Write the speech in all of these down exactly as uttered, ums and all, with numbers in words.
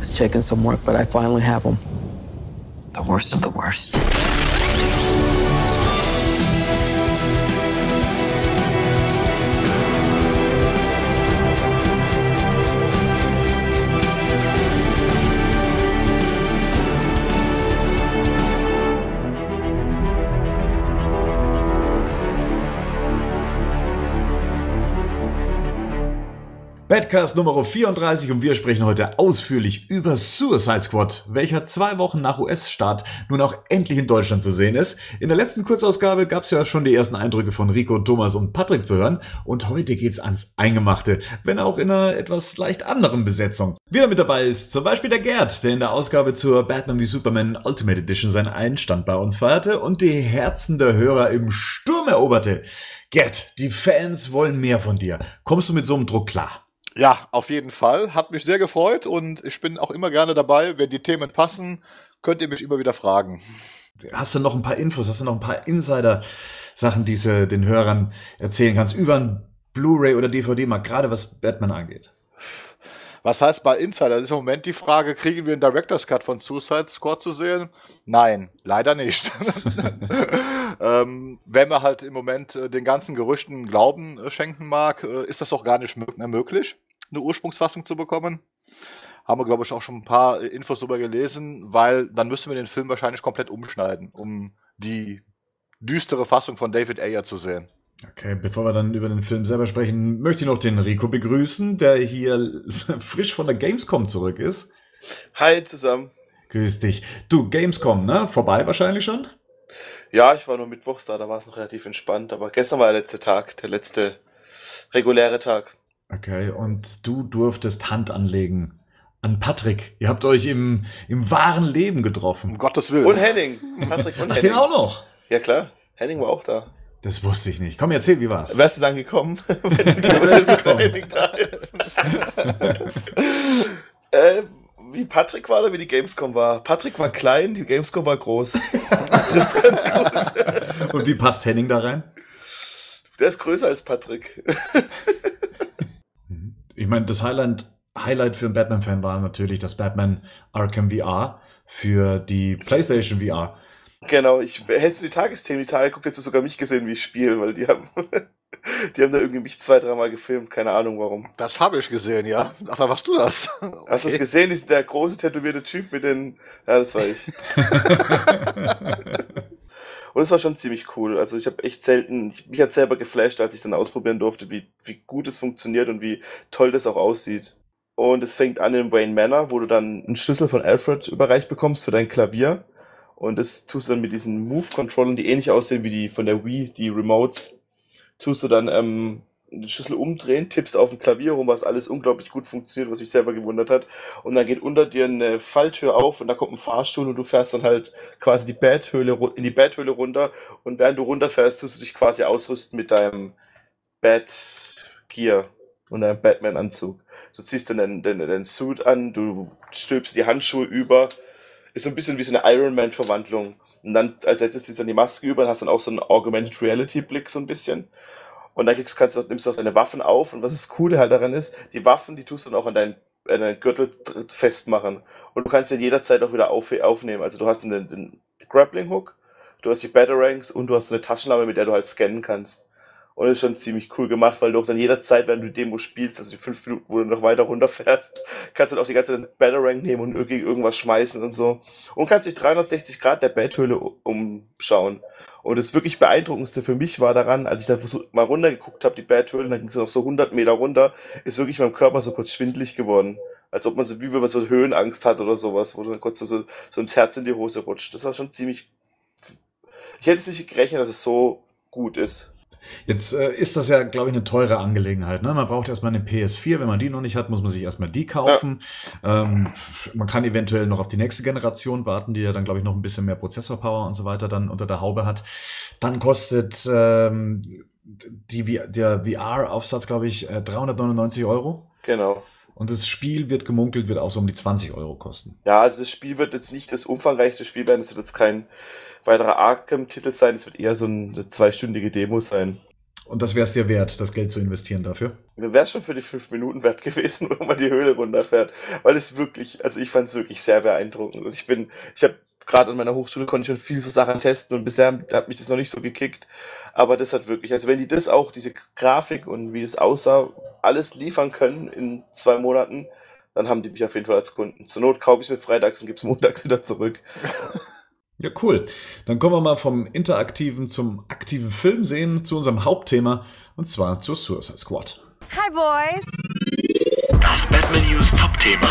was checking some work, but I finally have them. The worst of the worst. Badcast Nummer vierunddreißig und wir sprechen heute ausführlich über Suicide Squad, welcher zwei Wochen nach U S-Start nun auch endlich in Deutschland zu sehen ist. In der letzten Kurzausgabe gab es ja schon die ersten Eindrücke von Rico, Thomas und Patrick zu hören und heute geht's ans Eingemachte, wenn auch in einer etwas leicht anderen Besetzung. Wieder mit dabei ist zum Beispiel der Gerd, der in der Ausgabe zur Batman wie Superman Ultimate Edition seinen Einstand bei uns feierte und die Herzen der Hörer im Sturm eroberte. Gerd, die Fans wollen mehr von dir. Kommst du mit so einem Druck klar? Ja, auf jeden Fall. Hat mich sehr gefreut und ich bin auch immer gerne dabei. Wenn die Themen passen, könnt ihr mich immer wieder fragen. Hast du noch ein paar Infos, hast du noch ein paar Insider-Sachen, die du den Hörern erzählen kannst über ein Blu-ray oder D V D-Markt, gerade was Batman angeht? Was heißt bei Insider? Das ist im Moment die Frage, kriegen wir einen Director's Cut von Suicide Squad zu sehen? Nein, leider nicht. ähm, wenn man halt im Moment äh, den ganzen Gerüchten Glauben äh, schenken mag, äh, ist das auch gar nicht mehr möglich, eine Ursprungsfassung zu bekommen. Haben wir, glaube ich, auch schon ein paar äh, Infos darüber gelesen, weil dann müssen wir den Film wahrscheinlich komplett umschneiden, um die düstere Fassung von David Ayer zu sehen. Okay, bevor wir dann über den Film selber sprechen, möchte ich noch den Rico begrüßen, der hier frisch von der Gamescom zurück ist. Hi zusammen. Grüß dich. Du, Gamescom, ne? Vorbei wahrscheinlich schon? Ja, ich war nur mittwochs da, da war es noch relativ entspannt, aber gestern war der letzte Tag, der letzte reguläre Tag. Okay, und du durftest Hand anlegen an Patrick. Ihr habt euch im, im wahren Leben getroffen. Um Gottes Willen. Und Henning. Patrick und Ach, Henning. den auch noch? Ja klar, Henning war auch da. Das wusste ich nicht. Komm, erzähl, wie war's? Wärst du dann gekommen, wenn du Henning da ist? äh, wie Patrick war oder wie die Gamescom war? Patrick war klein, die Gamescom war groß. Das trifft's ganz gut. Und wie passt Henning da rein? Der ist größer als Patrick. Ich meine, das Highlight, Highlight für einen Batman-Fan war natürlich das Batman Arkham V R für die PlayStation V R. Genau, ich hättest du die Tagesthemen die Tage geguckt, hättest du sogar mich gesehen, wie ich spiele, weil die haben die haben da irgendwie mich zwei, dreimal gefilmt, keine Ahnung warum. Das habe ich gesehen, ja. Ach, da warst du das. Okay. Hast du es gesehen, ist der große tätowierte Typ mit den, ja, das war ich. Und es war schon ziemlich cool, also ich habe echt selten, ich, mich hat selber geflasht, als ich dann ausprobieren durfte, wie, wie gut es funktioniert und wie toll das auch aussieht. Und es fängt an in Wayne Manor, wo du dann einen Schlüssel von Alfred überreicht bekommst für dein Klavier. Und das tust du dann mit diesen Move-Controllern, die ähnlich aussehen wie die von der Wii, die Remotes, tust du dann ähm, den Schlüssel umdrehen, tippst auf dem Klavier rum, was alles unglaublich gut funktioniert, was mich selber gewundert hat. Und dann geht unter dir eine Falltür auf und da kommt ein Fahrstuhl und du fährst dann halt quasi die Bathöhle, in die Bathöhle runter. Und während du runterfährst, tust du dich quasi ausrüsten mit deinem Bat-Gear und deinem Batman-Anzug. Du ziehst dann deinen, deinen, deinen Suit an, du stülpst die Handschuhe über. Ist so ein bisschen wie so eine Iron Man-Verwandlung. Und dann, als letztes ziehst du dann die Maske über und hast dann auch so einen Augmented Reality-Blick so ein bisschen. Und dann kriegst, kannst du, nimmst du auch deine Waffen auf. Und was das Coole halt daran ist, die Waffen, die tust du dann auch an deinen, an deinen Gürtel festmachen. Und du kannst sie jederzeit auch wieder auf, aufnehmen. Also du hast einen, einen Grappling-Hook, du hast die Batarangs und du hast so eine Taschenlampe, mit der du halt scannen kannst. Und das ist schon ziemlich cool gemacht, weil du auch dann jederzeit, wenn du die Demo spielst, also die fünf Minuten, wo du noch weiter runterfährst, kannst du dann auch die ganze Zeit Batarang nehmen und irgendwie irgendwas schmeißen und so. Und kannst dich dreihundertsechzig Grad der Bathöhle umschauen. Und das wirklich Beeindruckendste für mich war daran, als ich dann versucht, mal runtergeguckt habe, die Bathöhle, dann ging es noch so hundert Meter runter, ist wirklich meinem Körper so kurz schwindelig geworden. Als ob man so, wie wenn man so Höhenangst hat oder sowas, wo dann kurz so, so ins Herz in die Hose rutscht. Das war schon ziemlich... Ich hätte es nicht gerechnet, dass es so gut ist. Jetzt äh, ist das ja, glaube ich, eine teure Angelegenheit. Ne? Man braucht erstmal eine P S vier. Wenn man die noch nicht hat, muss man sich erstmal die kaufen. Ja. Ähm, man kann eventuell noch auf die nächste Generation warten, die ja dann, glaube ich, noch ein bisschen mehr Prozessorpower und so weiter dann unter der Haube hat. Dann kostet ähm, die, der V R-Aufsatz, glaube ich, dreihundertneunundneunzig Euro. Genau. Und das Spiel wird gemunkelt, wird auch so um die zwanzig Euro kosten. Ja, also das Spiel wird jetzt nicht das umfangreichste Spiel werden. Es wird jetzt kein weiterer Arkham-Titel sein. Es wird eher so eine zweistündige Demo sein. Und das wäre es dir wert, das Geld zu investieren dafür? Mir wäre schon für die fünf Minuten wert gewesen, wo man die Höhle runterfährt. Weil es wirklich, also ich fand es wirklich sehr beeindruckend. Und ich bin, ich habe gerade an meiner Hochschule konnte ich schon viel so Sachen testen und bisher hat mich das noch nicht so gekickt. Aber das hat wirklich, also wenn die das auch, diese Grafik und wie es aussah, alles liefern können in zwei Monaten, dann haben die mich auf jeden Fall als Kunden. Zur Not kaufe ich es mir freitags und gebe es montags wieder zurück. Ja, cool. Dann kommen wir mal vom interaktiven zum aktiven Filmsehen zu unserem Hauptthema, und zwar zur Suicide Squad. Hi, Boys! Das Batman News Top-Thema.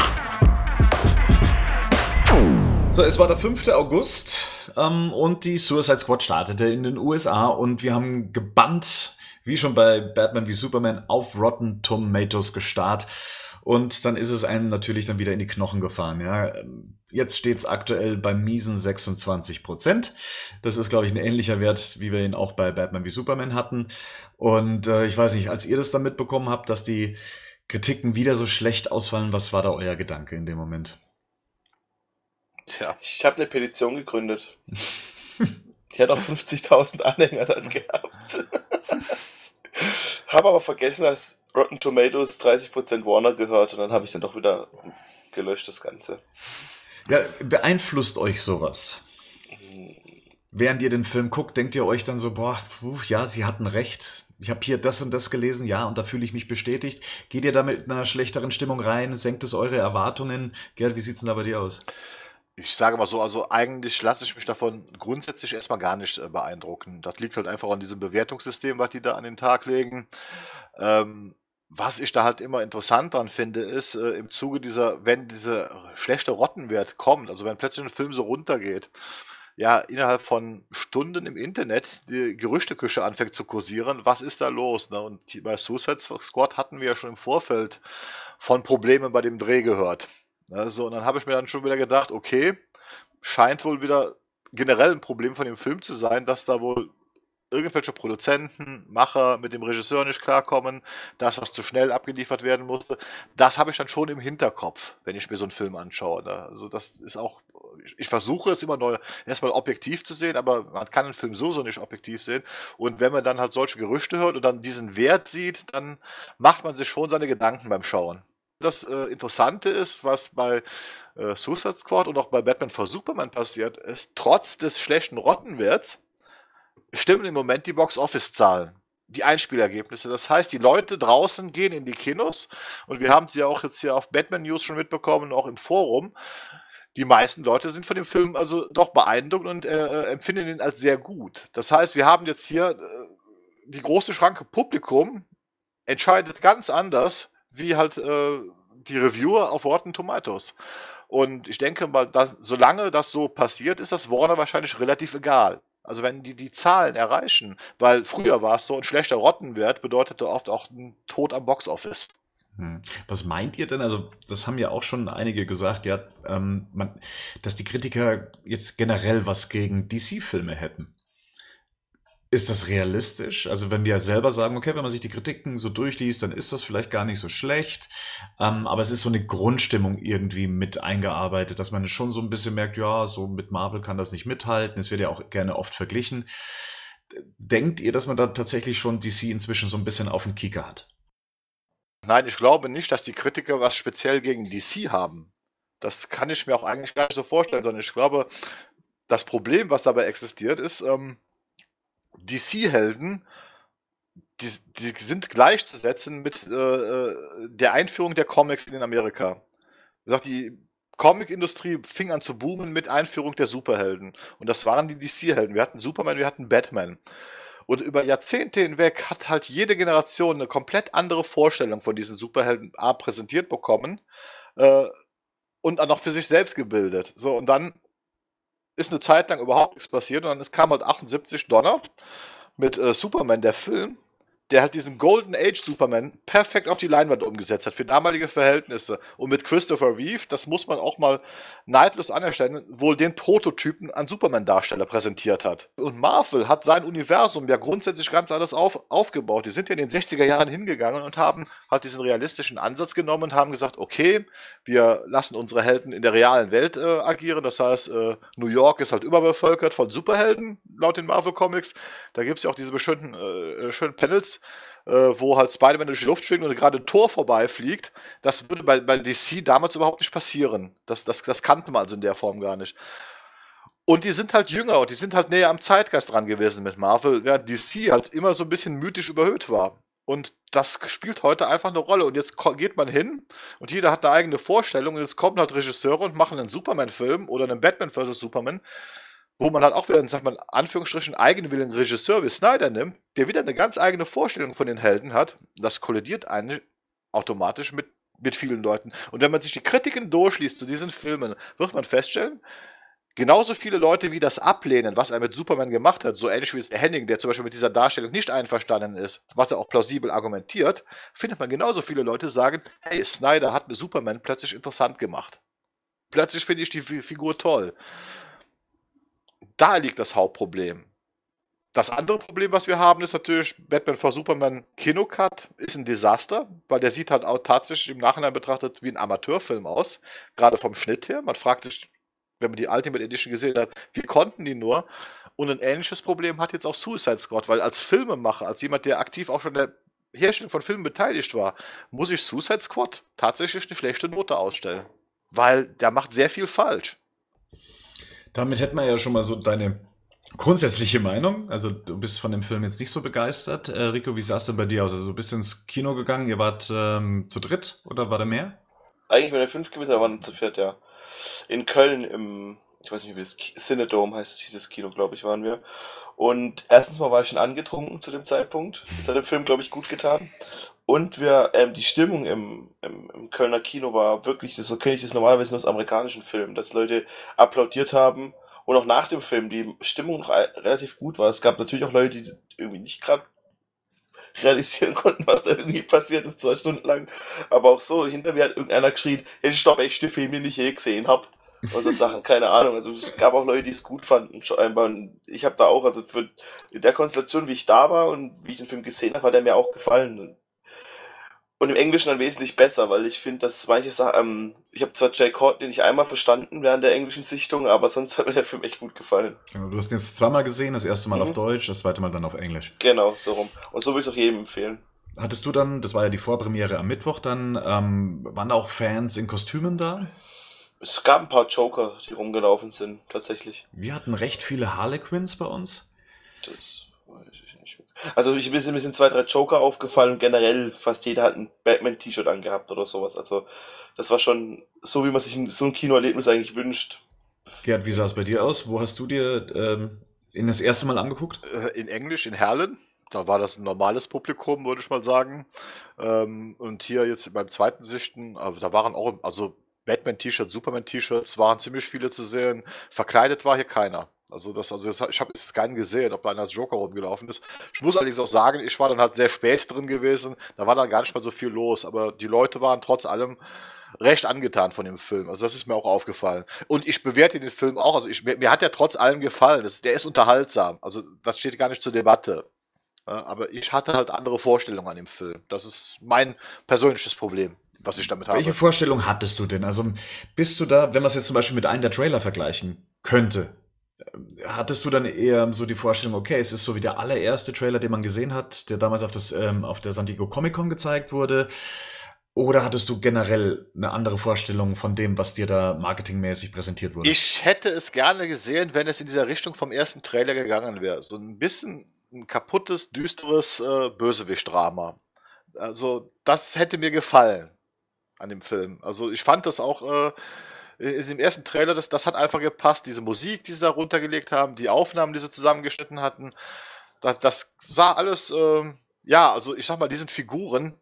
So, es war der fünfte August ähm, und die Suicide Squad startete in den U S A und wir haben gebannt, wie schon bei Batman wie Superman, auf Rotten Tomatoes gestarrt. Und dann ist es einem natürlich dann wieder in die Knochen gefahren. Ja, jetzt steht es aktuell bei miesen sechsundzwanzig Prozent. Das ist, glaube ich, ein ähnlicher Wert, wie wir ihn auch bei Batman wie Superman hatten. Und äh, ich weiß nicht, als ihr das dann mitbekommen habt, dass die Kritiken wieder so schlecht ausfallen, was war da euer Gedanke in dem Moment? Tja, ich habe eine Petition gegründet. Die hat auch fünfzigtausend Anhänger dann gehabt. Habe aber vergessen, dass Rotten Tomatoes dreißig Prozent Warner gehört und dann habe ich dann doch wieder gelöscht, das Ganze. Ja, beeinflusst euch sowas? Während ihr den Film guckt, denkt ihr euch dann so, boah, puh, ja, sie hatten recht. Ich habe hier das und das gelesen, ja, und da fühle ich mich bestätigt. Geht ihr da mit einer schlechteren Stimmung rein? Senkt es eure Erwartungen? Gerd, wie sieht's denn da bei dir aus? Ich sage mal so, also eigentlich lasse ich mich davon grundsätzlich erstmal gar nicht äh, beeindrucken. Das liegt halt einfach an diesem Bewertungssystem, was die da an den Tag legen. Ähm, was ich da halt immer interessant dran finde, ist äh, im Zuge dieser, wenn dieser schlechte Rottenwert kommt, also wenn plötzlich ein Film so runtergeht, ja, innerhalb von Stunden im Internet die Gerüchteküche anfängt zu kursieren, was ist da los? Ne? Und die, bei Suicide Squad hatten wir ja schon im Vorfeld von Problemen bei dem Dreh gehört. Also, und dann habe ich mir dann schon wieder gedacht, okay, scheint wohl wieder generell ein Problem von dem Film zu sein, dass da wohl irgendwelche Produzenten, Macher mit dem Regisseur nicht klarkommen, das, was zu schnell abgeliefert werden musste. Das habe ich dann schon im Hinterkopf, wenn ich mir so einen Film anschaue. Ne? Also das ist auch, ich, ich versuche es immer neu erstmal objektiv zu sehen, aber man kann einen Film so so nicht objektiv sehen. Und wenn man dann halt solche Gerüchte hört und dann diesen Wert sieht, dann macht man sich schon seine Gedanken beim Schauen. Das äh, Interessante ist, was bei äh, Suicide Squad und auch bei Batman v Superman passiert ist, trotz des schlechten Rottenwerts stimmen im Moment die Box-Office-Zahlen, die Einspielergebnisse. Das heißt, die Leute draußen gehen in die Kinos und wir haben es ja auch jetzt hier auf Batman News schon mitbekommen, auch im Forum. Die meisten Leute sind von dem Film also doch beeindruckt und äh, empfinden ihn als sehr gut. Das heißt, wir haben jetzt hier äh, die große Schranke Publikum entscheidet ganz anders, wie halt äh, die Reviewer auf Rotten Tomatoes. Und ich denke mal, dass, solange das so passiert, ist das Warner wahrscheinlich relativ egal. Also wenn die die Zahlen erreichen, weil früher war es so, ein schlechter Rottenwert bedeutete oft auch einen Tod am Boxoffice. Hm. Was meint ihr denn? Also das haben ja auch schon einige gesagt, ja, ähm, man, dass die Kritiker jetzt generell was gegen D C-Filme hätten. Ist das realistisch? Also wenn wir selber sagen, okay, wenn man sich die Kritiken so durchliest, dann ist das vielleicht gar nicht so schlecht. Ähm, aber es ist so eine Grundstimmung irgendwie mit eingearbeitet, dass man schon so ein bisschen merkt, ja, so mit Marvel kann das nicht mithalten. Es wird ja auch gerne oft verglichen. Denkt ihr, dass man da tatsächlich schon D C inzwischen so ein bisschen auf den Kieker hat? Nein, ich glaube nicht, dass die Kritiker was speziell gegen D C haben. Das kann ich mir auch eigentlich gar nicht so vorstellen, sondern ich glaube, das Problem, was dabei existiert, ist, ähm, D C-Helden, die, die sind gleichzusetzen mit äh, der Einführung der Comics in Amerika. Wie gesagt, die Comic-Industrie fing an zu boomen mit Einführung der Superhelden. Und das waren die D C-Helden. Wir hatten Superman, wir hatten Batman. Und über Jahrzehnte hinweg hat halt jede Generation eine komplett andere Vorstellung von diesen Superhelden A präsentiert bekommen äh, und dann auch für sich selbst gebildet. So, und dann ist eine Zeit lang überhaupt nichts passiert und dann kam halt achtundsiebzig Donner mit äh, Superman, der Film, der halt diesen Golden Age Superman perfekt auf die Leinwand umgesetzt hat, für damalige Verhältnisse. Und mit Christopher Reeve, das muss man auch mal neidlos anerkennen, wohl den Prototypen an Superman-Darsteller präsentiert hat. Und Marvel hat sein Universum ja grundsätzlich ganz alles auf, aufgebaut. Die sind ja in den sechziger Jahren hingegangen und haben halt diesen realistischen Ansatz genommen und haben gesagt, okay, wir lassen unsere Helden in der realen Welt äh, agieren. Das heißt, äh, New York ist halt überbevölkert von Superhelden, laut den Marvel Comics. Da gibt es ja auch diese schönen, äh, schönen Panels, Äh, wo halt Spider-Man durch die Luft fliegt und gerade ein Tor vorbeifliegt. Das würde bei, bei D C damals überhaupt nicht passieren. Das, das, das kannte man also in der Form gar nicht. Und die sind halt jünger und die sind halt näher am Zeitgeist dran gewesen mit Marvel, während D C halt immer so ein bisschen mythisch überhöht war. Und das spielt heute einfach eine Rolle. Und jetzt geht man hin und jeder hat eine eigene Vorstellung und jetzt kommen halt Regisseure und machen einen Superman-Film oder einen Batman versus. Superman, wo man halt auch wieder, sagt man, Anführungsstrichen, eigenwilligen Regisseur wie Snyder nimmt, der wieder eine ganz eigene Vorstellung von den Helden hat. Das kollidiert eigentlich automatisch mit, mit vielen Leuten. Und wenn man sich die Kritiken durchliest zu diesen Filmen, wird man feststellen, genauso viele Leute, wie das ablehnen, was er mit Superman gemacht hat, so ähnlich wie Henning, der zum Beispiel mit dieser Darstellung nicht einverstanden ist, was er auch plausibel argumentiert, findet man genauso viele Leute, die sagen, hey, Snyder hat eine Superman plötzlich interessant gemacht. Plötzlich finde ich die Figur toll. Da liegt das Hauptproblem. Das andere Problem, was wir haben, ist natürlich, Batman v Superman Kinocut ist ein Desaster, weil der sieht halt auch tatsächlich im Nachhinein betrachtet wie ein Amateurfilm aus, gerade vom Schnitt her. Man fragt sich, wenn man die Ultimate Edition gesehen hat, wie konnten die nur? Und ein ähnliches Problem hat jetzt auch Suicide Squad, weil als Filmemacher, als jemand, der aktiv auch schon in der Herstellung von Filmen beteiligt war, muss ich Suicide Squad tatsächlich eine schlechte Note ausstellen. Weil der macht sehr viel falsch. Damit hätten wir ja schon mal so deine grundsätzliche Meinung. Also du bist von dem Film jetzt nicht so begeistert. Äh, Rico, wie sah es denn bei dir aus? Also du bist ins Kino gegangen, ihr wart ähm, zu dritt oder war da mehr? Eigentlich waren wir fünf gewesen, aber waren zu viert, ja. In Köln im, ich weiß nicht, wie es Cinedome heißt, dieses Kino, glaube ich, waren wir. Und erstens mal war ich schon angetrunken zu dem Zeitpunkt. Das hat dem Film, glaube ich, gut getan. Und wir, ähm, die Stimmung im, im, im Kölner Kino war wirklich, das, so kenne ich das normalerweise nur aus amerikanischen Filmen, dass Leute applaudiert haben und auch nach dem Film die Stimmung noch relativ gut war. Es gab natürlich auch Leute, die irgendwie nicht gerade realisieren konnten, was da irgendwie passiert ist, zwei Stunden lang. Aber auch so, hinter mir hat irgendeiner geschrien, hey, stopp, ey, ich den Film, den ich je gesehen hab. Und so Sachen, keine Ahnung. Also es gab auch Leute, die es gut fanden. Und ich habe da auch, also für in der Konstellation, wie ich da war und wie ich den Film gesehen habe, hat er mir auch gefallen. Und im Englischen dann wesentlich besser, weil ich finde, dass manche Sachen, ähm, ich habe zwar Jay Courtney nicht einmal verstanden während der englischen Sichtung, aber sonst hat mir der Film echt gut gefallen. Genau, du hast ihn jetzt zweimal gesehen, das erste Mal mhm. auf Deutsch, das zweite Mal dann auf Englisch. Genau, so rum. Und so würde ich es auch jedem empfehlen. Hattest du dann, das war ja die Vorpremiere am Mittwoch dann, ähm, waren da auch Fans in Kostümen da? Es gab ein paar Joker, die rumgelaufen sind, tatsächlich. Wir hatten recht viele Harlequins bei uns. Das weiß ich nicht. Also ich bin mir sind zwei, drei Joker aufgefallen und generell fast jeder hat ein Batman-T-Shirt angehabt oder sowas. Also das war schon so, wie man sich so ein Kinoerlebnis eigentlich wünscht. Gerd, wie sah es bei dir aus? Wo hast du dir ähm, in das erste Mal angeguckt? In Englisch, in Herlen. Da war das ein normales Publikum, würde ich mal sagen. Ähm, und hier jetzt beim zweiten Sichten, da waren auch, also Batman-T-Shirts, Superman-T-Shirts, waren ziemlich viele zu sehen. Verkleidet war hier keiner. Also, das, also ich habe jetzt keinen gesehen, ob da einer als Joker rumgelaufen ist. Ich muss allerdings auch sagen, ich war dann halt sehr spät drin gewesen. Da war dann gar nicht mal so viel los. Aber die Leute waren trotz allem recht angetan von dem Film. Also das ist mir auch aufgefallen. Und ich bewerte den Film auch. Also ich, mir, mir hat der trotz allem gefallen. Das, der ist unterhaltsam. Also das steht gar nicht zur Debatte. Ja, aber ich hatte halt andere Vorstellungen an dem Film. Das ist mein persönliches Problem, was ich damit habe. Welche Vorstellung hattest du denn? Also bist du da, wenn man es jetzt zum Beispiel mit einem der Trailer vergleichen könnte, hattest du dann eher so die Vorstellung, okay, es ist so wie der allererste Trailer, den man gesehen hat, der damals auf, das, ähm, auf der San Diego Comic Con gezeigt wurde? Oder hattest du generell eine andere Vorstellung von dem, was dir da marketingmäßig präsentiert wurde? Ich hätte es gerne gesehen, wenn es in dieser Richtung vom ersten Trailer gegangen wäre. So ein bisschen ein kaputtes, düsteres äh, Bösewicht-Drama. Also das hätte mir gefallen an dem Film. Also ich fand das auch äh, in dem ersten Trailer, das, das hat einfach gepasst. Diese Musik, die sie da runtergelegt haben, die Aufnahmen, die sie zusammengeschnitten hatten, das, das sah alles, äh, ja, also ich sag mal, diesen Figuren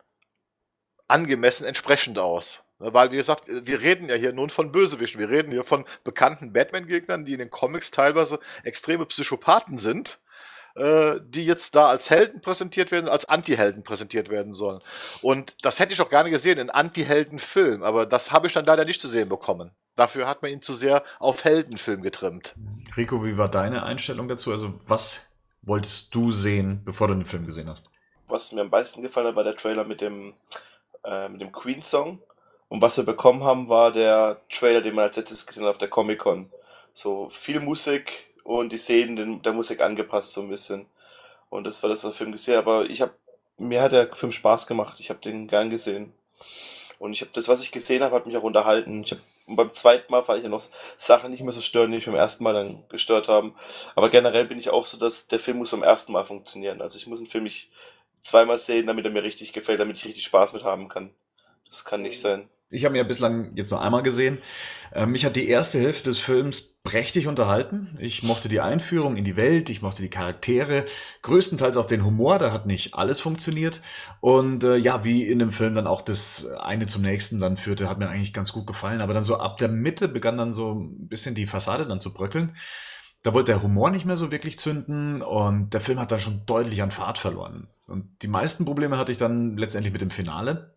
angemessen entsprechend aus. Weil, wie gesagt, wir reden ja hier nun von Bösewichten. Wir reden hier von bekannten Batman-Gegnern, die in den Comics teilweise extreme Psychopathen sind. äh, die jetzt da als Helden präsentiert werden, als Anti-Helden präsentiert werden sollen. Und das hätte ich auch gerne gesehen, in Anti-Helden-Film, aber das habe ich dann leider nicht zu sehen bekommen. Dafür hat man ihn zu sehr auf Heldenfilm getrimmt. Rico, wie war deine Einstellung dazu? Also was wolltest du sehen, bevor du den Film gesehen hast? Was mir am meisten gefallen hat, war der Trailer mit dem, äh, mit dem Queen-Song. Und was wir bekommen haben, war der Trailer, den man als letztes gesehen hat auf der Comic-Con. So viel Musik und die Szenen den, der Musik angepasst so ein bisschen. Und das war das, was der Film gesehen hat. Aber ich habe, mir hat der Film Spaß gemacht. Ich habe den gern gesehen. Und ich habe das, was ich gesehen habe, hat mich auch unterhalten. Ich hab, und beim zweiten Mal fand ich ja noch Sachen nicht mehr so stören, die mich beim ersten Mal dann gestört haben. Aber generell bin ich auch so, dass der Film muss beim ersten Mal funktionieren. Also ich muss einen Film nicht zweimal sehen, damit er mir richtig gefällt, damit ich richtig Spaß mit haben kann. Das kann nicht sein. Ich habe ihn ja bislang jetzt nur einmal gesehen. Äh, mich hat die erste Hälfte des Films prächtig unterhalten. Ich mochte die Einführung in die Welt, ich mochte die Charaktere, größtenteils auch den Humor, da hat nicht alles funktioniert. Und äh, ja, wie in dem Film dann auch das eine zum nächsten dann führte, hat mir eigentlich ganz gut gefallen. Aber dann so ab der Mitte begann dann so ein bisschen die Fassade dann zu bröckeln. Da wollte der Humor nicht mehr so wirklich zünden und der Film hat dann schon deutlich an Fahrt verloren. Und die meisten Probleme hatte ich dann letztendlich mit dem Finale.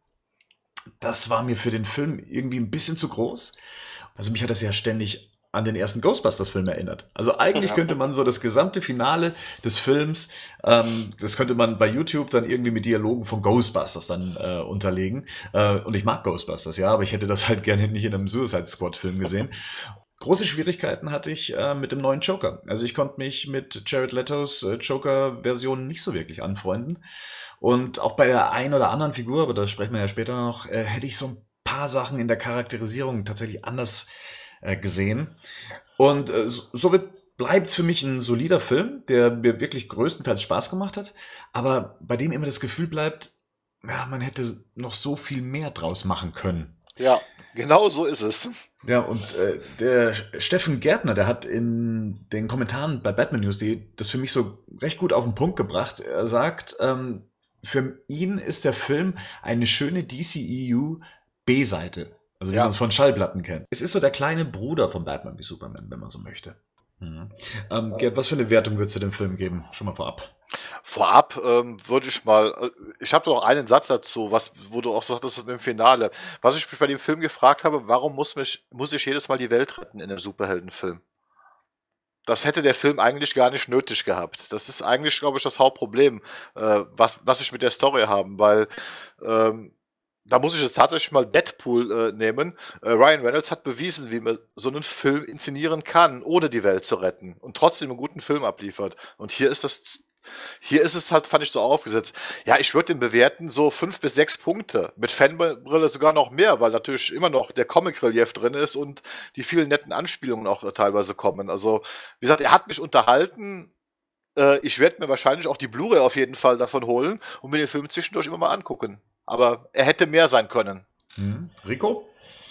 Das war mir für den Film irgendwie ein bisschen zu groß. Also mich hat das ja ständig an den ersten Ghostbusters-Film erinnert. Also eigentlich könnte man so das gesamte Finale des Films, ähm, das könnte man bei YouTube dann irgendwie mit Dialogen von Ghostbusters dann äh, unterlegen. Äh, und ich mag Ghostbusters, ja, aber ich hätte das halt gerne nicht in einem Suicide Squad-Film gesehen. Große Schwierigkeiten hatte ich äh, mit dem neuen Joker. Also ich konnte mich mit Jared Letos äh, Joker-Version nicht so wirklich anfreunden. Und auch bei der einen oder anderen Figur, aber da sprechen wir ja später noch, äh, hätte ich so ein paar Sachen in der Charakterisierung tatsächlich anders äh, gesehen. Und äh, somit bleibt es für mich ein solider Film, der mir wirklich größtenteils Spaß gemacht hat, aber bei dem immer das Gefühl bleibt, ja, man hätte noch so viel mehr draus machen können. Ja, genau so ist es. Ja, und äh, der Steffen Gärtner, der hat in den Kommentaren bei Batman News das für mich so recht gut auf den Punkt gebracht. Er sagt, ähm, für ihn ist der Film eine schöne D C E U B-Seite. Also wie Ja. man es von Schallplatten kennt. Es ist so der kleine Bruder von Batman wie Superman, wenn man so möchte. Mhm. Ähm, Gerd, was für eine Wertung würdest du dem Film geben? Schon mal vorab. Vorab ähm, würde ich mal, äh, ich habe noch einen Satz dazu, was, wo du auch sagtest im Finale. Was ich mich bei dem Film gefragt habe, warum muss mich, muss ich jedes Mal die Welt retten in einem Superheldenfilm? Das hätte der Film eigentlich gar nicht nötig gehabt. Das ist eigentlich, glaube ich, das Hauptproblem, äh, was, was ich mit der Story haben, weil ähm, da muss ich jetzt tatsächlich mal Deadpool äh, nehmen. Äh, Ryan Reynolds hat bewiesen, wie man so einen Film inszenieren kann, ohne die Welt zu retten und trotzdem einen guten Film abliefert. Und hier ist das, hier ist es halt, fand ich so aufgesetzt. Ja, ich würde den bewerten so fünf bis sechs Punkte. Mit Fanbrille sogar noch mehr, weil natürlich immer noch der Comic-Relief drin ist und die vielen netten Anspielungen auch äh, teilweise kommen. Also, wie gesagt, er hat mich unterhalten. Äh, ich werde mir wahrscheinlich auch die Blu-ray auf jeden Fall davon holen und mir den Film zwischendurch immer mal angucken. Aber er hätte mehr sein können. Mhm. Rico?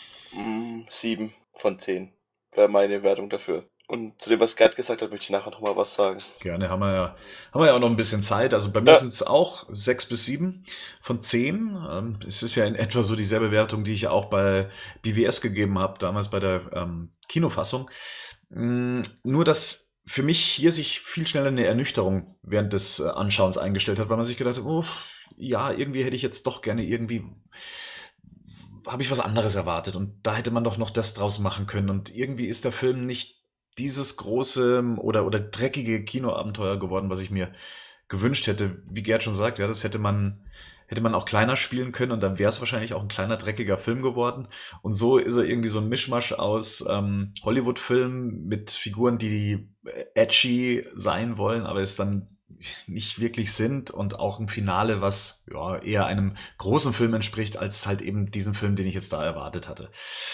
Mm, sieben von zehn wäre meine Wertung dafür. Und zu dem, was Gerd gesagt hat, möchte ich nachher noch mal was sagen. Gerne, haben wir ja, haben wir ja auch noch ein bisschen Zeit. Also bei mir Ja. sind es auch sechs bis sieben von zehn. Ähm, es ist ja in etwa so dieselbe Wertung, die ich ja auch bei B W S gegeben habe, damals bei der ähm, Kinofassung. Mm, nur, dass für mich hier sich viel schneller eine Ernüchterung während des äh, Anschauens eingestellt hat, weil man sich gedacht hat, oh, ja, irgendwie hätte ich jetzt doch gerne irgendwie, habe ich was anderes erwartet und da hätte man doch noch das draus machen können und irgendwie ist der Film nicht dieses große oder, oder dreckige Kinoabenteuer geworden, was ich mir gewünscht hätte. Wie Gerd schon sagt, ja, das hätte man, hätte man auch kleiner spielen können und dann wäre es wahrscheinlich auch ein kleiner, dreckiger Film geworden. Und so ist er irgendwie so ein Mischmasch aus ähm, Hollywood-Filmen mit Figuren, die edgy sein wollen, aber es dann nicht wirklich sind und auch ein Finale, was ja eher einem großen Film entspricht, als halt eben diesen Film, den ich jetzt da erwartet hatte.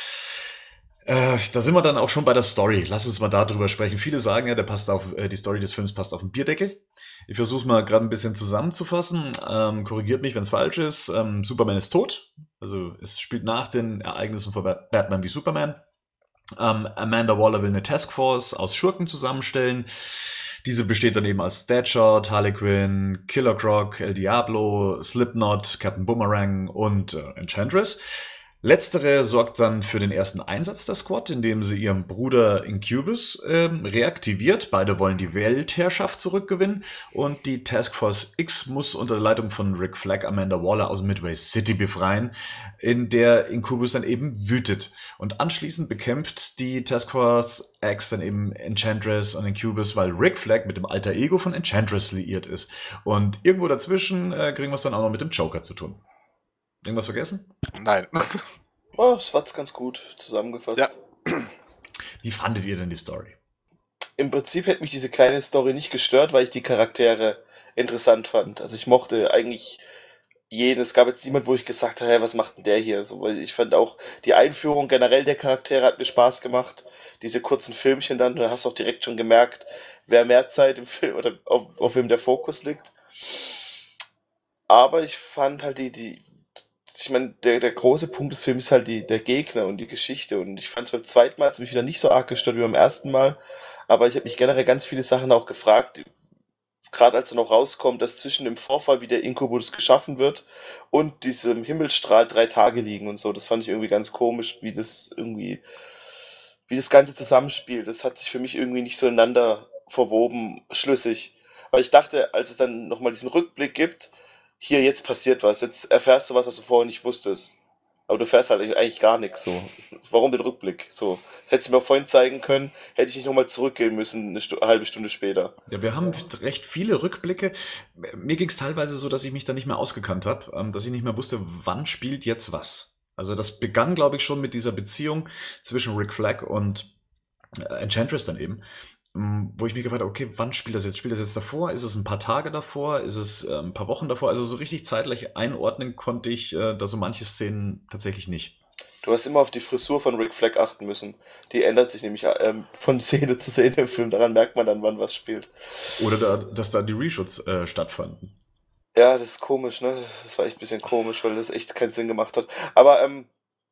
Äh, da sind wir dann auch schon bei der Story. Lass uns mal darüber sprechen. Viele sagen ja, der passt auf, äh, die Story des Films passt auf den Bierdeckel. Ich versuche es mal gerade ein bisschen zusammenzufassen. Ähm, korrigiert mich, wenn es falsch ist. Ähm, Superman ist tot. Also es spielt nach den Ereignissen von Bat- Batman wie Superman. Ähm, Amanda Waller will eine Taskforce aus Schurken zusammenstellen. Diese besteht dann eben aus Deadshot, Harley Quinn, Killer Croc, El Diablo, Slipknot, Captain Boomerang und äh, Enchantress. Letztere sorgt dann für den ersten Einsatz der Squad, indem sie ihren Bruder Incubus ähm, reaktiviert. Beide wollen die Weltherrschaft zurückgewinnen und die Task Force X muss unter der Leitung von Rick Flag Amanda Waller aus Midway City befreien, in der Incubus dann eben wütet. Und anschließend bekämpft die Task Force X dann eben Enchantress und Incubus, weil Rick Flag mit dem alter Ego von Enchantress liiert ist. Und irgendwo dazwischen äh, kriegen wir es dann auch noch mit dem Joker zu tun. Irgendwas vergessen? Nein. Oh, das war's ganz gut zusammengefasst. Ja. Wie fandet ihr denn die Story? Im Prinzip hätte mich diese kleine Story nicht gestört, weil ich die Charaktere interessant fand. Also ich mochte eigentlich jeden. Es gab jetzt niemand, wo ich gesagt habe, hey, was macht denn der hier? So, weil ich fand auch die Einführung generell der Charaktere hat mir Spaß gemacht. Diese kurzen Filmchen dann, da hast du auch direkt schon gemerkt, wer mehr Zeit im Film oder auf, auf wem der Fokus liegt. Aber ich fand halt die, die ich meine, der, der große Punkt des Films ist halt die, der Gegner und die Geschichte. Und ich fand es beim zweiten Mal hat es mich wieder nicht so arg gestört wie beim ersten Mal. Aber ich habe mich generell ganz viele Sachen auch gefragt, gerade als er noch rauskommt, dass zwischen dem Vorfall, wie der Inkubus geschaffen wird, und diesem Himmelstrahl drei Tage liegen und so. Das fand ich irgendwie ganz komisch, wie das irgendwie, wie das Ganze zusammenspielt. Das hat sich für mich irgendwie nicht so ineinander verwoben, schlüssig. Weil ich dachte, als es dann nochmal diesen Rückblick gibt, hier, jetzt passiert was, jetzt erfährst du was, was du vorher nicht wusstest. Aber du fährst halt eigentlich gar nichts, so. Warum den Rückblick? So. Hättest du mir vorhin zeigen können, hätte ich nicht nochmal zurückgehen müssen, eine, Stu- eine halbe Stunde später. Ja, wir haben recht viele Rückblicke. Mir ging es teilweise so, dass ich mich da nicht mehr ausgekannt habe, ähm, dass ich nicht mehr wusste, wann spielt jetzt was. Also das begann, glaube ich, schon mit dieser Beziehung zwischen Rick Flag und äh, Enchantress dann eben, ähm, wo ich mich gefragt habe, okay, wann spielt das jetzt? Spielt das jetzt davor? Ist es ein paar Tage davor? Ist es äh, ein paar Wochen davor? Also so richtig zeitlich einordnen konnte ich äh, da so manche Szenen tatsächlich nicht. Du hast immer auf die Frisur von Rick Flag achten müssen. Die ändert sich nämlich ähm, von Szene zu Szene im Film. Daran merkt man dann, wann was spielt. Oder da, dass da die Reshoots äh, stattfanden. Ja, das ist komisch, ne? Das war echt ein bisschen komisch, weil das echt keinen Sinn gemacht hat. Aber ähm,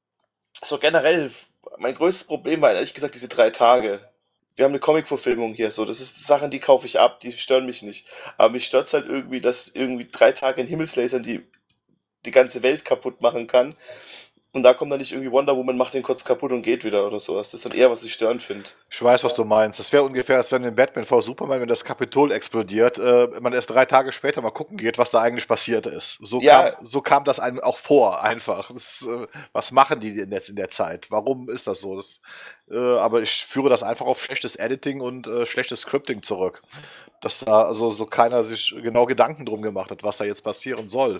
so generell, mein größtes Problem war ehrlich gesagt diese drei Tage. Wir haben eine Comic-Verfilmung hier, so, das ist Sachen, die kaufe ich ab, die stören mich nicht. Aber mich stört's halt irgendwie, dass irgendwie drei Tage ein Himmelslaser die, die ganze Welt kaputt machen kann. Und da kommt dann nicht irgendwie Wonder Woman, macht den kurz kaputt und geht wieder oder sowas. Das ist dann eher, was ich störend finde. Ich weiß, was du meinst. Das wäre ungefähr, als wenn in Batman vor Superman, wenn das Kapitol explodiert, äh, man erst drei Tage später mal gucken geht, was da eigentlich passiert ist. So, Ja. kam, so kam das einem auch vor, einfach. Das, äh, was machen die denn jetzt in der Zeit? Warum ist das so? Das, äh, aber ich führe das einfach auf schlechtes Editing und äh, schlechtes Scripting zurück. Dass da also so keiner sich genau Gedanken drum gemacht hat, was da jetzt passieren soll.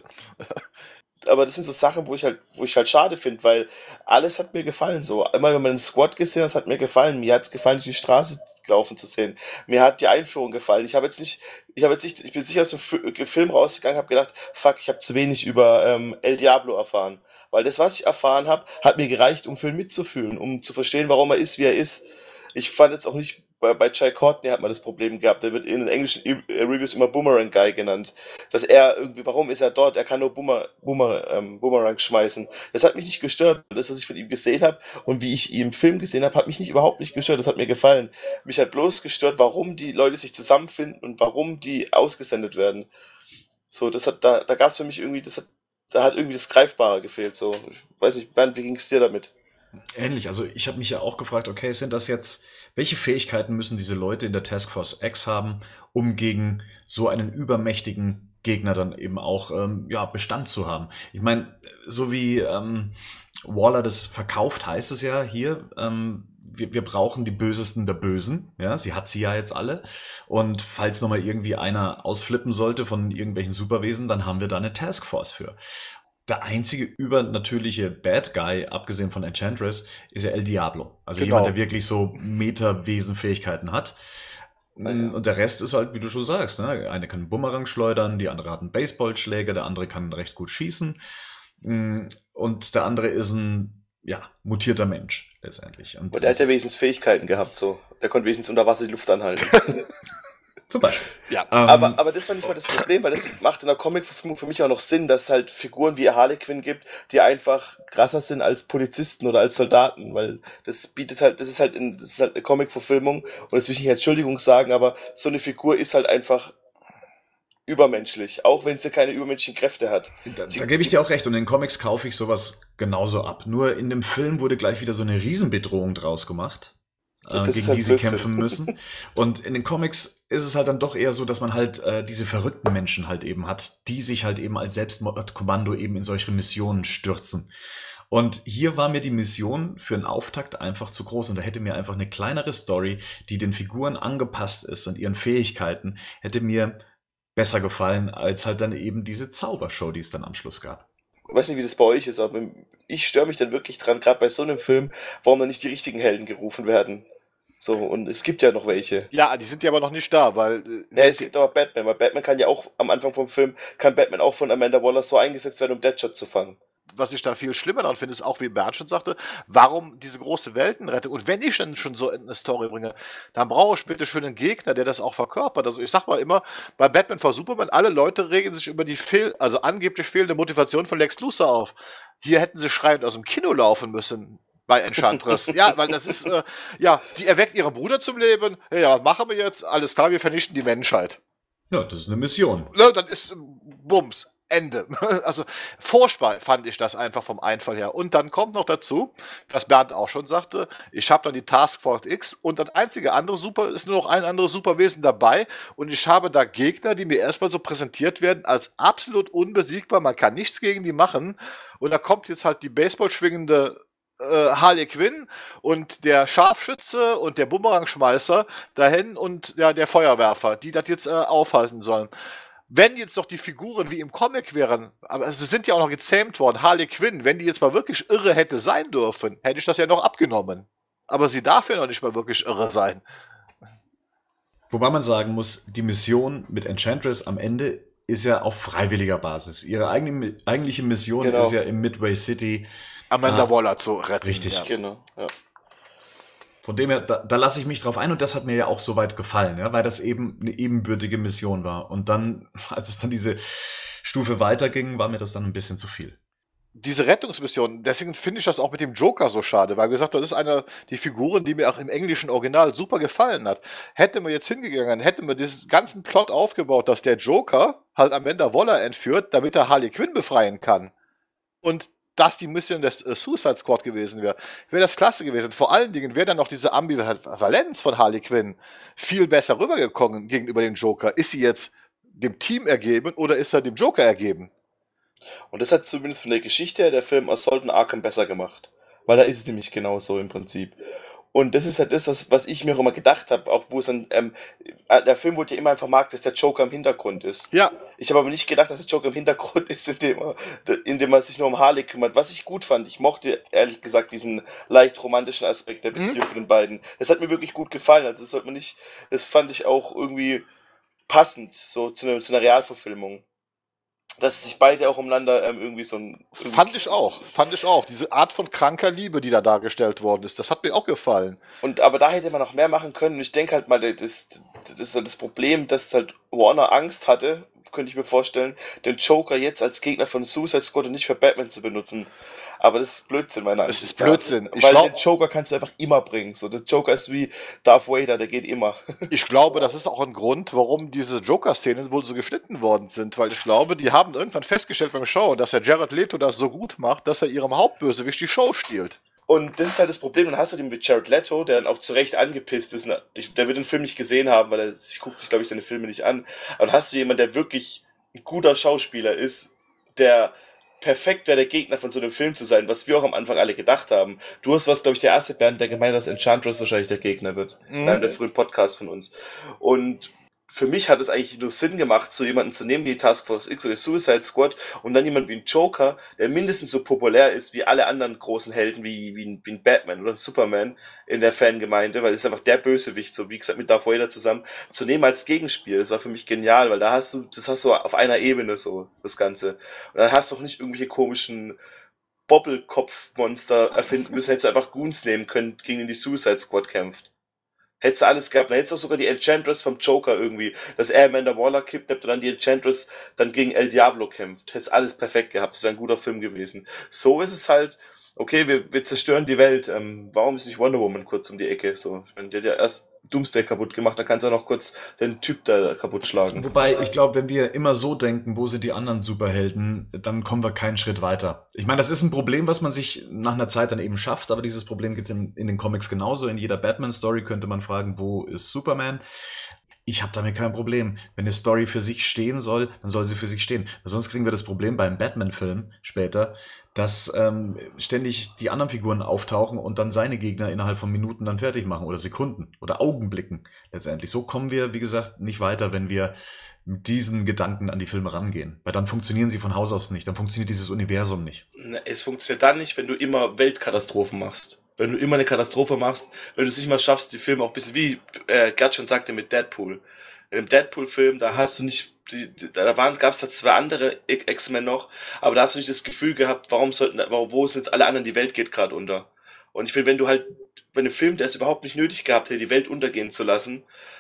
Aber das sind so Sachen, wo ich halt, wo ich halt schade finde, weil alles hat mir gefallen. So, immer wenn man einen Squad gesehen hat, das hat mir gefallen. Mir hat es gefallen, durch die Straße laufen zu sehen. Mir hat die Einführung gefallen. Ich habe jetzt nicht, ich habe jetzt nicht, ich bin sicher aus dem Fi- Film rausgegangen, habe gedacht, fuck, ich habe zu wenig über ähm, El Diablo erfahren. Weil das, was ich erfahren habe, hat mir gereicht, um Film mitzufühlen, um zu verstehen, warum er ist, wie er ist. Ich fand jetzt auch nicht, bei, bei Jai Courtney hat man das Problem gehabt, der wird in den englischen E- Reviews immer Boomerang Guy genannt. Dass er irgendwie, warum ist er dort? Er kann nur Boomer, Boomer, ähm, Boomerang schmeißen. Das hat mich nicht gestört. Das, was ich von ihm gesehen habe und wie ich ihn im Film gesehen habe, hat mich nicht überhaupt nicht gestört. Das hat mir gefallen. Mich hat bloß gestört, warum die Leute sich zusammenfinden und warum die ausgesendet werden. So, das hat, da, da gab es für mich irgendwie, das hat, da hat irgendwie das Greifbare gefehlt. So, ich weiß nicht, Bernd, wie ging es dir damit? Ähnlich, also ich habe mich ja auch gefragt, okay, sind das jetzt, welche Fähigkeiten müssen diese Leute in der Task Force X haben, um gegen so einen übermächtigen Gegner dann eben auch ähm, ja, Bestand zu haben? Ich meine, so wie ähm, Waller das verkauft, heißt es ja hier, ähm, wir, wir brauchen die Bösesten der Bösen, ja, sie hat sie ja jetzt alle, und falls nochmal irgendwie einer ausflippen sollte von irgendwelchen Superwesen, dann haben wir da eine Task Force für. Der einzige übernatürliche Bad Guy, abgesehen von Enchantress, ist ja El Diablo. Also Genau. jemand, der wirklich so Meta-Wesen-Fähigkeiten hat. Ja. Und der Rest ist halt, wie du schon sagst, ne? Eine kann einen Bumerang schleudern, die andere hat einen Baseballschläger, der andere kann recht gut schießen. Und der andere ist ein, ja, mutierter Mensch, letztendlich. Und Und der hat ja wenigstens Fähigkeiten gehabt, so. Der konnte wenigstens unter Wasser die Luft anhalten. zum Beispiel. Ja. Ähm, Aber, aber das war nicht mal das Problem, weil das macht in der Comic-Verfilmung für mich auch noch Sinn, dass es halt Figuren wie Harlequin gibt, die einfach krasser sind als Polizisten oder als Soldaten, weil das bietet halt, das ist halt, in, das ist halt eine Comic-Verfilmung und das will ich nicht als Entschuldigung sagen, aber so eine Figur ist halt einfach übermenschlich, auch wenn sie keine übermenschlichen Kräfte hat. Da, sie, da gebe ich dir auch recht und in den Comics kaufe ich sowas genauso ab. Nur in dem Film wurde gleich wieder so eine Riesenbedrohung draus gemacht, äh, gegen halt die sie Blödsinn. kämpfen müssen. Und in den Comics ist es halt dann doch eher so, dass man halt äh, diese verrückten Menschen halt eben hat, die sich halt eben als Selbstmordkommando eben in solche Missionen stürzen. Und hier war mir die Mission für einen Auftakt einfach zu groß und da hätte mir einfach eine kleinere Story, die den Figuren angepasst ist und ihren Fähigkeiten, hätte mir besser gefallen, als halt dann eben diese Zaubershow, die es dann am Schluss gab. Ich weiß nicht, wie das bei euch ist, aber ich störe mich dann wirklich dran, gerade bei so einem Film, warum dann nicht die richtigen Helden gerufen werden. So, und es gibt ja noch welche. Ja, die sind ja aber noch nicht da, weil... Äh, Ja, es gibt aber Batman, weil Batman kann ja auch, am Anfang vom Film, kann Batman auch von Amanda Waller so eingesetzt werden, um Deadshot zu fangen. Was ich da viel schlimmer daran finde, ist auch, wie Bernd schon sagte, warum diese große Weltenrettung? Und wenn ich dann schon so eine Story bringe, dann brauche ich bitte schön einen Gegner, der das auch verkörpert. Also ich sag mal immer, bei Batman vor Superman, alle Leute regen sich über die fehl, also angeblich fehlende Motivation von Lex Luthor auf. Hier hätten sie schreiend aus dem Kino laufen müssen. Bei Enchantress. Ja, weil das ist, äh, ja, die erweckt ihren Bruder zum Leben. Ja, was machen wir jetzt? Alles klar, wir vernichten die Menschheit. Ja, das ist eine Mission. Ja, dann ist äh, Bums. Ende. Also furchtbar fand ich das einfach vom Einfall her. Und dann kommt noch dazu, was Bernd auch schon sagte, ich habe dann die Taskforce X und das einzige andere Super ist nur noch ein anderes Superwesen dabei und ich habe da Gegner, die mir erstmal so präsentiert werden als absolut unbesiegbar, man kann nichts gegen die machen und da kommt jetzt halt die Baseball schwingende äh, Harley Quinn und der Scharfschütze und der Bumerangschmeißer dahin und ja der Feuerwerfer, die das jetzt äh, aufhalten sollen. Wenn jetzt doch die Figuren wie im Comic wären, aber sie sind ja auch noch gezähmt worden, Harley Quinn, wenn die jetzt mal wirklich irre hätte sein dürfen, hätte ich das ja noch abgenommen. Aber sie darf ja noch nicht mal wirklich irre sein. Wobei man sagen muss, die Mission mit Enchantress am Ende ist ja auf freiwilliger Basis. Ihre eigene, eigentliche Mission Genau. ist ja im Midway City. Amanda Ah, Waller zu retten. richtig. Ja. Genau, ja. Von dem her, da, da lasse ich mich drauf ein und das hat mir ja auch soweit gefallen, ja, weil das eben eine ebenbürtige Mission war. Und dann, als es dann diese Stufe weiterging, war mir das dann ein bisschen zu viel. Diese Rettungsmission, deswegen finde ich das auch mit dem Joker so schade, weil wie gesagt, das ist eine die Figuren, die mir auch im englischen Original super gefallen hat. Hätte man jetzt hingegangen, hätte man diesen ganzen Plot aufgebaut, dass der Joker halt Amanda Waller entführt, damit er Harley Quinn befreien kann. Und dass die Mission des äh, Suicide Squad gewesen wäre, wäre das klasse gewesen. Vor allen Dingen wäre dann noch diese Ambivalenz von Harley Quinn viel besser rübergekommen gegenüber dem Joker. Ist sie jetzt dem Team ergeben oder ist er dem Joker ergeben? Und das hat zumindest von der Geschichte her der Film Assault on Arkham besser gemacht. Weil da ist es nämlich genau so im Prinzip. Und das ist halt das, was, was ich mir auch immer gedacht habe, auch wo es dann, ähm, der Film wurde ja immer einfach mag, dass der Joker im Hintergrund ist. Ja. Ich habe aber nicht gedacht, dass der Joker im Hintergrund ist, indem er, indem er sich nur um Harley kümmert. Was ich gut fand, ich mochte ehrlich gesagt diesen leicht romantischen Aspekt der Beziehung mhm. von den beiden. Das hat mir wirklich gut gefallen. Also das sollte man nicht, das fand ich auch irgendwie passend, so zu einer, zu einer Realverfilmung. Dass sich beide auch umeinander ähm, irgendwie so ein... Fand ich auch, fand ich auch. Diese Art von kranker Liebe, die da dargestellt worden ist, das hat mir auch gefallen. Und aber da hätte man noch mehr machen können. Und ich denke halt mal, das, das ist halt das Problem, dass halt Warner Angst hatte, könnte ich mir vorstellen, den Joker jetzt als Gegner von Suicide Squad und nicht für Batman zu benutzen. Aber das ist Blödsinn, meiner Ansicht nach. Das ist Blödsinn. Ich Weil glaub, den Joker kannst du einfach immer bringen. So, der Joker ist wie Darth Vader, der geht immer. Ich glaube, das ist auch ein Grund, warum diese Joker-Szenen wohl so geschnitten worden sind. Weil ich glaube, die haben irgendwann festgestellt beim Schauen, dass der Jared Leto das so gut macht, dass er ihrem Hauptbösewicht die Show stiehlt. Und das ist halt das Problem, dann hast du den mit Jared Leto, der dann auch zu Recht angepisst ist. Ich, der wird den Film nicht gesehen haben, weil er guckt sich, glaube ich, seine Filme nicht an. Aber dann hast du jemanden, der wirklich ein guter Schauspieler ist, der perfekt wäre, der Gegner von so einem Film zu sein, was wir auch am Anfang alle gedacht haben. Du hast was, glaube ich, der erste Bernd, der gemeint hat, dass Enchantress wahrscheinlich der Gegner wird. Mhm. In einem der frühen Podcasts von uns. Und für mich hat es eigentlich nur Sinn gemacht, so jemanden zu nehmen wie die Taskforce X oder die Suicide Squad und dann jemanden wie ein Joker, der mindestens so populär ist wie alle anderen großen Helden, wie, wie, ein, wie ein Batman oder ein Superman in der Fangemeinde, weil es ist einfach der Bösewicht, so wie gesagt mit Darth Vader zusammen, zu nehmen als Gegenspiel. Das war für mich genial, weil da hast du, das hast du auf einer Ebene so, das Ganze. Und dann hast du auch nicht irgendwelche komischen Bobbelkopfmonster erfinden müssen, hättest du einfach Goons nehmen können, gegen den die Suicide Squad kämpft. Hättest du alles gehabt. Dann hättest du auch sogar die Enchantress vom Joker irgendwie, dass er Amanda Waller kidnappt und dann die Enchantress dann gegen El Diablo kämpft. Hättest alles perfekt gehabt. Das wäre ein guter Film gewesen. So ist es halt, okay, wir, wir zerstören die Welt. Ähm, warum ist nicht Wonder Woman kurz um die Ecke? So, ich meine, die hat ja erst Doomsday kaputt gemacht, da kannst du auch noch kurz den Typ da kaputt schlagen. Wobei, ich glaube, wenn wir immer so denken, wo sind die anderen Superhelden, dann kommen wir keinen Schritt weiter. Ich meine, das ist ein Problem, was man sich nach einer Zeit dann eben schafft, aber dieses Problem gibt es in, in den Comics genauso. In jeder Batman-Story könnte man fragen, wo ist Superman? Ich habe damit kein Problem. Wenn eine Story für sich stehen soll, dann soll sie für sich stehen. Weil sonst kriegen wir das Problem beim Batman-Film später, dass ähm, ständig die anderen Figuren auftauchen und dann seine Gegner innerhalb von Minuten dann fertig machen oder Sekunden oder Augenblicken letztendlich. So kommen wir, wie gesagt, nicht weiter, wenn wir mit diesen Gedanken an die Filme rangehen. Weil dann funktionieren sie von Haus aus nicht. Dann funktioniert dieses Universum nicht. Es funktioniert dann nicht, wenn du immer Weltkatastrophen machst. Wenn du immer eine Katastrophe machst, wenn du es nicht mal schaffst, die Filme auch ein bisschen, wie äh, Gerd schon sagte mit Deadpool. In dem Deadpool-Film, da hast du nicht, die, die, da waren, gab es da zwei andere X-Men noch, aber da hast du nicht das Gefühl gehabt, warum sollten, wo sind jetzt alle anderen, die Welt geht gerade unter. Und ich finde, wenn du halt, bei einem Film, der es überhaupt nicht nötig gehabt hätte, die Welt untergehen zu lassen,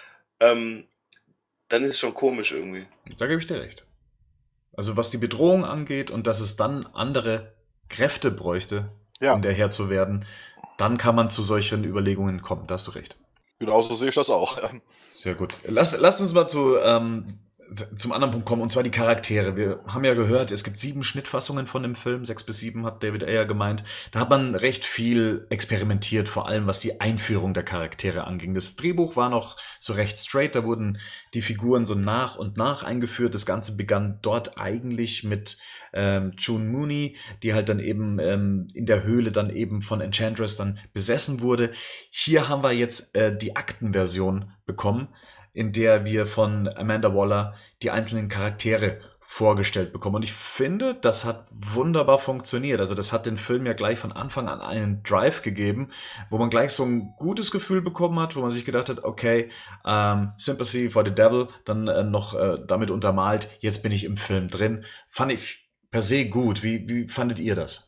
ähm, dann ist es schon komisch irgendwie. Da gebe ich dir recht. Also was die Bedrohung angeht und dass es dann andere Kräfte bräuchte, ja, um der Herr zu werden, dann kann man zu solchen Überlegungen kommen. Da hast du recht. Genau so sehe ich das auch. Sehr gut. Lass, lass uns mal zu, ähm, zum anderen Punkt kommen, und zwar die Charaktere. Wir haben ja gehört, es gibt sieben Schnittfassungen von dem Film, sechs bis sieben hat David Ayer gemeint. Da hat man recht viel experimentiert, vor allem was die Einführung der Charaktere anging. Das Drehbuch war noch so recht straight, da wurden die Figuren so nach und nach eingeführt. Das Ganze begann dort eigentlich mit ähm, June Mooney, die halt dann eben ähm, in der Höhle dann eben von Enchantress dann besessen wurde. Hier haben wir jetzt äh, die Aktenversion bekommen, in der wir von Amanda Waller die einzelnen Charaktere vorgestellt bekommen. Und ich finde, das hat wunderbar funktioniert. Also das hat den Film ja gleich von Anfang an einen Drive gegeben, wo man gleich so ein gutes Gefühl bekommen hat, wo man sich gedacht hat, okay, ähm, Sympathy for the Devil, dann äh, noch äh, damit untermalt, jetzt bin ich im Film drin. Fand ich per se gut. Wie, wie fandet ihr das?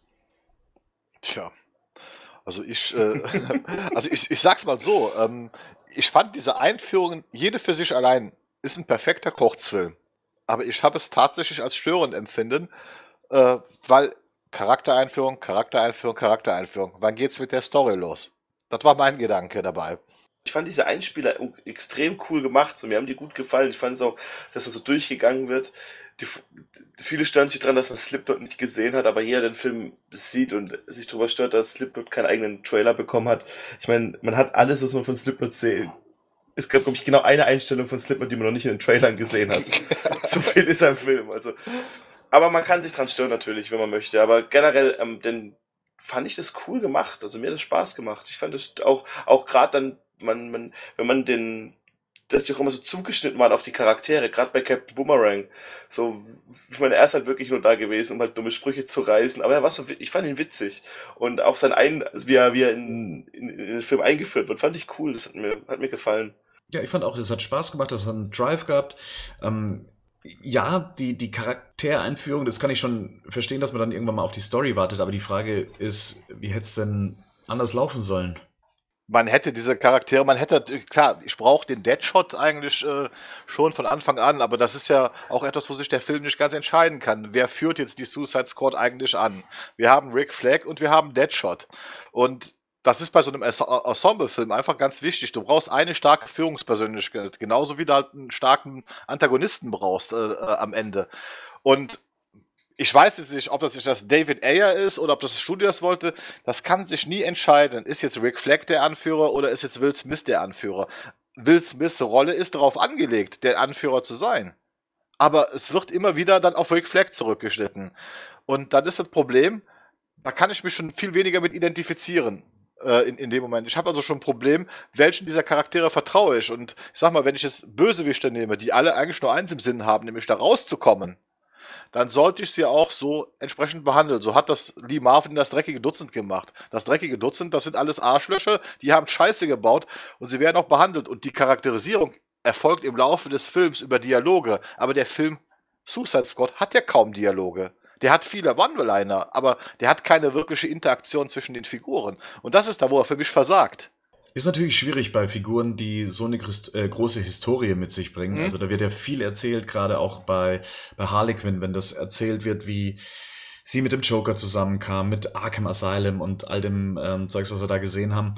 Tja, also ich, äh, also ich, ich sag's mal so, ähm, ich fand diese Einführungen, jede für sich allein, ist ein perfekter Kurzfilm. Aber ich habe es tatsächlich als störend empfinden, äh, weil Charaktereinführung, Charaktereinführung, Charaktereinführung. Wann geht's mit der Story los? Das war mein Gedanke dabei. Ich fand diese Einspieler extrem cool gemacht. So, mir haben die gut gefallen. Ich fand es auch, dass das so durchgegangen wird. Die, viele stören sich dran, dass man Slipknot nicht gesehen hat, aber jeder den Film sieht und sich darüber stört, dass Slipknot keinen eigenen Trailer bekommen hat. Ich meine, man hat alles, was man von Slipknot sieht. Es gab, glaube ich, genau eine Einstellung von Slipknot, die man noch nicht in den Trailern gesehen hat. So viel ist am Film. Also, aber man kann sich dran stören natürlich, wenn man möchte. Aber generell, ähm, denn fand ich das cool gemacht. Also mir hat das Spaß gemacht. Ich fand das auch, auch gerade dann, man, man, wenn man den, dass die auch immer so zugeschnitten waren auf die Charaktere, gerade bei Captain Boomerang. So, ich meine, er ist halt wirklich nur da gewesen, um halt dumme Sprüche zu reißen, aber er war so, ich fand ihn witzig. Und auch sein Ein, wie er, wie er in, in, in den Film eingeführt wird, fand ich cool, das hat mir, hat mir gefallen. Ja, ich fand auch, es hat Spaß gemacht, das hat einen Drive gehabt. Ähm, ja, die, die Charaktereinführung, das kann ich schon verstehen, dass man dann irgendwann mal auf die Story wartet, aber die Frage ist, wie hätte es denn anders laufen sollen? Man hätte diese Charaktere, man hätte, klar, ich brauche den Deadshot eigentlich äh, schon von Anfang an, aber das ist ja auch etwas, wo sich der Film nicht ganz entscheiden kann. Wer führt jetzt die Suicide Squad eigentlich an? Wir haben Rick Flag und wir haben Deadshot. Und das ist bei so einem Ensemble-Film einfach ganz wichtig. Du brauchst eine starke Führungspersönlichkeit, genauso wie du halt einen starken Antagonisten brauchst äh, äh, am Ende. Und ich weiß jetzt nicht, ob das nicht das David Ayer ist oder ob das das Studio das wollte. Das kann sich nie entscheiden. Ist jetzt Rick Flag der Anführer oder ist jetzt Will Smith der Anführer? Will Smiths Rolle ist darauf angelegt, der Anführer zu sein. Aber es wird immer wieder dann auf Rick Flag zurückgeschnitten. Und dann ist das Problem, da kann ich mich schon viel weniger mit identifizieren. In, in dem Moment. Ich habe also schon ein Problem, welchen dieser Charaktere vertraue ich. Und ich sag mal, wenn ich jetzt Bösewichte nehme, die alle eigentlich nur eins im Sinn haben, nämlich da rauszukommen, dann sollte ich sie auch so entsprechend behandeln. So hat das Lee Marvin das dreckige Dutzend gemacht. Das dreckige Dutzend, das sind alles Arschlöcher, die haben Scheiße gebaut und sie werden auch behandelt. Und die Charakterisierung erfolgt im Laufe des Films über Dialoge. Aber der Film Suicide Squad hat ja kaum Dialoge. Der hat viele One-Liner, aber der hat keine wirkliche Interaktion zwischen den Figuren. Und das ist da, wo er für mich versagt. Ist natürlich schwierig bei Figuren, die so eine äh, große Historie mit sich bringen. Mhm. Also da wird ja viel erzählt, gerade auch bei, bei Harley Quinn, wenn das erzählt wird, wie sie mit dem Joker zusammenkam, mit Arkham Asylum und all dem ähm, Zeugs, was wir da gesehen haben.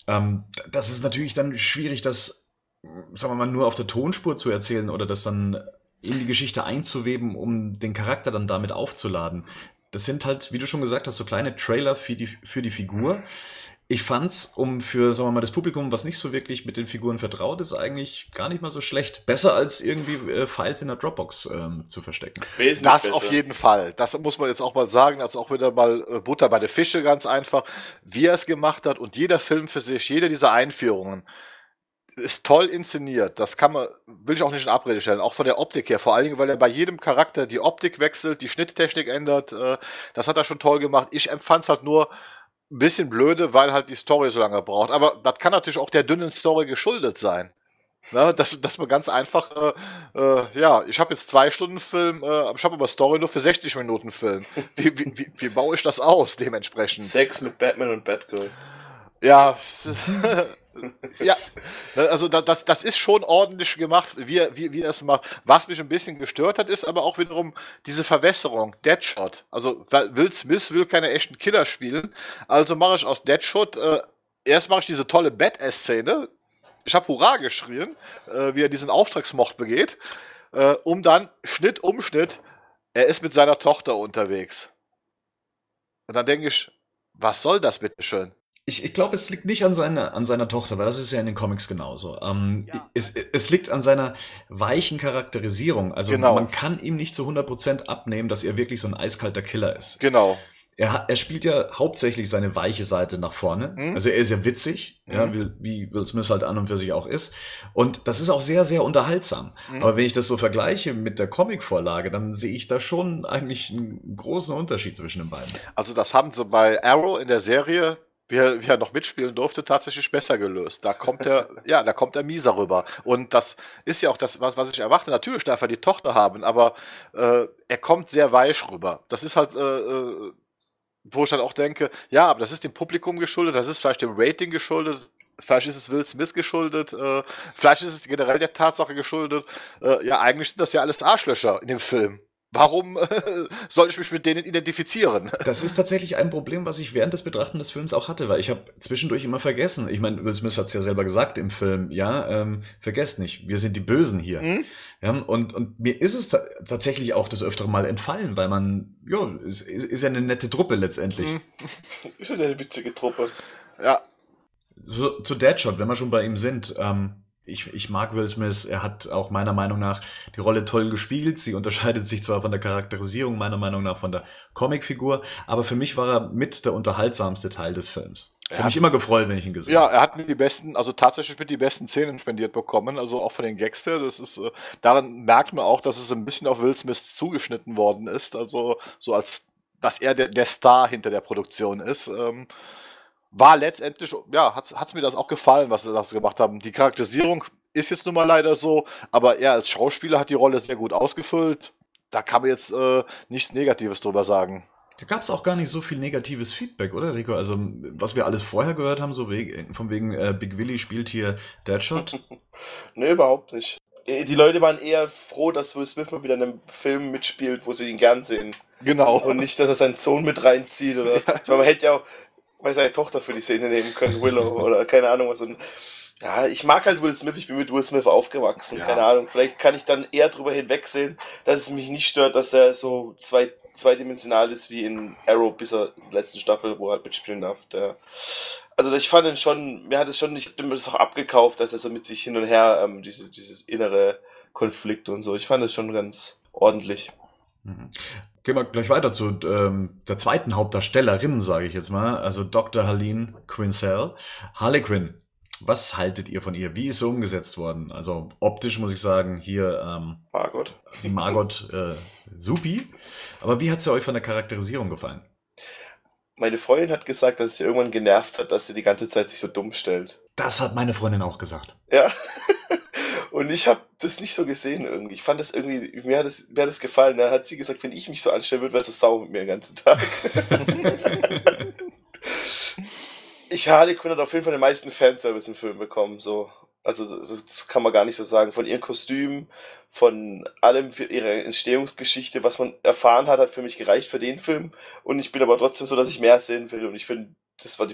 Ähm, das ist natürlich dann schwierig, das, sagen wir mal, nur auf der Tonspur zu erzählen oder das dann in die Geschichte einzuweben, um den Charakter dann damit aufzuladen. Das sind halt, wie du schon gesagt hast, so kleine Trailer für die, für die Figur. Ich fand's, um für, sagen wir mal, das Publikum, was nicht so wirklich mit den Figuren vertraut ist, eigentlich gar nicht mal so schlecht. Besser als irgendwie äh, Files in der Dropbox ähm, zu verstecken. Wesentlich Das besser. auf jeden Fall. Das muss man jetzt auch mal sagen. Also auch wieder mal äh, Butter bei der Fische, ganz einfach. Wie er es gemacht hat und jeder Film für sich, jede dieser Einführungen ist toll inszeniert. Das kann man, will ich auch nicht in Abrede stellen. Auch von der Optik her. Vor allen Dingen, weil er bei jedem Charakter die Optik wechselt, die Schnitttechnik ändert. Äh, das hat er schon toll gemacht. Ich empfand es halt nur ein bisschen blöde, weil halt die Story so lange braucht. Aber das kann natürlich auch der dünnen Story geschuldet sein. Ne, dass, dass man ganz einfach, äh, äh, ja, ich habe jetzt zwei Stunden Film, äh, ich habe aber Story nur für sechzig Minuten Film. Wie, wie, wie, wie baue ich das aus dementsprechend? Sex mit Batman und Batgirl. Ja, ja, also da- das, das ist schon ordentlich gemacht, wie, er- wie, wie er es macht. Was mich ein bisschen gestört hat, ist aber auch wiederum diese Verwässerung, Deadshot. Also weil Will Smith will keine echten Killer spielen, also mache ich aus Deadshot, äh, erst mache ich diese tolle Badass-Szene, ich habe Hurra geschrien, äh, wie er diesen Auftragsmord begeht, äh, um dann, Schnitt um Schnitt, er ist mit seiner Tochter unterwegs. Und dann denke ich, was soll das bitteschön? Ich, ich glaube, es liegt nicht an seiner, an seiner Tochter, weil das ist ja in den Comics genauso. Ähm, Ja. es, es liegt an seiner weichen Charakterisierung. Also Genau. man kann ihm nicht zu hundert Prozent abnehmen, dass er wirklich so ein eiskalter Killer ist. Genau. Er, hat- er spielt ja hauptsächlich seine weiche Seite nach vorne. Mhm. Also er ist ja witzig, ja, Mhm. wie, wie Will Smith halt an und für sich auch ist. Und das ist auch sehr, sehr unterhaltsam. Mhm. Aber wenn ich das so vergleiche mit der Comicvorlage, dann sehe ich da schon eigentlich einen großen Unterschied zwischen den beiden. Also das haben sie bei Arrow in der Serie, wie er, wie er noch mitspielen durfte, tatsächlich besser gelöst. Da kommt er, ja, da kommt er mieser rüber. Und das ist ja auch das, was, was ich erwarte. Natürlich darf er die Tochter haben, aber äh, er kommt sehr weich rüber. Das ist halt, äh, äh, wo ich dann auch denke, ja, aber das ist dem Publikum geschuldet, das ist vielleicht dem Rating geschuldet, vielleicht ist es Will Smith geschuldet, äh, vielleicht ist es generell der Tatsache geschuldet, äh, ja, eigentlich sind das ja alles Arschlöcher in dem Film. Warum äh, soll ich mich mit denen identifizieren? Das ist tatsächlich ein Problem, was ich während des Betrachten des Films auch hatte, weil ich habe zwischendurch immer vergessen. Ich meine, Will Smith hat es ja selber gesagt im Film, ja, ähm, vergesst nicht, wir sind die Bösen hier. Mhm. Ja, und, und mir ist es ta tatsächlich auch des Öfteren mal entfallen, weil man, ja, ist, ist ist ja eine nette Truppe letztendlich. Mhm. Ist schon eine witzige Truppe. Ja, So, zu Deadshot, wenn wir schon bei ihm sind, ähm, ich, ich mag Will Smith, er hat auch meiner Meinung nach die Rolle toll gespielt. Sie unterscheidet sich zwar von der Charakterisierung meiner Meinung nach von der Comicfigur, aber für mich war er mit der unterhaltsamste Teil des Films. Ich Er habe hat- mich immer gefreut, wenn ich ihn gesehen ja, habe. er hat mit die besten, also tatsächlich mit die besten Szenen spendiert bekommen, also auch von den Gags her. Das ist, äh, daran merkt man auch, dass es ein bisschen auf Will Smith zugeschnitten worden ist, also so als, dass er der, der Star hinter der Produktion ist. Ähm, war letztendlich, ja, hat es mir das auch gefallen, was sie das gemacht haben. Die Charakterisierung ist jetzt nun mal leider so, aber er als Schauspieler hat die Rolle sehr gut ausgefüllt. Da kann man jetzt äh, nichts Negatives drüber sagen. Da gab es auch gar nicht so viel negatives Feedback, oder Rico? Also, was wir alles vorher gehört haben, so wegen, von wegen äh, Big Willy spielt hier Deadshot. Nee, überhaupt nicht. Eh, Die Leute waren eher froh, dass Will Smith mal wieder in einem Film mitspielt, wo sie ihn gern sehen. Genau. Und nicht, dass er seinen Sohn mit reinzieht. Oder ich meine, man hätte ja auch weiß seine Tochter für die Szene nehmen können, Willow oder keine Ahnung was. Und ja, ich mag halt Will Smith, ich bin mit Will Smith aufgewachsen, Ja. keine Ahnung. Vielleicht kann ich dann eher drüber hinwegsehen, dass es mich nicht stört, dass er so zwei, zweidimensional ist wie in Arrow bis er in der letzten Staffel, wo er halt mitspielen darf. Der, also ich fand ihn schon, mir hat es schon, ich hab ihm das auch abgekauft, dass er so mit sich hin und her, ähm, dieses, dieses innere Konflikt und so. Ich fand es schon ganz ordentlich. Mhm. Gehen wir gleich weiter zu ähm, der zweiten Hauptdarstellerin, sage ich jetzt mal, also Doktor Harleen Quinzel. Harley Quinn, was haltet ihr von ihr? Wie ist sie umgesetzt worden? Also optisch muss ich sagen, hier ähm, Margot. die Margot äh, supi. Aber wie hat sie euch von der Charakterisierung gefallen? Meine Freundin hat gesagt, dass es sie irgendwann genervt hat, dass sie die ganze Zeit sich so dumm stellt. Das hat meine Freundin auch gesagt. Ja. Und ich habe das nicht so gesehen irgendwie. Ich fand das irgendwie, mir hat es mir hat es gefallen. Dann hat sie gesagt, wenn ich mich so anstellen würde, wärst du sauer mit mir den ganzen Tag. Ich Harley Quinn hat auf jeden Fall den meisten Fanservice im Film bekommen. So. Also so- das kann man gar nicht so sagen. Von ihren Kostümen, von allem für ihre Entstehungsgeschichte, was man erfahren hat, hat für mich gereicht für den Film. Und ich bin aber trotzdem so, dass ich mehr sehen will. Und ich finde, das war die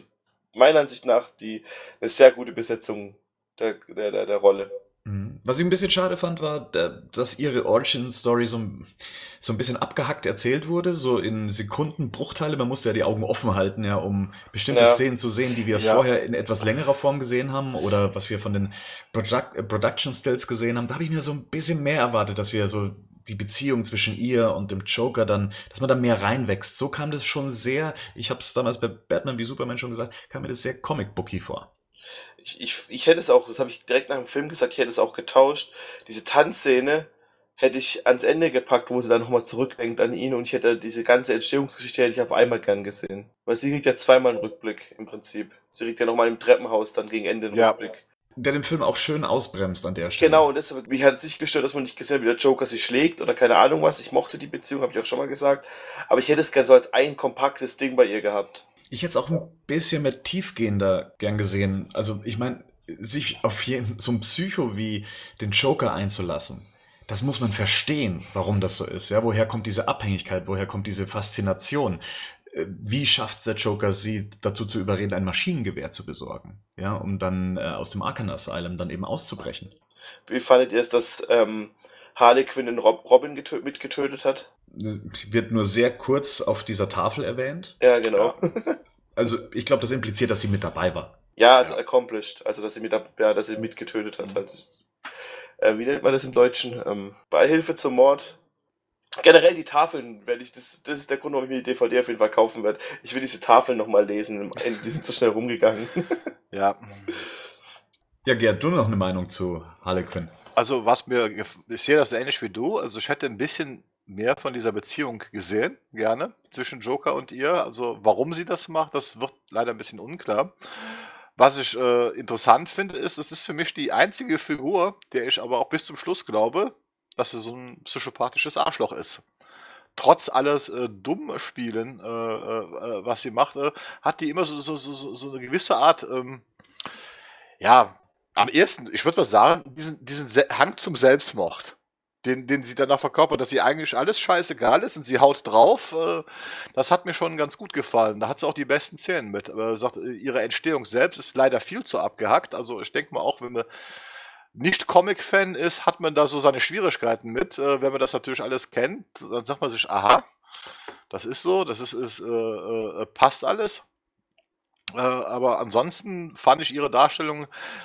meiner Ansicht nach die, eine sehr gute Besetzung der, der, der, der Rolle. Was ich ein bisschen schade fand, war, dass ihre Origin-Story so, so ein bisschen abgehackt erzählt wurde, so in Sekundenbruchteile. Man musste ja die Augen offen halten, ja, um bestimmte Ja. Szenen zu sehen, die wir Ja. vorher in etwas längerer Form gesehen haben oder was wir von den Product äh, Production Stills gesehen haben. Da habe ich mir so ein bisschen mehr erwartet, dass wir so die Beziehung zwischen ihr und dem Joker dann, dass man da mehr reinwächst. So kam das schon sehr, ich habe es damals bei Batman wie Superman schon gesagt, kam mir das sehr comic-booky vor. Ich, ich, ich hätte es auch, das habe ich direkt nach dem Film gesagt, ich hätte es auch getauscht. Diese Tanzszene hätte ich ans Ende gepackt, wo sie dann nochmal zurückdenkt an ihn und ich hätte diese ganze Entstehungsgeschichte hätte ich auf einmal gern gesehen. Weil sie kriegt ja zweimal einen Rückblick im Prinzip. Sie kriegt ja nochmal im Treppenhaus dann gegen Ende einen Ja. Rückblick. Der den Film auch schön ausbremst an der Stelle. Genau, und deshalb, mich hat es nicht gestört, dass man nicht gesehen hat, wie der Joker sich schlägt oder keine Ahnung was. Ich mochte die Beziehung, habe ich auch schon mal gesagt. Aber ich hätte es gern so als ein kompaktes Ding bei ihr gehabt. Ich hätte es auch ein bisschen mehr tiefgehender gern gesehen. Also ich meine, sich auf jeden, so ein Psycho wie den Joker einzulassen, das muss man verstehen, warum das so ist. Ja, woher kommt diese Abhängigkeit, woher kommt diese Faszination? Äh, Wie schafft es der Joker, sie dazu zu überreden, ein Maschinengewehr zu besorgen, ja, um dann äh, aus dem Arkham Asylum dann eben auszubrechen? Wie fandet ihr es, dass ähm, Harley Quinn den Rob Robin getö mitgetötet hat? Wird nur sehr kurz auf dieser Tafel erwähnt. Ja, genau. Also ich glaube, das impliziert, dass sie mit dabei war. Ja, also accomplished, also dass sie mit, ja, dass sie mitgetötet hat. Halt. Äh, wie nennt man das im Deutschen? Ähm, Beihilfe zum Mord. Generell die Tafeln werde ich, das, das ist der Grund, warum ich mir die D V D auf jeden Fall kaufen werde. Ich will diese Tafeln nochmal lesen, die sind so schnell rumgegangen. Ja. Ja, Gerd, du noch eine Meinung zu Harley Quinn? Also was mir, gef- ich sehe das ähnlich wie du, also ich hätte ein bisschen mehr von dieser Beziehung gesehen, gerne, zwischen Joker und ihr. Also warum sie das macht, das wird leider ein bisschen unklar. Was ich äh, interessant finde, ist, es ist für mich die einzige Figur, der ich aber auch bis zum Schluss glaube, dass sie so ein psychopathisches Arschloch ist. Trotz alles äh, dumm Spielen, äh, äh, was sie macht, äh, hat die immer so, so, so, so so eine gewisse Art, ähm, ja, am ersten, ich würde mal sagen, diesen, diesen Se Hang zum Selbstmord, den, den sie danach verkörpert, dass sie eigentlich alles scheißegal ist und sie haut drauf, äh, das hat mir schon ganz gut gefallen. Da hat sie auch die besten Szenen mit. Aber sie sagt, äh, ihre Entstehung selbst ist leider viel zu abgehackt. Also ich denke mal auch, wenn man nicht Comic-Fan ist, hat man da so seine Schwierigkeiten mit. Äh, wenn man das natürlich alles kennt, dann sagt man sich, aha, das ist so, das ist, ist äh, äh, passt alles. Äh, aber ansonsten fand ich ihre Darstellung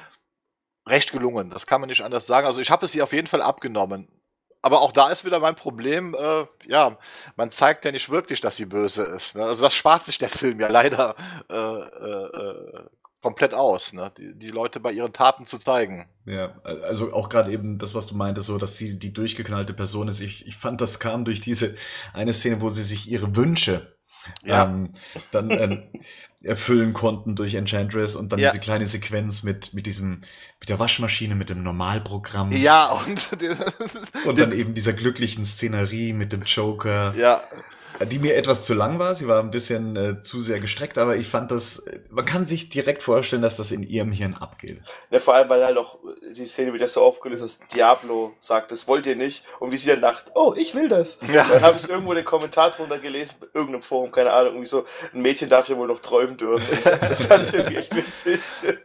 recht gelungen. Das kann man nicht anders sagen. Also ich habe es ihr auf jeden Fall abgenommen. Aber auch da ist wieder mein Problem, äh, ja, man zeigt ja nicht wirklich, dass sie böse ist. Ne? Also das spart sich der Film ja leider äh, äh, äh, komplett aus, ne? die, die Leute bei ihren Taten zu zeigen. Ja, also auch gerade eben das, was du meintest, so, dass sie die durchgeknallte Person ist. Ich, ich fand, das kam durch diese eine Szene, wo sie sich ihre Wünsche Ja. ähm, dann ähm, erfüllen konnten durch Enchantress und dann Ja. diese kleine Sequenz mit, mit diesem, mit der Waschmaschine, mit dem Normalprogramm Ja, und, und dann eben dieser glücklichen Szenerie mit dem Joker, ja, die mir etwas zu lang war. Sie war ein bisschen äh, zu sehr gestreckt, aber ich fand das, äh, man kann sich direkt vorstellen, dass das in ihrem Hirn abgeht. Ja, vor allem, weil halt auch die Szene wieder so aufgelöst ist, dass Diablo sagt, das wollt ihr nicht. Und wie sie dann lacht, oh, ich will das. Ja. Dann habe ich irgendwo den Kommentar drunter gelesen, bei irgendeinem Forum, keine Ahnung, irgendwie so, ein Mädchen darf ja wohl noch träumen dürfen. Das fand ich irgendwie echt witzig.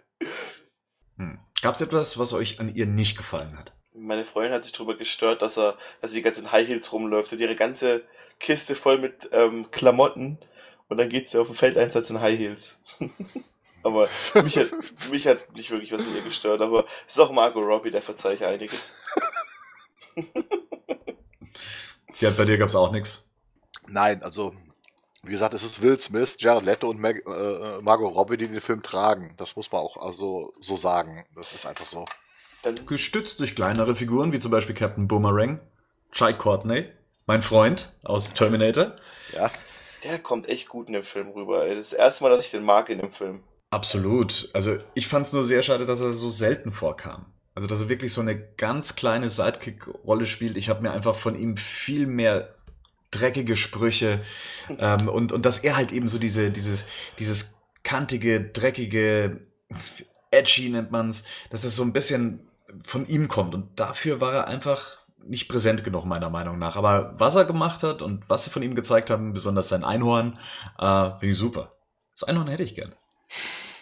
Hm. Gab es etwas, was euch an ihr nicht gefallen hat? Meine Freundin hat sich darüber gestört, dass er, dass sie die ganze in High Heels rumläuft und ihre ganze Kiste voll mit ähm, Klamotten und dann geht sie auf den Feldeinsatz in High Heels. Aber mich hat, mich hat nicht wirklich was in ihr gestört, aber es ist auch Margot Robbie, der verzeihe ich einiges. Ja, bei dir gab es auch nichts. nein, also wie gesagt, es ist Will Smith, Jared Leto und Mag äh, Margot Robbie, die den Film tragen. Das muss man auch also so sagen. Das ist einfach so. Dann, Gestützt durch kleinere Figuren, wie zum Beispiel Captain Boomerang, Jai Courtney, mein Freund aus Terminator. Ja, der kommt echt gut in dem Film rüber. Ey. Das ist das erste Mal, dass ich den mag in dem Film. Absolut. Also ich fand es nur sehr schade, dass er so selten vorkam. Also dass er wirklich so eine ganz kleine Sidekick-Rolle spielt. Ich habe mir einfach von ihm viel mehr dreckige Sprüche ähm, und, und dass er halt eben so diese, dieses, dieses kantige, dreckige, edgy nennt man's, dass es so ein bisschen von ihm kommt. Und dafür war er einfach nicht präsent genug, meiner Meinung nach. Aber was er gemacht hat und was sie von ihm gezeigt haben, besonders sein Einhorn, äh, finde ich super. Das Einhorn hätte ich gern.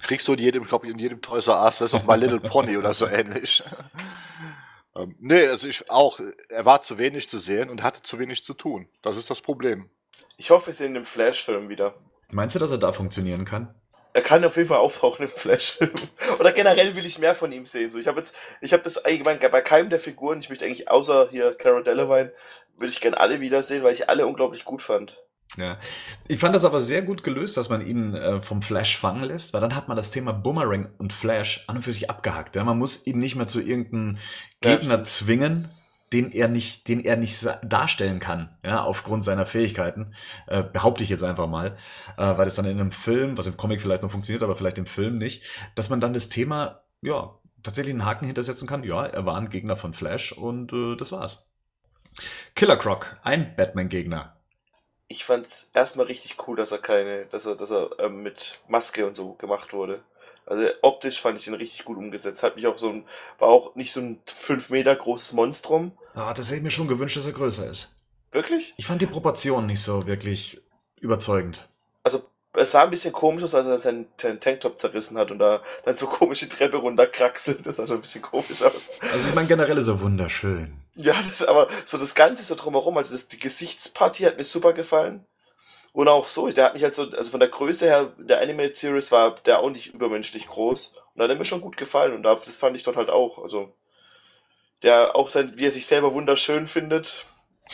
Kriegst du in jedem, ich glaube, in jedem Toys R Us, das ist auch My Little Pony oder so ähnlich. ähm, nee, also ich auch, er war zu wenig zu sehen und hatte zu wenig zu tun. Das ist das Problem. Ich hoffe, wir sehen den Flash-Film wieder. Meinst du, dass er da funktionieren kann? Er kann auf jeden Fall auftauchen im Flash-Film. Oder generell will ich mehr von ihm sehen. So, ich habe jetzt, ich habe das allgemein bei keinem der Figuren, ich möchte eigentlich außer hier Cara Delevingne, würde ich gerne alle wiedersehen, weil ich alle unglaublich gut fand. Ja. Ich fand das aber sehr gut gelöst, dass man ihn äh, vom Flash fangen lässt, weil dann hat man das Thema Boomerang und Flash an und für sich abgehakt. Ja? Man muss ihn nicht mehr zu irgendeinem Gegner Ja, zwingen, den er nicht, den er nicht sa- darstellen kann, ja, aufgrund seiner Fähigkeiten, äh, behaupte ich jetzt einfach mal, äh, weil es dann in einem Film, was im Comic vielleicht noch funktioniert, aber vielleicht im Film nicht, dass man dann das Thema, ja, tatsächlich einen Haken hintersetzen kann. Ja, er war ein Gegner von Flash und äh, das war's. Killer Croc, ein Batman-Gegner. Ich fand's erstmal richtig cool, dass er keine, dass er, dass er ähm, mit Maske und so gemacht wurde. Also optisch fand ich den richtig gut umgesetzt. Hat mich auch so ein, war auch nicht so ein fünf Meter großes Monstrum. Ah, das hätte ich mir schon gewünscht, dass er größer ist. Wirklich? Ich fand die Proportionen nicht so wirklich überzeugend. Also es sah ein bisschen komisch aus, als er seinen, seinen Tanktop zerrissen hat und da dann so komische Treppe runterkraxelt. Das sah schon ein bisschen komisch aus. Also ich meine, generell ist er wunderschön. Ja, das aber so das Ganze so drumherum, also das, die Gesichtspartie hat mir super gefallen. Und auch so, der hat mich halt so, also von der Größe her, der Animated Series war der auch nicht übermenschlich groß. Und da hat er mir schon gut gefallen und das fand ich dort halt auch. Also, der auch sein, wie er sich selber wunderschön findet.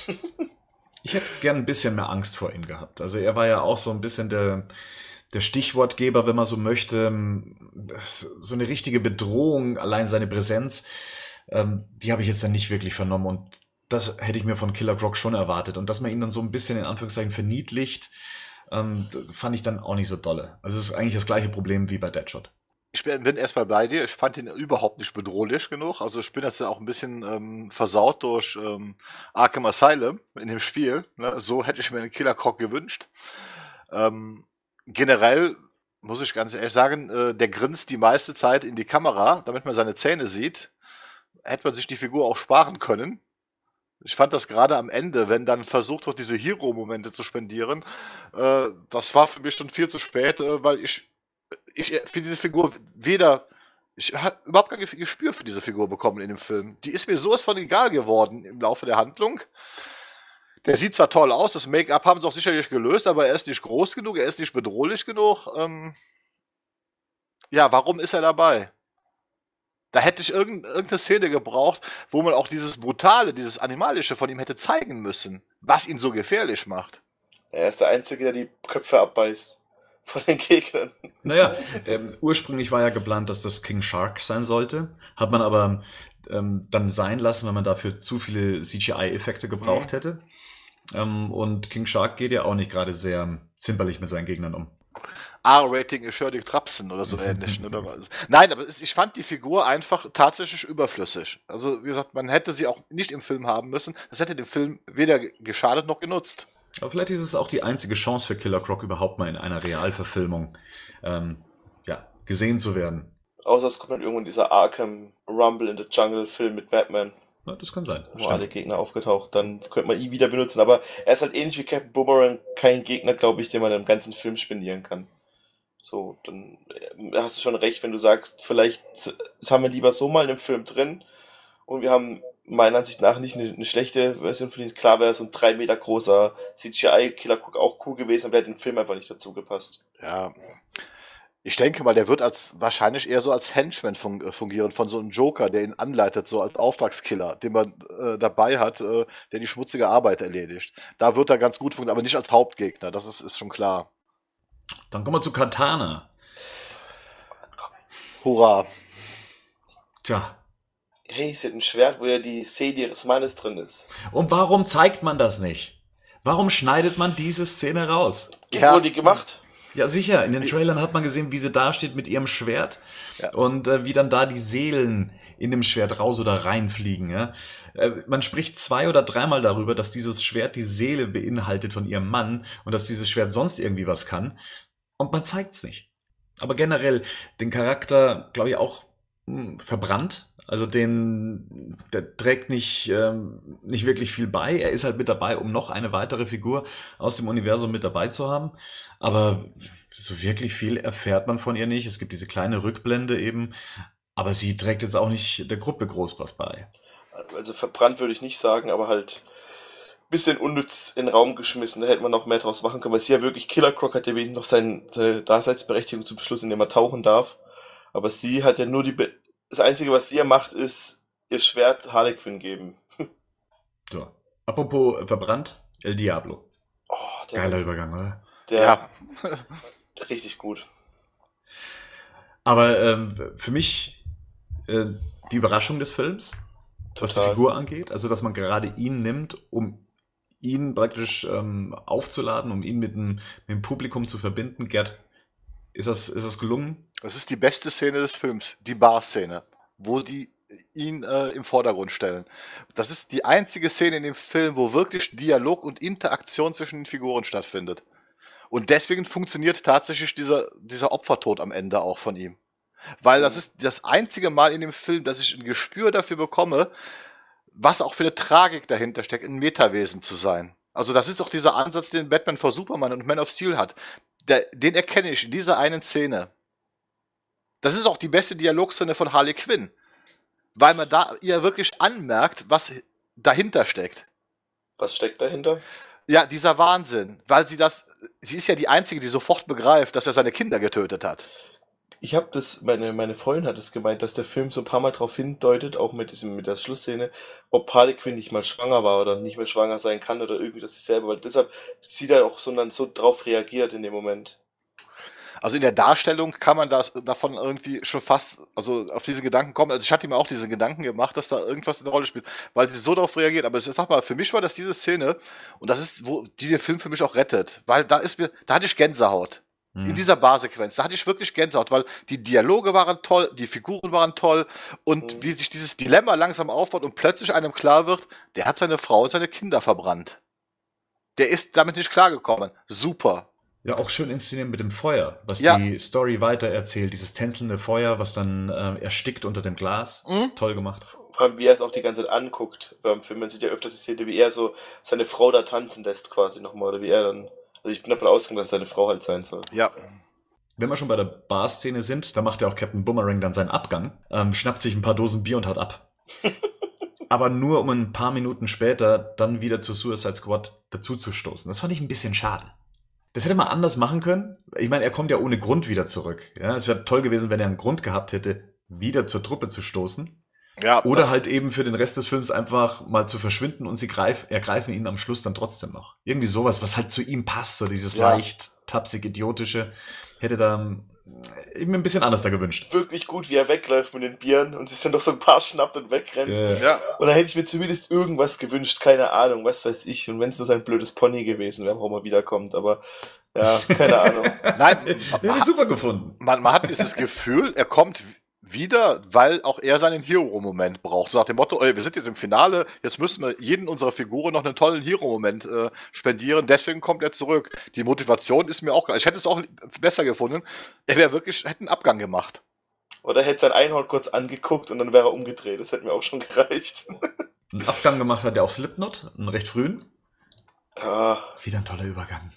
Ich hätte gern ein bisschen mehr Angst vor ihm gehabt. Also er war ja auch so ein bisschen der, der Stichwortgeber, wenn man so möchte. So eine richtige Bedrohung, allein seine Präsenz, ähm, die habe ich jetzt dann nicht wirklich vernommen. Und das hätte ich mir von Killer Croc schon erwartet. Und dass man ihn dann so ein bisschen in Anführungszeichen verniedlicht, ähm, das fand ich dann auch nicht so dolle. Also es ist eigentlich das gleiche Problem wie bei Deadshot. Ich bin, bin erstmal bei dir. Ich fand ihn überhaupt nicht bedrohlich genug. Also ich bin jetzt ja auch ein bisschen ähm, versaut durch ähm, Arkham Asylum in dem Spiel. Ne? So hätte ich mir einen Killer Croc gewünscht. Ähm, generell muss ich ganz ehrlich sagen, äh, der grinst die meiste Zeit in die Kamera, damit man seine Zähne sieht. Hätte man sich die Figur auch sparen können. Ich fand das gerade am Ende, wenn dann versucht wird, diese Hero-Momente zu spendieren, äh, das war für mich schon viel zu spät, äh, weil ich, ich für diese Figur weder, ich habe überhaupt kein Gespür für diese Figur bekommen in dem Film. Die ist mir sowas von egal geworden im Laufe der Handlung. Der sieht zwar toll aus, das Make-up haben sie auch sicherlich gelöst, aber er ist nicht groß genug, er ist nicht bedrohlich genug. Ähm, ja, warum ist er dabei? Da hätte ich irgend, irgendeine Szene gebraucht, wo man auch dieses Brutale, dieses Animalische von ihm hätte zeigen müssen, was ihn so gefährlich macht. Er ist der Einzige, der die Köpfe abbeißt von den Gegnern. Naja, ähm, ursprünglich war ja geplant, dass das King Shark sein sollte. Hat man aber ähm, dann sein lassen, weil man dafür zu viele C G I-Effekte gebraucht Mhm. hätte. Ähm, und King Shark geht ja auch nicht gerade sehr zimperlich mit seinen Gegnern um. R-Rating ist Shirley Trapsen oder so ähnlich. Oder was. Nein, aber es, ich fand die Figur einfach tatsächlich überflüssig. Also, wie gesagt, man hätte sie auch nicht im Film haben müssen. Das hätte dem Film weder ge- geschadet noch genutzt. Aber vielleicht ist es auch die einzige Chance für Killer Croc überhaupt mal in einer Realverfilmung ähm, ja, gesehen zu werden. Außer es kommt dann irgendwann dieser Arkham Rumble in the Jungle Film mit Batman, Ja, das kann sein. wo Stimmt. alle Gegner aufgetaucht, dann könnte man ihn wieder benutzen. Aber er ist halt ähnlich wie Captain Boomerang kein Gegner, glaube ich, den man im ganzen Film spendieren kann. So, dann äh, hast du schon recht, wenn du sagst, vielleicht das haben wir lieber so mal in dem Film drin und wir haben meiner Ansicht nach nicht eine, eine schlechte Version von ihm. Klar wäre so ein drei Meter großer C G I-Killer Croc auch cool gewesen, aber der hat den Film einfach nicht dazu gepasst. Ja. Ich denke mal, der wird als wahrscheinlich eher so als Henchman fun äh, fungieren von so einem Joker, der ihn anleitet, so als Auftragskiller, den man äh, dabei hat, äh, der die schmutzige Arbeit erledigt. Da wird er ganz gut funktionieren, aber nicht als Hauptgegner, das ist, ist schon klar. Dann kommen wir zu Katana. Hurra. Tja. Hey, sie hat ein Schwert, wo ja die Seele ihres Mannes drin ist. Und warum zeigt man das nicht? Warum schneidet man diese Szene raus? Wie Ja. wurde die gemacht? Ja, sicher. In den Trailern hat man gesehen, wie sie da steht mit ihrem Schwert Ja. und äh, wie dann da die Seelen in dem Schwert raus oder reinfliegen. Ja? Äh, man spricht zwei oder dreimal darüber, dass dieses Schwert die Seele beinhaltet von ihrem Mann und dass dieses Schwert sonst irgendwie was kann. Und man zeigt's nicht. Aber generell, den Charakter, glaube ich, auch mh, verbrannt. Also den, der trägt nicht, ähm, nicht wirklich viel bei. Er ist halt mit dabei, um noch eine weitere Figur aus dem Universum mit dabei zu haben. Aber so wirklich viel erfährt man von ihr nicht. Es gibt diese kleine Rückblende eben. Aber sie trägt jetzt auch nicht der Gruppe groß was bei. Also verbrannt würde ich nicht sagen, aber halt ein bisschen unnütz in den Raum geschmissen. Da hätte man noch mehr draus machen können, weil sie ja wirklich Killer Croc hat ja wesentlich noch seine, seine Daseinsberechtigung zum Schluss, in dem er tauchen darf. Aber sie hat ja nur die... Be das Einzige, was sie ja macht, ist ihr Schwert Harley Quinn geben. So. Apropos verbrannt, El Diablo. Oh, der, Geiler Übergang, oder? der, Ja. der richtig gut. Aber ähm, für mich äh, die Überraschung des Films, was die Total. Figur angeht, also dass man gerade ihn nimmt, um ihn praktisch ähm, aufzuladen, um ihn mit dem, mit dem Publikum zu verbinden. Gerd, ist das, ist das gelungen? Das ist die beste Szene des Films, die Bar-Szene, wo die ihn äh, im Vordergrund stellen. Das ist die einzige Szene in dem Film, wo wirklich Dialog und Interaktion zwischen den Figuren stattfindet. Und deswegen funktioniert tatsächlich dieser, dieser Opfertod am Ende auch von ihm. Weil das ist das einzige Mal in dem Film, dass ich ein Gespür dafür bekomme, was auch für eine Tragik dahinter steckt, ein Metawesen zu sein. Also das ist auch dieser Ansatz, den Batman vor Superman und Man of Steel hat. Der, den erkenne ich in dieser einen Szene. Das ist auch die beste Dialogszene von Harley Quinn. Weil man da ihr wirklich anmerkt, was dahinter steckt. Was steckt dahinter? Ja, dieser Wahnsinn. Weil sie das, sie ist ja die Einzige, die sofort begreift, dass er seine Kinder getötet hat. Ich habe das, meine, meine Freundin hat es gemeint, dass der Film so ein paar Mal darauf hindeutet, auch mit diesem, mit der Schlussszene, ob Harley Quinn nicht mal schwanger war oder nicht mehr schwanger sein kann oder irgendwie, dass sie selber, weil deshalb sie da auch so, dann so drauf reagiert in dem Moment. Also in der Darstellung kann man das davon irgendwie schon fast, also auf diesen Gedanken kommen. Also ich hatte mir auch diesen Gedanken gemacht, dass da irgendwas eine Rolle spielt, weil sie so darauf reagiert. Aber sag mal, für mich war das diese Szene, und das ist, wo die den Film für mich auch rettet, weil da ist mir, da hatte ich Gänsehaut. In dieser Barsequenz, da hatte ich wirklich Gänsehaut, weil die Dialoge waren toll, die Figuren waren toll und Mhm. wie sich dieses Dilemma langsam aufbaut und plötzlich einem klar wird, der hat seine Frau und seine Kinder verbrannt. Der ist damit nicht klargekommen. Super. Ja, auch schön inszeniert mit dem Feuer, was Ja. die Story weitererzählt. Dieses tänzelnde Feuer, was dann äh, erstickt unter dem Glas. Mhm. Toll gemacht. Vor allem, wie er es auch die ganze Zeit anguckt beim Film. Man sieht ja öfters die Szene, wie er so seine Frau da tanzen lässt quasi nochmal, oder wie er dann, also ich bin davon ausgegangen, dass es seine Frau halt sein soll. Ja. Wenn wir schon bei der Bar-Szene sind, da macht ja auch Captain Boomerang dann seinen Abgang, ähm, schnappt sich ein paar Dosen Bier und haut ab. Aber nur um ein paar Minuten später dann wieder zur Suicide Squad dazuzustoßen. Das fand ich ein bisschen schade. Das hätte man anders machen können. Ich meine, er kommt ja ohne Grund wieder zurück. Ja, es wäre toll gewesen, wenn er einen Grund gehabt hätte, wieder zur Truppe zu stoßen. Ja, Oder das- halt eben für den Rest des Films einfach mal zu verschwinden und sie greif, ergreifen ihn am Schluss dann trotzdem noch. Irgendwie sowas, was halt zu ihm passt, so dieses Ja. leicht tapsig idiotische, hätte da ähm, ich mir ein bisschen anders da gewünscht. Wirklich gut, wie er wegläuft mit den Bieren und sich dann noch so ein paar schnappt und wegrennt. Äh, Ja. Und da hätte ich mir zumindest irgendwas gewünscht, keine Ahnung, was weiß ich. Und wenn es nur sein blödes Pony gewesen wäre, warum er wiederkommt, aber ja, keine Ahnung. Nein, Den hätte man, ich super gefunden. man, man hat dieses Gefühl, er kommt wieder, weil auch er seinen Hero-Moment braucht. So nach dem Motto, ey, wir sind jetzt im Finale, jetzt müssen wir jeden unserer Figuren noch einen tollen Hero-Moment äh, spendieren, deswegen kommt er zurück. Die Motivation ist mir auch klar. Ich hätte es auch besser gefunden, er wäre wirklich, hätte einen Abgang gemacht. Oder er hätte sein Einhorn kurz angeguckt und dann wäre er umgedreht. Das hätte mir auch schon gereicht. Einen Abgang gemacht hat er auch Slipknot, einen recht frühen. Ah, Wieder ein toller Übergang.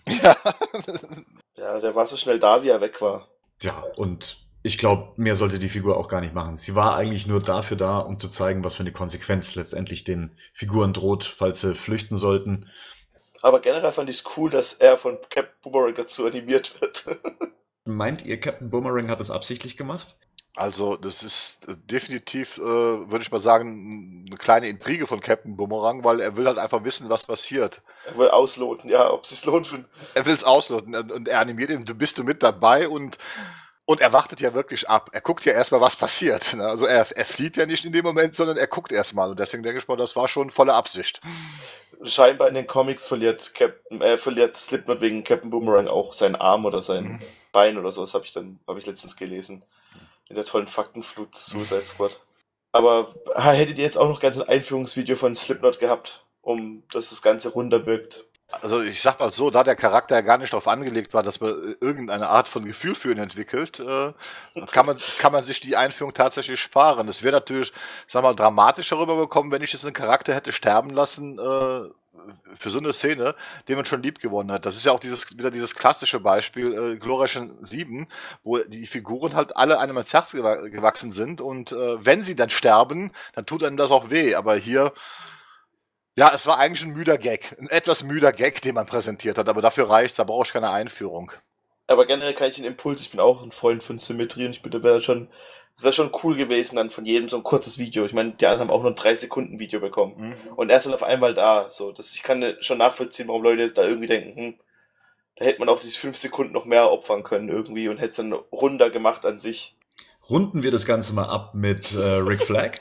ja, der war so schnell da, wie er weg war. Ja, und ich glaube, mehr sollte die Figur auch gar nicht machen. Sie war eigentlich nur dafür da, um zu zeigen, was für eine Konsequenz letztendlich den Figuren droht, falls sie flüchten sollten. Aber generell fand ich es cool, dass er von Captain Boomerang dazu animiert wird. Meint ihr, Captain Boomerang hat das absichtlich gemacht? Also, das ist äh, definitiv, äh, würde ich mal sagen, eine kleine Intrige von Captain Boomerang, weil er will halt einfach wissen, was passiert. Er will ausloten, ja, ob es sich lohnt für. Er will es ausloten und, und er animiert ihn, du bist du mit dabei und Und er wartet ja wirklich ab. Er guckt ja erstmal, was passiert. Ne? Also er, er flieht ja nicht in dem Moment, sondern er guckt erstmal. Und deswegen denke ich mal, das war schon volle Absicht. Scheinbar in den Comics verliert Captain, äh, verliert Slipknot wegen Captain Boomerang auch seinen Arm oder sein Mhm. Bein oder so. Das habe ich dann, habe ich letztens gelesen. In der tollen Faktenflut Suicide Squad. Aber ah, hättet ihr jetzt auch noch ganz ein Einführungsvideo von Slipknot gehabt, um dass das Ganze runter wirkt? Also ich sag mal so, da der Charakter ja gar nicht darauf angelegt war, dass man äh, irgendeine Art von Gefühl für ihn entwickelt, äh, kann man kann man sich die Einführung tatsächlich sparen. Es wäre natürlich, sag mal, dramatischer rübergekommen, wenn ich jetzt einen Charakter hätte sterben lassen äh, für so eine Szene, den man schon lieb gewonnen hat. Das ist ja auch dieses wieder dieses klassische Beispiel äh, Glorreichen sieben, wo die Figuren halt alle einem ans Herz gewa- gewachsen sind und äh, wenn sie dann sterben, dann tut einem das auch weh. Aber hier ja, es war eigentlich ein müder Gag. Ein etwas müder Gag, den man präsentiert hat, aber dafür reicht's, da brauche ich keine Einführung. Aber generell kann ich den Impuls, ich bin auch ein Freund von Symmetrie und ich bitte, wäre schon, es wäre schon cool gewesen, dann von jedem so ein kurzes Video. Ich meine, die anderen haben auch nur ein drei Sekunden Video bekommen. Mhm. Und er ist dann auf einmal da. So, das, ich kann schon nachvollziehen, warum Leute da irgendwie denken, hm, da hätte man auch diese fünf Sekunden noch mehr opfern können irgendwie und hätte es dann runder gemacht an sich. Runden wir das Ganze mal ab mit äh, Rick Flag.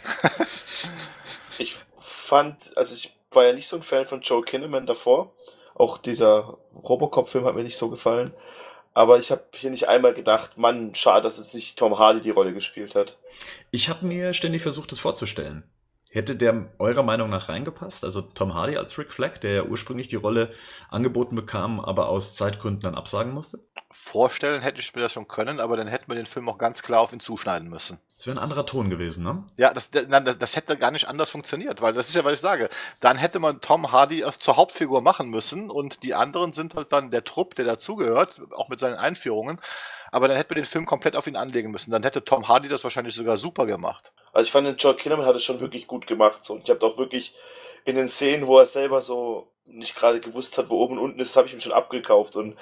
Ich fand, also ich war ja nicht so ein Fan von Joel Kinnaman davor. Auch dieser Robocop-Film hat mir nicht so gefallen. Aber ich habe hier nicht einmal gedacht, Mann, schade, dass jetzt nicht Tom Hardy die Rolle gespielt hat. Ich habe mir ständig versucht, das vorzustellen. Hätte der eurer Meinung nach reingepasst? Also Tom Hardy als Rick Flag, der ja ursprünglich die Rolle angeboten bekam, aber aus Zeitgründen dann absagen musste? Vorstellen hätte ich mir das schon können, aber dann hätten wir den Film auch ganz klar auf ihn zuschneiden müssen. Das wäre ein anderer Ton gewesen, ne? Ja, das, das, das hätte gar nicht anders funktioniert, weil das ist ja, was ich sage. Dann hätte man Tom Hardy erst zur Hauptfigur machen müssen und die anderen sind halt dann der Trupp, der dazugehört, auch mit seinen Einführungen. Aber dann hätte man den Film komplett auf ihn anlegen müssen. Dann hätte Tom Hardy das wahrscheinlich sogar super gemacht. Also ich fand, den Joel Kinnaman hat es schon wirklich gut gemacht. So. Und ich habe auch wirklich in den Szenen, wo er selber so nicht gerade gewusst hat, wo oben und unten ist, habe ich ihm schon abgekauft. Und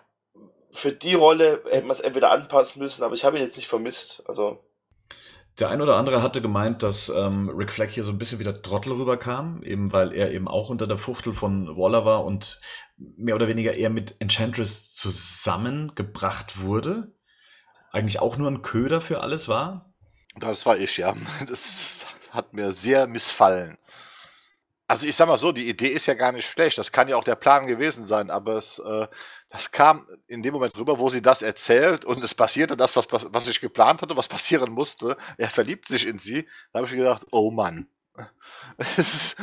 für die Rolle hätte man es entweder anpassen müssen, aber ich habe ihn jetzt nicht vermisst. Also Der ein oder andere hatte gemeint, dass ähm, Rick Flag hier so ein bisschen wie der Trottel rüberkam, eben weil er eben auch unter der Fuchtel von Waller war und mehr oder weniger eher mit Enchantress zusammengebracht wurde. Eigentlich auch nur ein Köder für alles war. Das war ich, ja. Das hat mir sehr missfallen. Also ich sag mal so, die Idee ist ja gar nicht schlecht. Das kann ja auch der Plan gewesen sein, aber es, äh, das kam in dem Moment rüber, wo sie das erzählt und es passierte das, was, was ich geplant hatte, was passieren musste. Er verliebt sich in sie. Da habe ich gedacht, oh Mann. Es ist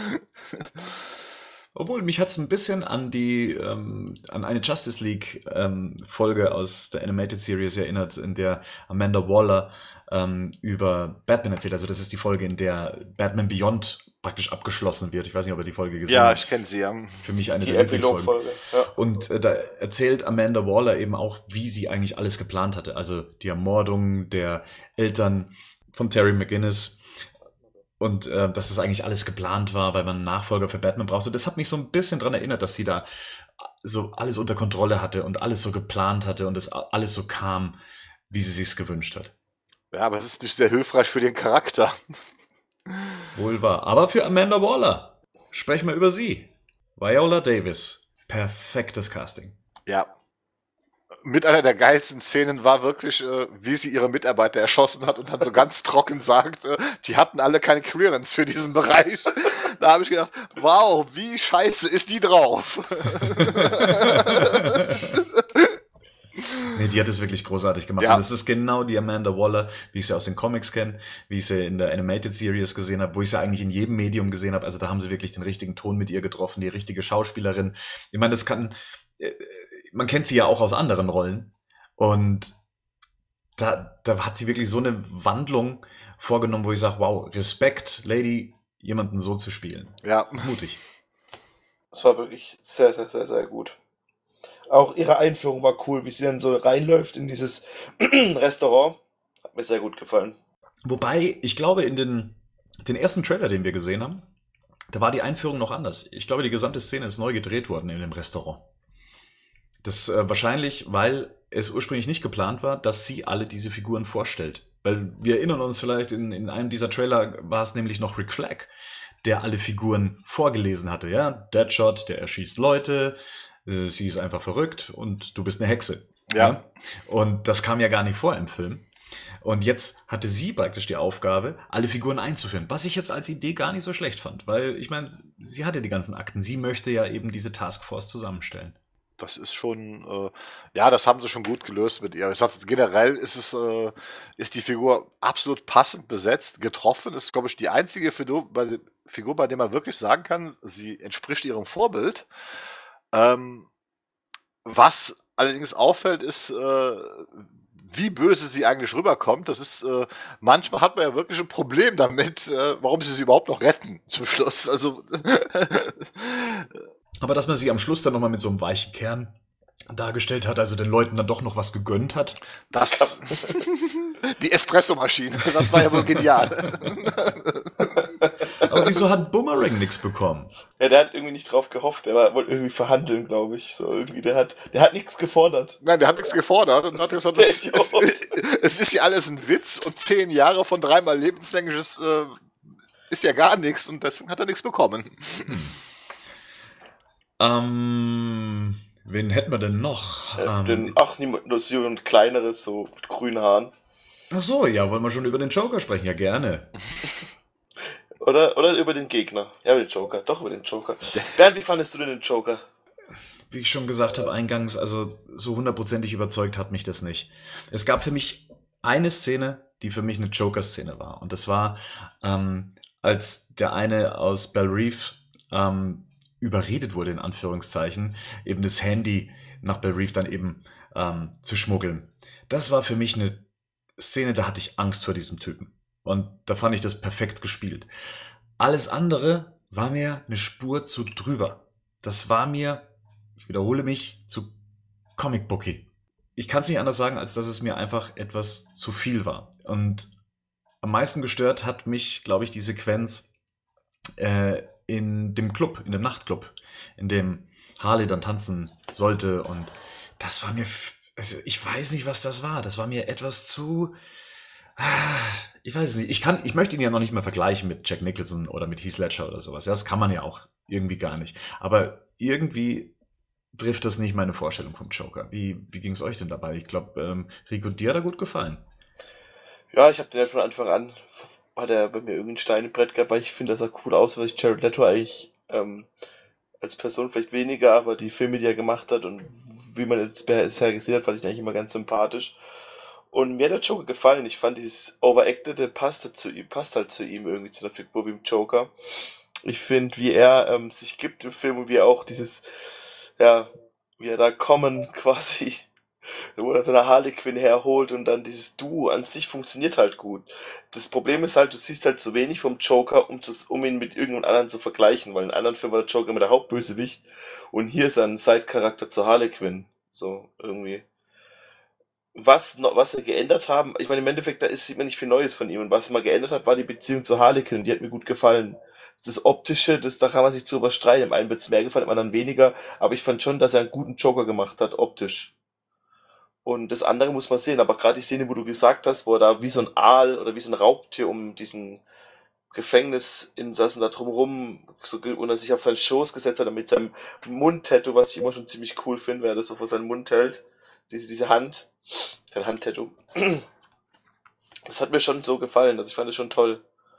Obwohl, mich hat es ein bisschen an die ähm, an eine Justice League ähm, Folge aus der Animated Series erinnert, in der Amanda Waller ähm, über Batman erzählt. Also das ist die Folge, in der Batman Beyond praktisch abgeschlossen wird. Ich weiß nicht, ob ihr die Folge gesehen ja, habt. ich kenne sie. Ja. Für mich eine die der Lieblingsfolgen. Epilog-Folge. Ja. Und äh, da erzählt Amanda Waller eben auch, wie sie eigentlich alles geplant hatte. Also die Ermordung der Eltern von Terry McGinnis. Und äh, dass das eigentlich alles geplant war, weil man einen Nachfolger für Batman brauchte. Das hat mich so ein bisschen daran erinnert, dass sie da so alles unter Kontrolle hatte und alles so geplant hatte und das alles so kam, wie sie sich's gewünscht hat. Ja, aber es ist nicht sehr hilfreich für den Charakter. Wohl wahr. Aber für Amanda Waller. Sprechen wir über sie. Viola Davis. Perfektes Casting. Ja. Mit einer der geilsten Szenen war wirklich, äh, wie sie ihre Mitarbeiter erschossen hat und dann so ganz trocken sagt, äh, die hatten alle keine Clearance für diesen Bereich. Da habe ich gedacht, wow, wie scheiße ist die drauf? Nee, die hat es wirklich großartig gemacht. Ja. Und es ist genau die Amanda Waller, wie ich sie aus den Comics kenne, wie ich sie in der Animated Series gesehen habe, wo ich sie eigentlich in jedem Medium gesehen habe. Also da haben sie wirklich den richtigen Ton mit ihr getroffen, die richtige Schauspielerin. Ich meine, das kann, äh, man kennt sie ja auch aus anderen Rollen. Und da, da hat sie wirklich so eine Wandlung vorgenommen, wo ich sage, wow, Respekt, Lady, jemanden so zu spielen. Ja. Mutig. Das war wirklich sehr, sehr, sehr, sehr gut. Auch ihre Einführung war cool, wie sie dann so reinläuft in dieses Restaurant. Hat mir sehr gut gefallen. Wobei, ich glaube, in den, den ersten Trailer, den wir gesehen haben, da war die Einführung noch anders. Ich glaube, die gesamte Szene ist neu gedreht worden in dem Restaurant. Das äh, wahrscheinlich, weil es ursprünglich nicht geplant war, dass sie alle diese Figuren vorstellt. Weil wir erinnern uns vielleicht, in, in einem dieser Trailer war es nämlich noch Rick Flag, der alle Figuren vorgelesen hatte. Ja, Deadshot, der erschießt Leute, äh, sie ist einfach verrückt und du bist eine Hexe. Ja. Ja? Und das kam ja gar nicht vor im Film. Und jetzt hatte sie praktisch die Aufgabe, alle Figuren einzuführen, was ich jetzt als Idee gar nicht so schlecht fand, weil ich meine, sie hatte die ganzen Akten, sie möchte ja eben diese Taskforce zusammenstellen. Das ist schon, äh, ja, das haben sie schon gut gelöst mit ihr. Ich sag, generell ist es, äh, ist die Figur absolut passend besetzt, getroffen. Ist, glaube ich, die einzige Figur bei, Figur, bei der man wirklich sagen kann, sie entspricht ihrem Vorbild. Ähm, was allerdings auffällt, ist, äh, wie böse sie eigentlich rüberkommt. Das ist, äh, manchmal hat man ja wirklich ein Problem damit, äh, warum sie sie überhaupt noch retten zum Schluss. Also Aber dass man sie am Schluss dann nochmal mit so einem weichen Kern dargestellt hat, also den Leuten dann doch noch was gegönnt hat. das, die Espressomaschine, das war ja wohl genial. Aber wieso hat Boomerang nichts bekommen? Ja, der hat irgendwie nicht drauf gehofft, der war, wollte irgendwie verhandeln, glaube ich. So irgendwie, der hat, der hat nichts gefordert. Nein, der hat nichts gefordert und hat gesagt, Der es, es, Idiot. es ist ja alles ein Witz und zehn Jahre von dreimal lebenslängliches äh, ist ja gar nichts und deswegen hat er nichts bekommen. Ähm, wen hätten wir denn noch? Äh, Ähm, den, ach, niemand, nur so ein kleineres, so mit grünen Haaren. ach so, ja, wollen wir schon über den Joker sprechen? Ja, gerne. Oder, oder über den Gegner. Ja, über den Joker. Doch, über den Joker. Bernd, wie fandest du denn den Joker? Wie ich schon gesagt habe eingangs, also so hundertprozentig überzeugt hat mich das nicht. Es gab für mich eine Szene, die für mich eine Joker-Szene war. Und das war, ähm, als der eine aus Belle Reef ähm, überredet wurde, in Anführungszeichen, eben das Handy nach Belle Reef dann eben ähm, zu schmuggeln. Das war für mich eine Szene, da hatte ich Angst vor diesem Typen. Und da fand ich das perfekt gespielt. Alles andere war mir eine Spur zu drüber. Das war mir, ich wiederhole mich, zu Comic-Booky. Ich kann es nicht anders sagen, als dass es mir einfach etwas zu viel war. Und am meisten gestört hat mich, glaube ich, die Sequenz äh, in dem Club, in dem Nachtclub, in dem Harley dann tanzen sollte. Und das war mir, f- also ich weiß nicht, was das war. Das war mir etwas zu... Ah, ich weiß es nicht. Ich kann, ich möchte ihn ja noch nicht mal vergleichen mit Jack Nicholson oder mit Heath Ledger oder sowas. Ja, das kann man ja auch irgendwie gar nicht. Aber irgendwie trifft das nicht meine Vorstellung vom Joker. Wie, wie ging es euch denn dabei? Ich glaube, ähm, Rico, dir hat er gut gefallen. Ja, ich habe den halt von Anfang an, hat er bei mir irgendwie ein Stein im Brett gehabt, weil ich finde, das sah cool aus, weil ich Jared Leto eigentlich ähm, als Person vielleicht weniger, aber die Filme, die er gemacht hat und wie man jetzt bisher gesehen hat, fand ich ihn eigentlich immer ganz sympathisch. Und mir hat der Joker gefallen. Ich fand dieses Overactede passt halt zu ihm, passt halt zu ihm irgendwie, zu der Figur wie im Joker. Ich finde, wie er ähm, sich gibt im Film und wie er auch dieses, ja, wie er da kommen quasi, wo er seine Harley Quinn herholt und dann dieses Duo an sich funktioniert halt gut. Das Problem ist halt, du siehst halt zu wenig vom Joker, um, zu, um ihn mit irgendeinem anderen zu vergleichen, weil in anderen Filmen war der Joker immer der Hauptbösewicht und hier ist er ein Side-Charakter zur Harley Quinn. So, irgendwie. Was, noch, was sie geändert haben, ich meine, im Endeffekt, da ist sieht man nicht viel Neues von ihm. Und was man geändert hat, war die Beziehung zu Harlequin. Die hat mir gut gefallen. Das Optische, das, da kann man sich drüber streiten. Dem einen wird es mehr gefallen, dem anderen weniger. Aber ich fand schon, dass er einen guten Joker gemacht hat, optisch. Und das andere muss man sehen. Aber gerade die Szene, wo du gesagt hast, wo er da wie so ein Aal oder wie so ein Raubtier um diesen Gefängnisinsassen da drumrum so, und er sich auf seinen Schoß gesetzt hat, mit seinem Mundtattoo, was ich immer schon ziemlich cool finde, wenn er das so vor seinen Mund hält. Diese, diese Hand, sein Handtattoo. Das hat mir schon so gefallen, also ich fand es schon toll.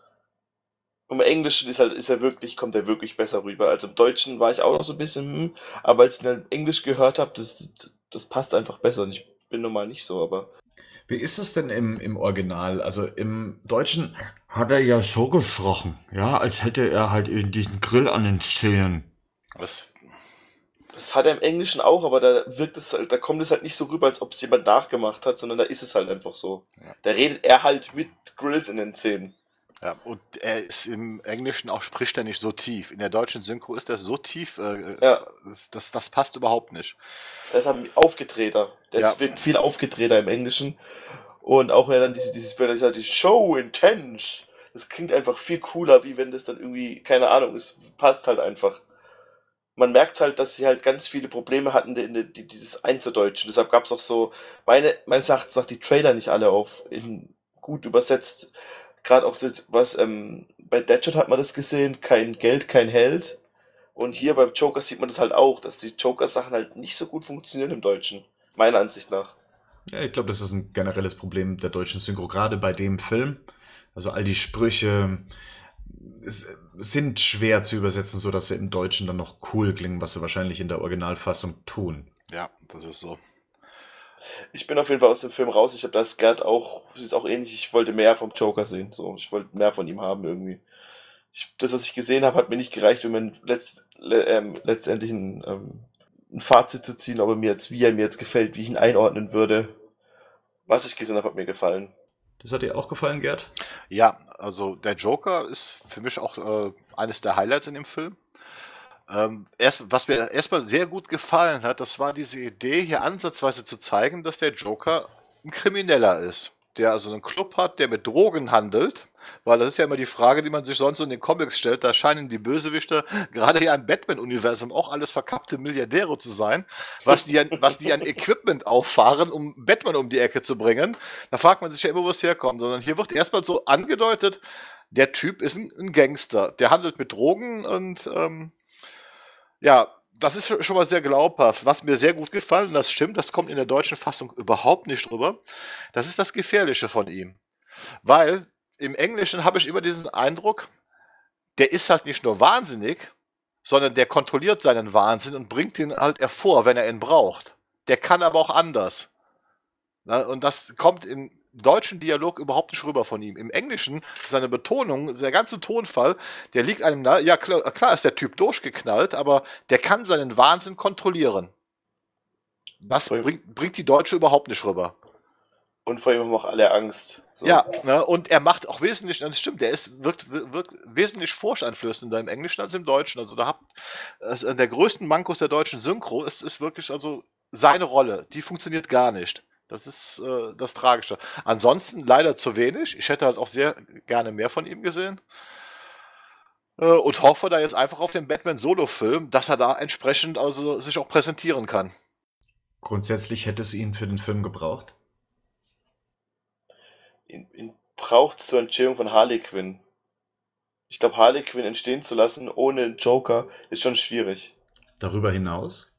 Im Englischen ist halt, ist er wirklich, kommt er wirklich besser rüber. Also im Deutschen war ich auch noch so ein bisschen, hm, aber als ich dann Englisch gehört habe, das, das passt einfach besser. Und ich bin normal nicht so, aber. Wie ist das denn im, im Original? Also im Deutschen hat er ja so gesprochen, ja, als hätte er halt eben diesen Grill an den Zähnen. Das, Das hat er im Englischen auch, aber da wirkt es halt, da kommt es halt nicht so rüber, als ob es jemand nachgemacht hat, sondern da ist es halt einfach so. Ja. Da redet er halt mit Grills in den Zähnen. ja, und er ist im Englischen auch, spricht er nicht so tief. In der deutschen Synchro ist er so tief, äh, Ja. das, das passt überhaupt nicht. Der ist halt aufgedrehter. Der Ja. ist, wirkt viel aufgedrehter im Englischen. Und auch wenn er dann dieses, dieses, wenn er sagt, die Show intense, das klingt einfach viel cooler, wie wenn das dann irgendwie, keine Ahnung, es passt halt einfach. Man merkt halt, dass sie halt ganz viele Probleme hatten, die, die, dieses einzudeutschen. Deshalb gab es auch so, meine, meines Erachtens nach die Trailer nicht alle auf in gut übersetzt. Gerade auch das, was, ähm, bei Deadshot hat man das gesehen, kein Geld, kein Held. Und hier beim Joker sieht man das halt auch, dass die Joker-Sachen halt nicht so gut funktionieren im Deutschen. Meiner Ansicht nach. Ja, ich glaube, das ist ein generelles Problem der deutschen Synchro, gerade bei dem Film. Also all die Sprüche es, sind schwer zu übersetzen, sodass sie im Deutschen dann noch cool klingen, was sie wahrscheinlich in der Originalfassung tun. Ja, das ist so. Ich bin auf jeden Fall aus dem Film raus. Ich habe das Gerd auch, das ist auch ähnlich. Ich wollte mehr vom Joker sehen. So, ich wollte mehr von ihm haben irgendwie. Ich, das, was ich gesehen habe, hat mir nicht gereicht, um mir letzt, le, ähm, letztendlich ein, ähm, ein Fazit zu ziehen, ob er mir jetzt, wie er mir jetzt gefällt, wie ich ihn einordnen würde. Was ich gesehen habe, hat mir gefallen. Das hat dir auch gefallen, Gerd? Ja, also der Joker ist für mich auch äh, eines der Highlights in dem Film. Ähm, erst, was mir erstmal sehr gut gefallen hat, das war diese Idee, hier ansatzweise zu zeigen, dass der Joker ein Krimineller ist. Der also einen Club hat, der mit Drogen handelt. Weil das ist ja immer die Frage, die man sich sonst so in den Comics stellt. Da scheinen die Bösewichter, gerade hier im Batman-Universum, auch alles verkappte Milliardäre zu sein, was die, an, was die an Equipment auffahren, um Batman um die Ecke zu bringen. Da fragt man sich ja immer, wo es herkommt. Sondern hier wird erstmal so angedeutet, der Typ ist ein, ein Gangster. Der handelt mit Drogen und ähm, ja, das ist schon mal sehr glaubhaft. Was mir sehr gut gefallen, und das stimmt, das kommt in der deutschen Fassung überhaupt nicht drüber, das ist das Gefährliche von ihm. Weil im Englischen habe ich immer diesen Eindruck, der ist halt nicht nur wahnsinnig, sondern der kontrolliert seinen Wahnsinn und bringt ihn halt hervor, wenn er ihn braucht. Der kann aber auch anders. Na, und das kommt im deutschen Dialog überhaupt nicht rüber von ihm. Im Englischen, seine Betonung, der ganze Tonfall, der liegt einem nahe. Ja, klar, klar ist der Typ durchgeknallt, aber der kann seinen Wahnsinn kontrollieren. Das bringt, bringt die Deutsche überhaupt nicht rüber. Und vor ihm haben auch alle Angst. So. Ja, ne, und er macht auch wesentlich, das stimmt, der ist, wirkt, wirkt wesentlich furchteinflößender im Englischen als im Deutschen. Also da habt, also der größten Mankos der deutschen Synchro ist, ist wirklich also seine Rolle. Die funktioniert gar nicht. Das ist äh, das Tragische. Ansonsten leider zu wenig. Ich hätte halt auch sehr gerne mehr von ihm gesehen. Äh, und hoffe da jetzt einfach auf den Batman-Solo-Film, dass er da entsprechend also sich auch präsentieren kann. Grundsätzlich hätte es ihn für den Film gebraucht? Ihn, ihn braucht zur Entstehung von Harley Quinn. Ich glaube, Harley Quinn entstehen zu lassen ohne Joker ist schon schwierig. Darüber hinaus?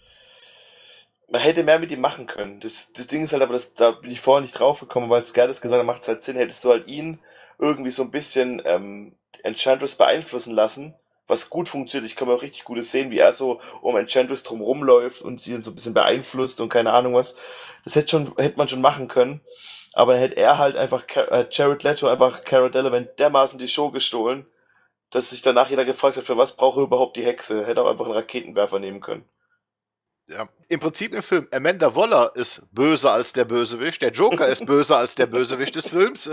Man hätte mehr mit ihm machen können. Das, das Ding ist halt aber, das, da bin ich vorher nicht drauf gekommen, weil es Gerdes gesagt hat, macht es halt Sinn, hättest du halt ihn irgendwie so ein bisschen ähm, Enchantress beeinflussen lassen, was gut funktioniert. Ich kann mir auch richtig gutes sehen, wie er so um Enchantress drum rumläuft und sie so ein bisschen beeinflusst und keine Ahnung was. Das hätte schon, hätte man schon machen können. Aber dann hätte er halt einfach, äh, Jared Leto einfach Cara Delevingne dermaßen die Show gestohlen, dass sich danach jeder gefragt hat, für was braucht er überhaupt die Hexe? Hätte auch einfach einen Raketenwerfer nehmen können. Ja. Im Prinzip im Film, Amanda Waller ist böser als der Bösewicht, der Joker ist böser als der Bösewicht des Films.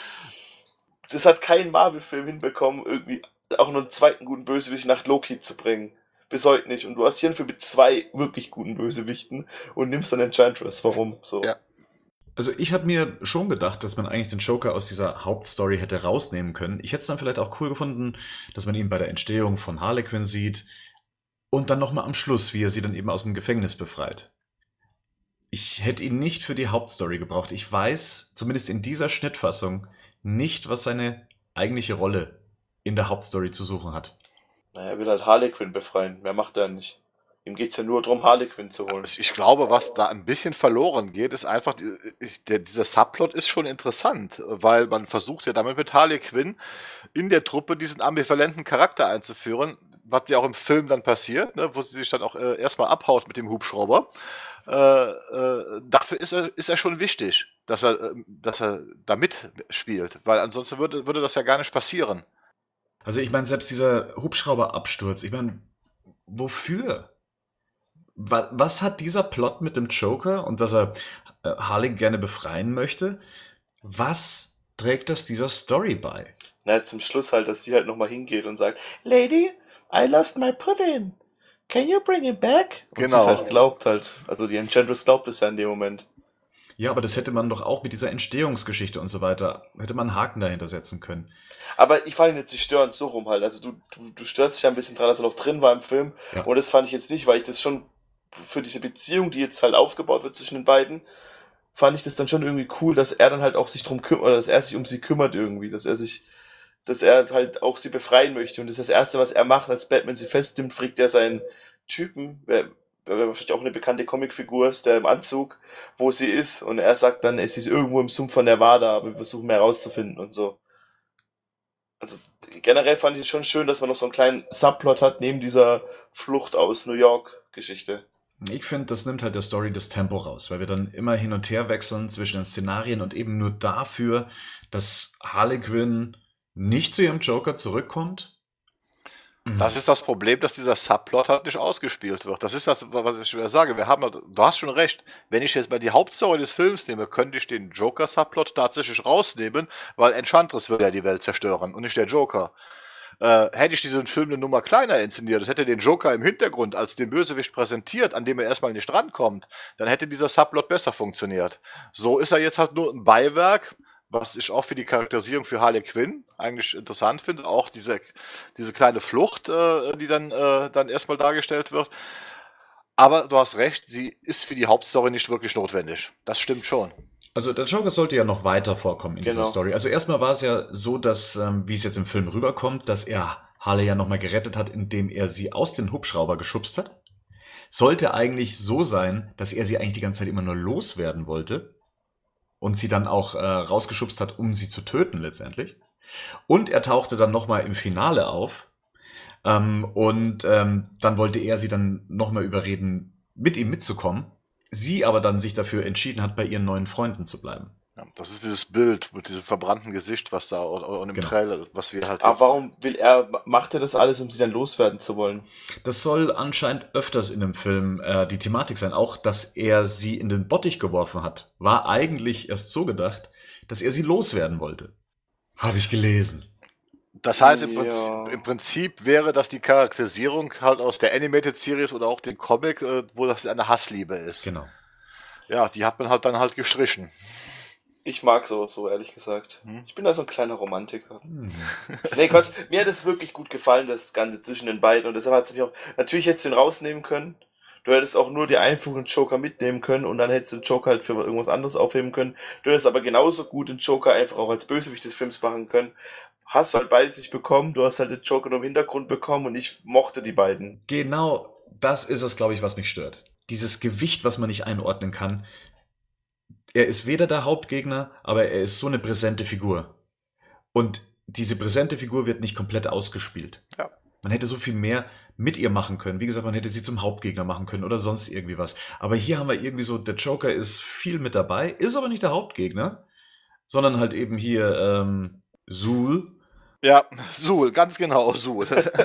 Das hat kein Marvel-Film hinbekommen, irgendwie auch nur einen zweiten guten Bösewicht nach Loki zu bringen. Bis heute nicht. Und du hast hier einen Film mit zwei wirklich guten Bösewichten und nimmst dann Enchantress. Warum? So. Ja. Also ich habe mir schon gedacht, dass man eigentlich den Joker aus dieser Hauptstory hätte rausnehmen können. Ich hätte es dann vielleicht auch cool gefunden, dass man ihn bei der Entstehung von Harley Quinn sieht und dann nochmal am Schluss, wie er sie dann eben aus dem Gefängnis befreit. Ich hätte ihn nicht für die Hauptstory gebraucht. Ich weiß, zumindest in dieser Schnittfassung, nicht, was seine eigentliche Rolle in der Hauptstory zu suchen hat. Naja, er will halt Harley Quinn befreien. Mehr macht er nicht. Ihm geht's ja nur darum, Harley Quinn zu holen. Ich glaube, was da ein bisschen verloren geht, ist einfach, der, dieser Subplot ist schon interessant, weil man versucht ja damit mit Harley Quinn in der Truppe diesen ambivalenten Charakter einzuführen, was ja auch im Film dann passiert, ne, wo sie sich dann auch äh, erstmal abhaut mit dem Hubschrauber. Äh, äh, dafür ist er, ist er schon wichtig, dass er, dass er da mitspielt, weil ansonsten würde, würde das ja gar nicht passieren. Also ich meine, selbst dieser Hubschrauberabsturz, ich meine, wofür? Was hat dieser Plot mit dem Joker und dass er Harley gerne befreien möchte? Was trägt das dieser Story bei? Na, zum Schluss halt, dass sie halt nochmal hingeht und sagt, Lady, I lost my pudding. Can you bring it back? Und genau. sie es halt glaubt halt. Also die Enchantress glaubt es ja in dem Moment. Ja, aber das hätte man doch auch mit dieser Entstehungsgeschichte und so weiter, hätte man einen Haken dahinter setzen können. Aber ich fand ihn jetzt nicht störend so rum halt. Also du, du, du störst dich ja ein bisschen dran, dass er noch drin war im Film. Ja. Und das fand ich jetzt nicht, weil ich das schon für diese Beziehung, die jetzt halt aufgebaut wird zwischen den beiden, fand ich das dann schon irgendwie cool, dass er dann halt auch sich drum kümmert, oder dass er sich um sie kümmert irgendwie, dass er sich, dass er halt auch sie befreien möchte. Und das ist das Erste, was er macht, als Batman sie festnimmt, fragt er seinen Typen, wer, wer vielleicht auch eine bekannte Comicfigur ist, der im Anzug, wo sie ist. Und er sagt dann, sie ist irgendwo im Sumpf von Nevada, aber wir versuchen mehr herauszufinden und so. Also generell fand ich es schon schön, dass man noch so einen kleinen Subplot hat, neben dieser Flucht aus New York-Geschichte. Ich finde, das nimmt halt der Story das Tempo raus, weil wir dann immer hin und her wechseln zwischen den Szenarien und eben nur dafür, dass Harley Quinn nicht zu ihrem Joker zurückkommt, Das ist das Problem, dass dieser Subplot halt nicht ausgespielt wird. Das ist das, was ich wieder sage. Wir haben, du hast schon recht. Wenn ich jetzt mal die Hauptstory des Films nehme, könnte ich den Joker-Subplot tatsächlich rausnehmen, weil Enchantress will ja die Welt zerstören und nicht der Joker. Äh, hätte ich diesen Film eine Nummer kleiner inszeniert, das hätte den Joker im Hintergrund als den Bösewicht präsentiert, an dem er erstmal nicht rankommt, dann hätte dieser Subplot besser funktioniert. So ist er jetzt halt nur ein Beiwerk, was ich auch für die Charakterisierung für Harley Quinn eigentlich interessant finde, auch diese, diese kleine Flucht, äh, die dann, äh, dann erstmal dargestellt wird. Aber du hast recht, sie ist für die Hauptstory nicht wirklich notwendig. Das stimmt schon. Also der Joker sollte ja noch weiter vorkommen in Genau. dieser Story. Also erstmal war es ja so, dass, ähm, wie es jetzt im Film rüberkommt, dass er Harley ja nochmal gerettet hat, indem er sie aus dem Hubschrauber geschubst hat. Sollte eigentlich so sein, dass er sie eigentlich die ganze Zeit immer nur loswerden wollte und sie dann auch äh, rausgeschubst hat, um sie zu töten letztendlich. Und er tauchte dann nochmal im Finale auf ähm, und ähm, dann wollte er sie dann nochmal überreden, mit ihm mitzukommen. Sie aber dann sich dafür entschieden hat, bei ihren neuen Freunden zu bleiben. Ja, das ist dieses Bild mit diesem verbrannten Gesicht, was da und, und im Genau. Trailer, was wir halt Aber jetzt- warum will er, macht er das alles, um sie dann loswerden zu wollen? Das soll anscheinend öfters in dem Film äh, die Thematik sein. Auch, dass er sie in den Bottich geworfen hat, war eigentlich erst so gedacht, dass er sie loswerden wollte. Habe ich gelesen. Das heißt, im, Ja. Prinzip, im Prinzip wäre das die Charakterisierung halt aus der Animated Series oder auch dem Comic, äh, wo das eine Hassliebe ist. Genau. Ja, die hat man halt dann halt gestrichen. Ich mag so, so ehrlich gesagt. Hm. Ich bin da so ein kleiner Romantiker. Hm. Nee, Gott, mir hat es wirklich gut gefallen, das Ganze zwischen den beiden. Und deshalb hat es mich auch, natürlich hättest du ihn rausnehmen können. Du hättest auch nur die Einführung Joker mitnehmen können und dann hättest du den Joker halt für irgendwas anderes aufheben können. Du hättest aber genauso gut den Joker einfach auch als Bösewicht des Films machen können. Hast du halt beides nicht bekommen. Du hast halt den Joker nur im Hintergrund bekommen und ich mochte die beiden. Genau das ist es, glaube ich, was mich stört. Dieses Gewicht, was man nicht einordnen kann. Er ist weder der Hauptgegner, aber er ist so eine präsente Figur. Und diese präsente Figur wird nicht komplett ausgespielt. Ja. Man hätte so viel mehr mit ihr machen können. Wie gesagt, man hätte sie zum Hauptgegner machen können oder sonst irgendwie was. Aber hier haben wir irgendwie so, der Joker ist viel mit dabei, ist aber nicht der Hauptgegner, sondern halt eben hier ähm, Zul. Ja, Sul, ganz genau, Sul.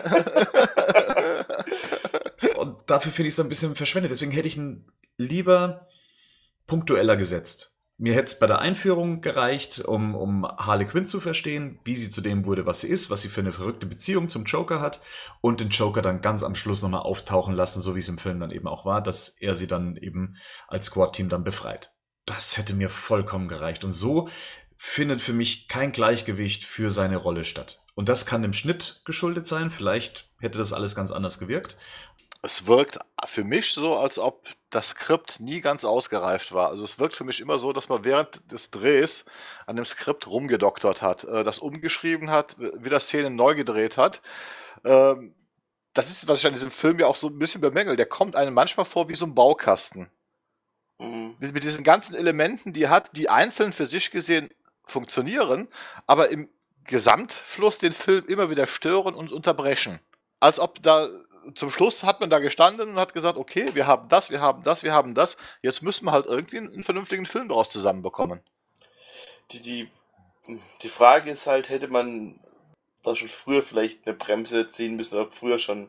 Und dafür finde ich es ein bisschen verschwendet. Deswegen hätte ich ihn lieber punktueller gesetzt. Mir hätte es bei der Einführung gereicht, um, um Harley Quinn zu verstehen, wie sie zu dem wurde, was sie ist, was sie für eine verrückte Beziehung zum Joker hat und den Joker dann ganz am Schluss nochmal auftauchen lassen, so wie es im Film dann eben auch war, dass er sie dann eben als Squad-Team dann befreit. Das hätte mir vollkommen gereicht. Und so findet für mich kein Gleichgewicht für seine Rolle statt. Und das kann dem Schnitt geschuldet sein. Vielleicht hätte das alles ganz anders gewirkt. Es wirkt für mich so, als ob das Skript nie ganz ausgereift war. Also es wirkt für mich immer so, dass man während des Drehs an dem Skript rumgedoktert hat, äh, das umgeschrieben hat, wieder Szenen neu gedreht hat. Ähm, das ist, was ich an diesem Film ja auch so ein bisschen bemängel. Der kommt einem manchmal vor wie so ein Baukasten. Mhm. Mit, mit diesen ganzen Elementen, die er hat, die einzeln für sich gesehen funktionieren, aber im Gesamtfluss den Film immer wieder stören und unterbrechen. Als ob da zum Schluss hat man da gestanden und hat gesagt, okay, wir haben das, wir haben das, wir haben das. Jetzt müssen wir halt irgendwie einen vernünftigen Film daraus zusammenbekommen. Die, die, die Frage ist halt, hätte man da schon früher vielleicht eine Bremse ziehen müssen oder früher schon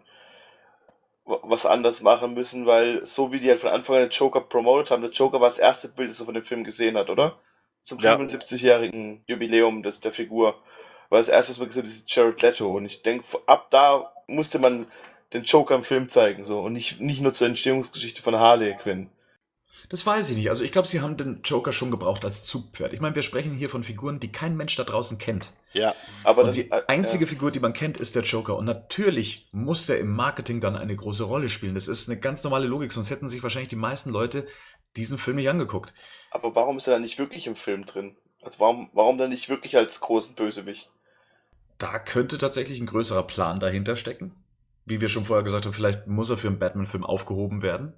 wa- was anders machen müssen, weil so wie die halt von Anfang an den Joker promotet haben, der Joker war das erste Bild, das man von dem Film gesehen hat, oder? Zum Ja. fünfundsiebzigjährigen Jubiläum des, der Figur. War das erste, was man gesehen hat, ist Jared Leto. Und ich denke, ab da musste man den Joker im Film zeigen, so. Und nicht, nicht nur zur Entstehungsgeschichte von Harley Quinn. Das weiß ich nicht. Also ich glaube, sie haben den Joker schon gebraucht als Zugpferd. Ich meine, wir sprechen hier von Figuren, die kein Mensch da draußen kennt. Ja, Aber Und dann, die äh, einzige ja. Figur, die man kennt, ist der Joker. Und natürlich muss der im Marketing dann eine große Rolle spielen. Das ist eine ganz normale Logik, sonst hätten sich wahrscheinlich die meisten Leute diesen Film nicht angeguckt. Aber warum ist er dann nicht wirklich im Film drin? Also warum, warum dann nicht wirklich als großen Bösewicht? Da könnte tatsächlich ein größerer Plan dahinter stecken. Wie wir schon vorher gesagt haben, vielleicht muss er für einen Batman-Film aufgehoben werden.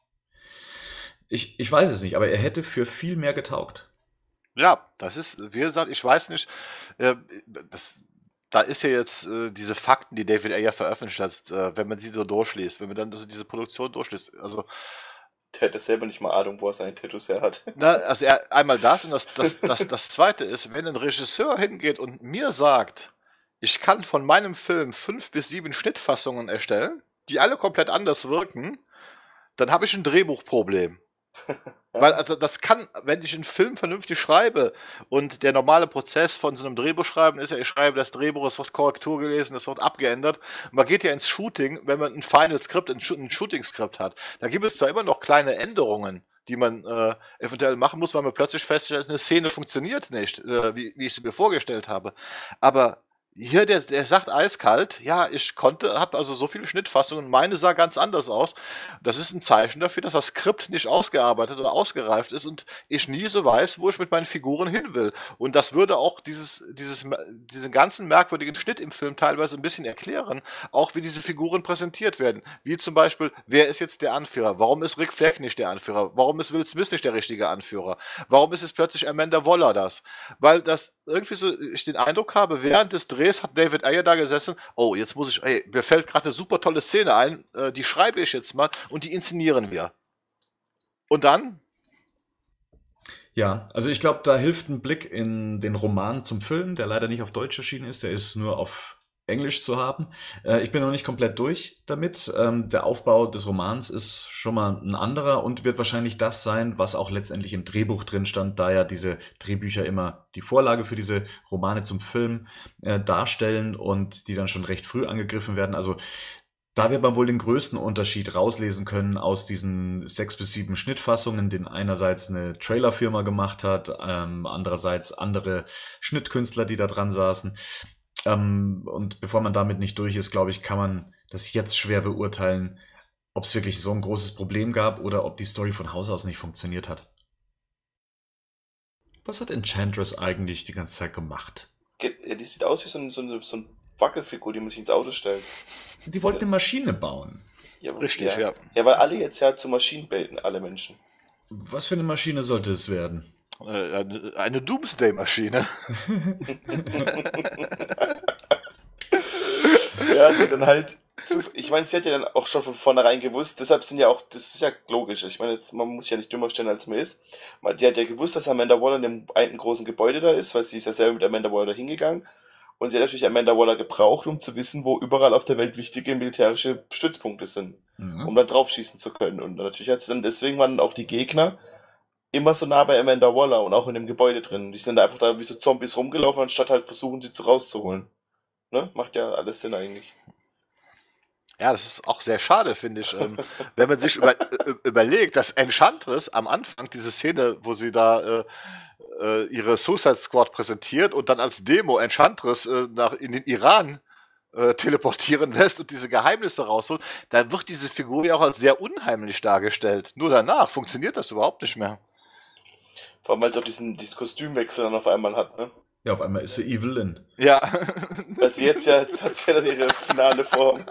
Ich, ich weiß es nicht, aber er hätte für viel mehr getaugt. ja, das ist, wie gesagt, ich weiß nicht, äh, das, da ist ja jetzt äh, diese Fakten, die David Ayer veröffentlicht hat, äh, wenn man die so durchliest, wenn man dann so diese Produktion durchliest, also Der hätte selber nicht mal Ahnung, wo er seine Tattoos her hat. Na, also er, einmal das und das, das, das, das zweite ist, wenn ein Regisseur hingeht und mir sagt, ich kann von meinem Film fünf bis sieben Schnittfassungen erstellen, die alle komplett anders wirken, dann habe ich ein Drehbuchproblem. Weil also das kann, wenn ich einen Film vernünftig schreibe und der normale Prozess von so einem Drehbuchschreiben ist ja, ich schreibe das Drehbuch, es wird Korrektur gelesen, es wird abgeändert. Man geht ja ins Shooting, wenn man ein Final Skript, ein, ein Shooting-Skript hat. Da gibt es zwar immer noch kleine Änderungen, die man äh, eventuell machen muss, weil man plötzlich feststellt, eine Szene funktioniert nicht, äh, wie, wie ich sie mir vorgestellt habe. Aber hier, der, der sagt eiskalt, ja, ich konnte, habe also so viele Schnittfassungen, meine sah ganz anders aus. Das ist ein Zeichen dafür, dass das Skript nicht ausgearbeitet oder ausgereift ist und ich nie so weiß, wo ich mit meinen Figuren hin will. Und das würde auch dieses, dieses, diesen ganzen merkwürdigen Schnitt im Film teilweise ein bisschen erklären, auch wie diese Figuren präsentiert werden. Wie zum Beispiel, wer ist jetzt der Anführer? Warum ist Rick Flag nicht der Anführer? Warum ist Will Smith nicht der richtige Anführer? Warum ist es plötzlich Amanda Waller das? Weil das irgendwie so, ich den Eindruck habe, während des Drehs hat David Ayer da gesessen, oh, jetzt muss ich, ey, mir fällt gerade eine super tolle Szene ein, äh, die schreibe ich jetzt mal und die inszenieren wir. Und dann? Ja, also ich glaube, da hilft ein Blick in den Roman zum Film, der leider nicht auf Deutsch erschienen ist, der ist nur auf Englisch zu haben. Äh, ich bin noch nicht komplett durch damit. Ähm, der Aufbau des Romans ist schon mal ein anderer und wird wahrscheinlich das sein, was auch letztendlich im Drehbuch drin stand, da ja diese Drehbücher immer die Vorlage für diese Romane zum Film äh, darstellen und die dann schon recht früh angegriffen werden. Also da wird man wohl den größten Unterschied rauslesen können aus diesen sechs bis sieben Schnittfassungen, den einerseits eine Trailerfirma gemacht hat, ähm, andererseits andere Schnittkünstler, die da dran saßen. Ähm, und bevor man damit nicht durch ist, glaube ich, kann man das jetzt schwer beurteilen, ob es wirklich so ein großes Problem gab oder ob die Story von Haus aus nicht funktioniert hat. Was hat Enchantress eigentlich die ganze Zeit gemacht? Die sieht aus wie so, ein, so, eine, so eine Wackelfigur, die man sich ins Auto stellt. Die wollten eine Maschine bauen. Ja, Richtig, ja. ja. Ja, weil alle jetzt ja zu Maschinen baiten, alle Menschen. Was für eine Maschine sollte es werden? Äh, eine, eine Doomsday-Maschine. Ja, die dann halt, zu, ich meine, sie hat ja dann auch schon von vornherein gewusst, deshalb sind ja auch, das ist ja logisch, ich meine, jetzt, man muss ja nicht dümmer stellen, als man ist. Die hat ja gewusst, dass Amanda Waller in dem einen großen Gebäude da ist, weil sie ist ja selber mit Amanda Waller da hingegangen. Und sie hat natürlich Amanda Waller gebraucht, um zu wissen, wo überall auf der Welt wichtige militärische Stützpunkte sind, mhm. um dann draufschießen zu können. Und natürlich hat sie dann, deswegen waren auch die Gegner immer so nah bei Amanda Waller und auch in dem Gebäude drin. Die sind da einfach da wie so Zombies rumgelaufen, anstatt halt versuchen, sie zu rauszuholen. Ne? Macht ja alles Sinn eigentlich. Ja, das ist auch sehr schade, finde ich. Ähm, wenn man sich über, überlegt, dass Enchantress am Anfang diese Szene, wo sie da äh, äh, ihre Suicide Squad präsentiert und dann als Demo Enchantress äh, nach, in den Iran äh, teleportieren lässt und diese Geheimnisse rausholt, da wird diese Figur ja auch als sehr unheimlich dargestellt. Nur danach funktioniert das überhaupt nicht mehr. Vor allem, weil sie auch diesen, diesen Kostümwechsel dann auf einmal hat, ne? Ja, auf einmal ist sie Evelyn. Ja. Weil sie jetzt ja, jetzt hat sie ja dann ihre finale Form.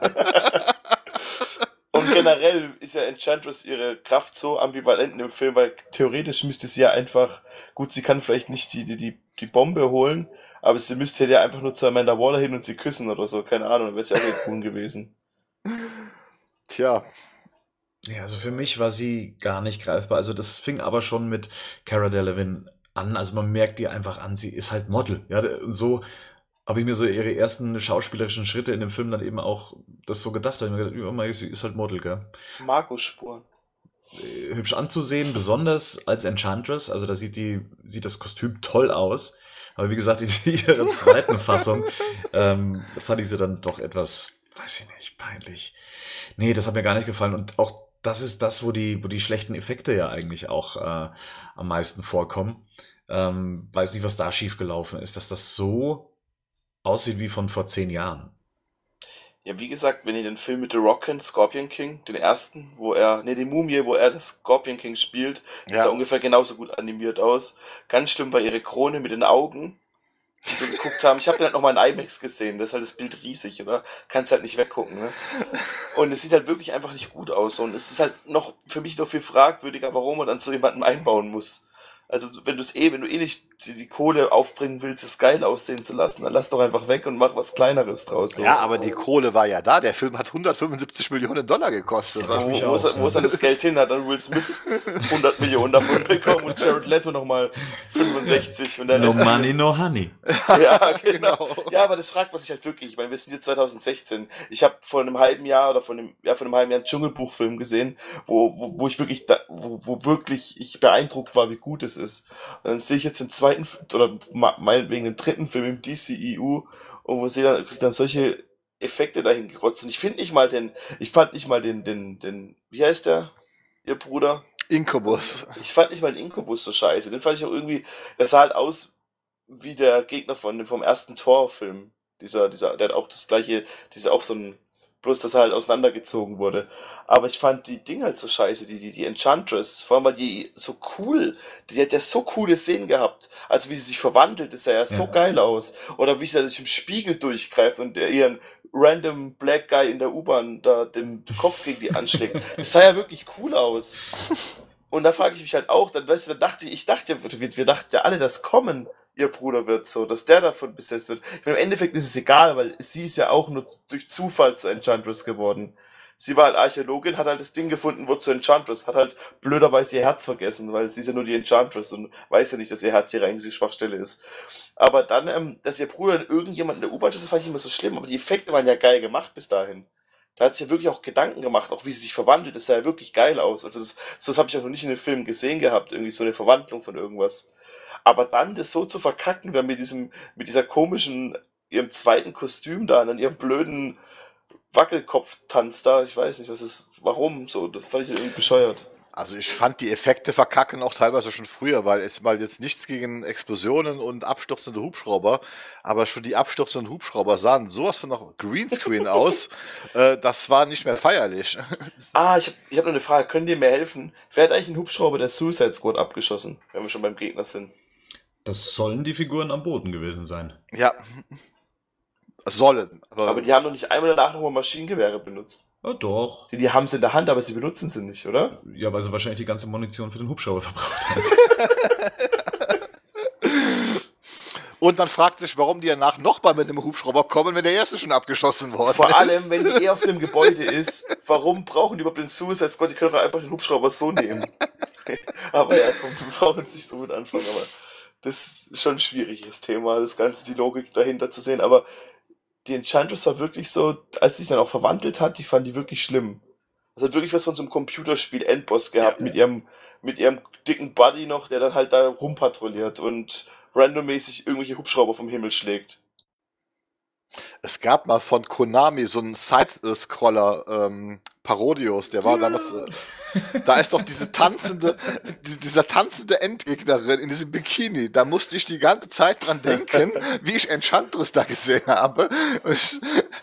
Und generell ist ja Enchantress ihre Kraft so ambivalent in dem Film, weil theoretisch müsste sie ja einfach, gut, sie kann vielleicht nicht die, die, die, die Bombe holen, aber sie müsste ja einfach nur zu Amanda Waller hin und sie küssen oder so, keine Ahnung, dann wäre es ja auch cool gewesen. Tja. Ja, also für mich war sie gar nicht greifbar. Also das fing aber schon mit Cara Delevingne an. Also man merkt ihr einfach an, sie ist halt Model. Ja, so habe ich mir so ihre ersten schauspielerischen Schritte in dem Film dann eben auch das so gedacht. Da habe ich mir gedacht, ja, sie ist halt Model, gell? Markus-Spuren. Hübsch anzusehen, besonders als Enchantress. Also da sieht die sieht das Kostüm toll aus. Aber wie gesagt, in ihrer zweiten Fassung ähm, fand ich sie dann doch etwas, weiß ich nicht, peinlich. Nee, das hat mir gar nicht gefallen. Und auch das ist das, wo die, wo die schlechten Effekte ja eigentlich auch äh, am meisten vorkommen. Ähm, weiß nicht, was da schiefgelaufen ist, dass das so aussieht wie von vor zehn Jahren. Ja, wie gesagt, wenn ihr den Film mit The Rock kennt, Scorpion King, den ersten, wo er, ne, die Mumie, wo er das Scorpion King spielt, ja. Ist er ungefähr genauso gut animiert aus. Ganz schlimm war ihre Krone mit den Augen, die so geguckt haben. Ich habe den halt nochmal in IMAX gesehen, das ist halt das Bild riesig, oder? Kannst halt nicht weggucken, ne? Und es sieht halt wirklich einfach nicht gut aus. Und es ist halt noch für mich noch viel fragwürdiger, warum man dann so jemanden einbauen muss. Also wenn du es eh, wenn du eh nicht die, die Kohle aufbringen willst, es geil aussehen zu lassen, dann lass doch einfach weg und mach was Kleineres draus. So. Ja, aber die Kohle war ja da. Der Film hat hundertfünfundsiebzig Millionen Dollar gekostet. Wo, mich wo, auch, ist, er- wo ist er das Geld hin? Hat dann Will Smith hundert Millionen davon bekommen und Jared Leto nochmal fünfundsechzig und der No Rest. money, no honey. Ja, genau. Genau. Ja, aber das fragt man sich halt wirklich. Ich meine, wir sind jetzt zwanzig sechzehn. Ich habe vor einem halben Jahr oder vor einem, ja, vor einem halben Jahr einen Dschungelbuchfilm gesehen, wo, wo, wo ich wirklich, da, wo, wo wirklich ich beeindruckt war, wie gut es ist. Und dann sehe ich jetzt den zweiten F- oder ma- meinetwegen den dritten Film im D C E U und wo sie dann, kriegt dann solche Effekte dahin gerotzt. Und ich finde nicht mal den, ich fand nicht mal den, den, den, wie heißt der? Ihr Bruder? Incubus. Ich fand nicht mal den Inkubus so scheiße. Den fand ich auch irgendwie, der sah halt aus wie der Gegner von dem, vom ersten Tor-Film. Dieser, dieser, der hat auch das gleiche, dieser auch so ein, bloß dass er halt auseinandergezogen wurde. Aber ich fand die Dinge halt so scheiße, die, die, die Enchantress, vor allem weil die so cool, die hat ja so coole Szenen gehabt. Also wie sie sich verwandelt, das sah ja so Ja. geil aus. Oder wie sie durch den Spiegel durchgreift und der ihren random Black Guy in der U-Bahn da den Kopf gegen die anschlägt. Das sah ja wirklich cool aus. Und da frage ich mich halt auch, dann weißt du, dann dachte ich, ich dachte ja, wir, wir dachten ja alle, dass Common ihr Bruder wird, so, dass der davon besetzt wird. Ich meine, im Endeffekt ist es egal, weil sie ist ja auch nur durch Zufall zur Enchantress geworden. Sie war halt Archäologin, hat halt das Ding gefunden, wurde zur Enchantress, hat halt blöderweise ihr Herz vergessen, weil sie ist ja nur die Enchantress und weiß ja nicht, dass ihr Herz ihre einzige Schwachstelle ist. Aber dann, ähm, dass ihr Bruder in irgendjemand in der U-Bahn ist, das fand ich immer so schlimm, aber die Effekte waren ja geil gemacht bis dahin. Da hat sie ja wirklich auch Gedanken gemacht, auch wie sie sich verwandelt, das sah ja wirklich geil aus. Also das, so das habe ich auch noch nicht in den Filmen gesehen gehabt, irgendwie so eine Verwandlung von irgendwas. Aber dann das so zu verkacken, dann mit diesem, mit dieser komischen, ihrem zweiten Kostüm da, und dann ihrem blöden Wackelkopf-Tanz da, ich weiß nicht, was ist, warum, so, das fand ich irgendwie bescheuert. Also ich fand die Effekte verkacken auch teilweise schon früher, weil es mal jetzt nichts gegen Explosionen und abstürzende Hubschrauber, aber schon die abstürzenden Hubschrauber sahen sowas von noch Greenscreen aus, äh, das war nicht mehr feierlich. Ah, ich habe ich hab noch eine Frage, könnt ihr mir helfen? Wer hat eigentlich einen Hubschrauber der Suicide Squad abgeschossen, wenn wir schon beim Gegner sind? Das sollen die Figuren am Boden gewesen sein. Ja, sollen. Aber, Aber die haben doch nicht einmal danach nochmal Maschinengewehre benutzt. Ja, doch. Die, die haben sie in der Hand, aber sie benutzen sie nicht, oder? Ja, weil sie wahrscheinlich die ganze Munition für den Hubschrauber verbraucht haben. und man fragt sich, warum die danach noch mal mit dem Hubschrauber kommen, wenn der erste schon abgeschossen worden Vor ist. allem, wenn die eh auf dem Gebäude ist, warum brauchen die überhaupt den Suicide Squad? Die können doch einfach den Hubschrauber so nehmen. Aber ja, komm, wir brauchen jetzt nicht so gut anfangen, aber das ist schon ein schwieriges Thema, das Ganze, die Logik dahinter zu sehen, aber die Enchantress war wirklich so, als sie sich dann auch verwandelt hat, die fand die wirklich schlimm. Das hat wirklich was von so einem Computerspiel-Endboss gehabt, mit ihrem, mit ihrem dicken Buddy noch, der dann halt da rumpatrouilliert und randommäßig irgendwelche Hubschrauber vom Himmel schlägt. Es gab mal von Konami so einen Side-Scroller, ähm, Parodius, der war damals, äh, da ist doch diese tanzende, die, dieser tanzende Endgegnerin in diesem Bikini, da musste ich die ganze Zeit dran denken, wie ich Enchantress da gesehen habe. Ich,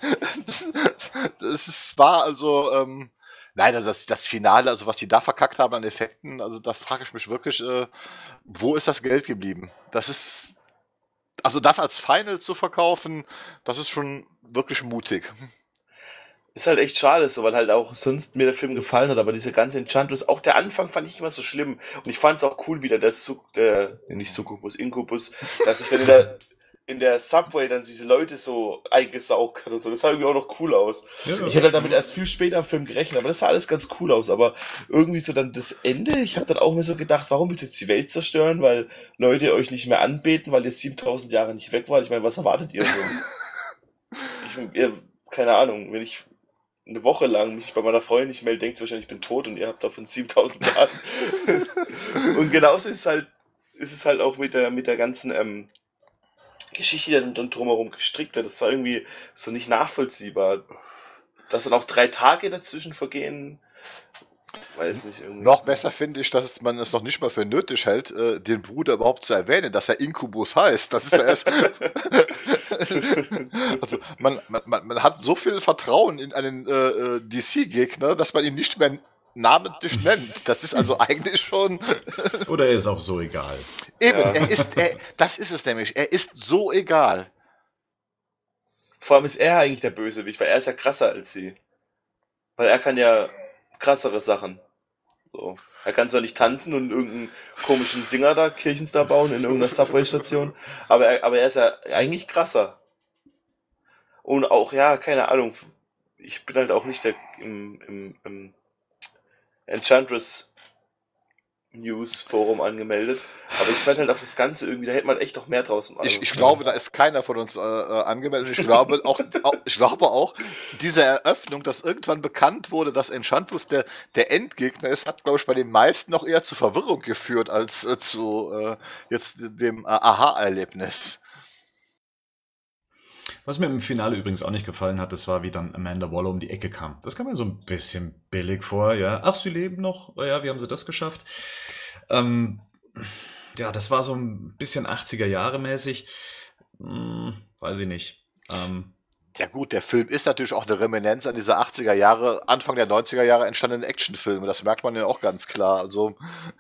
das ist, war also, ähm, leider das, das Finale, also was die da verkackt haben an Effekten, also da frage ich mich wirklich, äh, wo ist das Geld geblieben? Das ist, also das als Final zu verkaufen, das ist schon wirklich mutig. Ist halt echt schade so, weil halt auch sonst mir der Film gefallen hat, aber diese ganze Enchantress, auch der Anfang fand ich immer so schlimm und ich fand es auch cool wieder, der, Su der nicht Succubus, Incubus, dass sich dann in der, in der Subway dann diese Leute so eingesaugt hat und so, das sah irgendwie auch noch cool aus. Ja. Ich hätte halt damit erst viel später im Film gerechnet, aber das sah alles ganz cool aus, aber irgendwie so dann das Ende, ich habe dann auch mir so gedacht, warum willst du jetzt die Welt zerstören, weil Leute euch nicht mehr anbeten, weil ihr siebentausend Jahre nicht weg wart, ich meine, was erwartet ihr so? ich, ihr, keine Ahnung, wenn ich eine Woche lang mich bei meiner Freundin nicht melde, denkt sie wahrscheinlich, ich bin tot und ihr habt davon siebentausend Jahren. Und genauso ist es halt, ist es halt auch mit der, mit der ganzen ähm, Geschichte, die dann drumherum gestrickt wird. Das war irgendwie so nicht nachvollziehbar. Dass dann auch drei Tage dazwischen vergehen, weiß nicht. Irgendwie. Noch besser finde ich, dass es, man es noch nicht mal für nötig hält, äh, den Bruder überhaupt zu erwähnen, dass er Incubus heißt. Das ist ja erst. also man, man, man hat so viel Vertrauen in einen äh, D C-Gegner, dass man ihn nicht mehr namentlich nennt. Das ist also eigentlich schon. Oder er ist auch so egal. Eben, Ja. er ist, er, das ist es nämlich. Er ist so egal. Vor allem ist er eigentlich der Bösewicht, weil er ist ja krasser als sie. Weil er kann ja krassere Sachen. So. So. Er kann zwar nicht tanzen und irgendeinen komischen Dinger da, Kirchenstar bauen in irgendeiner Subway-Station, aber er, aber er ist ja eigentlich krasser. Und auch, ja, keine Ahnung, ich bin halt auch nicht der im, im, im Enchantress News Forum angemeldet, aber ich fand halt auch das Ganze irgendwie, da hätte man echt noch mehr draus machen. Ich, ich glaube, da ist keiner von uns äh, angemeldet. Ich glaube auch, auch, ich glaube auch, diese Eröffnung, dass irgendwann bekannt wurde, dass Enchantress der, der Endgegner ist, hat, glaube ich, bei den meisten noch eher zu Verwirrung geführt, als äh, zu äh, jetzt dem äh, Aha-Erlebnis. Was mir im Finale übrigens auch nicht gefallen hat, das war, wie dann Amanda Waller um die Ecke kam. Das kam mir so ein bisschen billig vor, ja. Ach, sie leben noch? Oh ja, wie haben sie das geschafft? Ähm, ja, das war so ein bisschen achtziger Jahre mäßig. Hm, weiß ich nicht. Ähm, Ja gut, der Film ist natürlich auch eine Reminiszenz an diese achtziger Jahre, Anfang der neunziger Jahre entstandenen Actionfilme. Das merkt man ja auch ganz klar. Also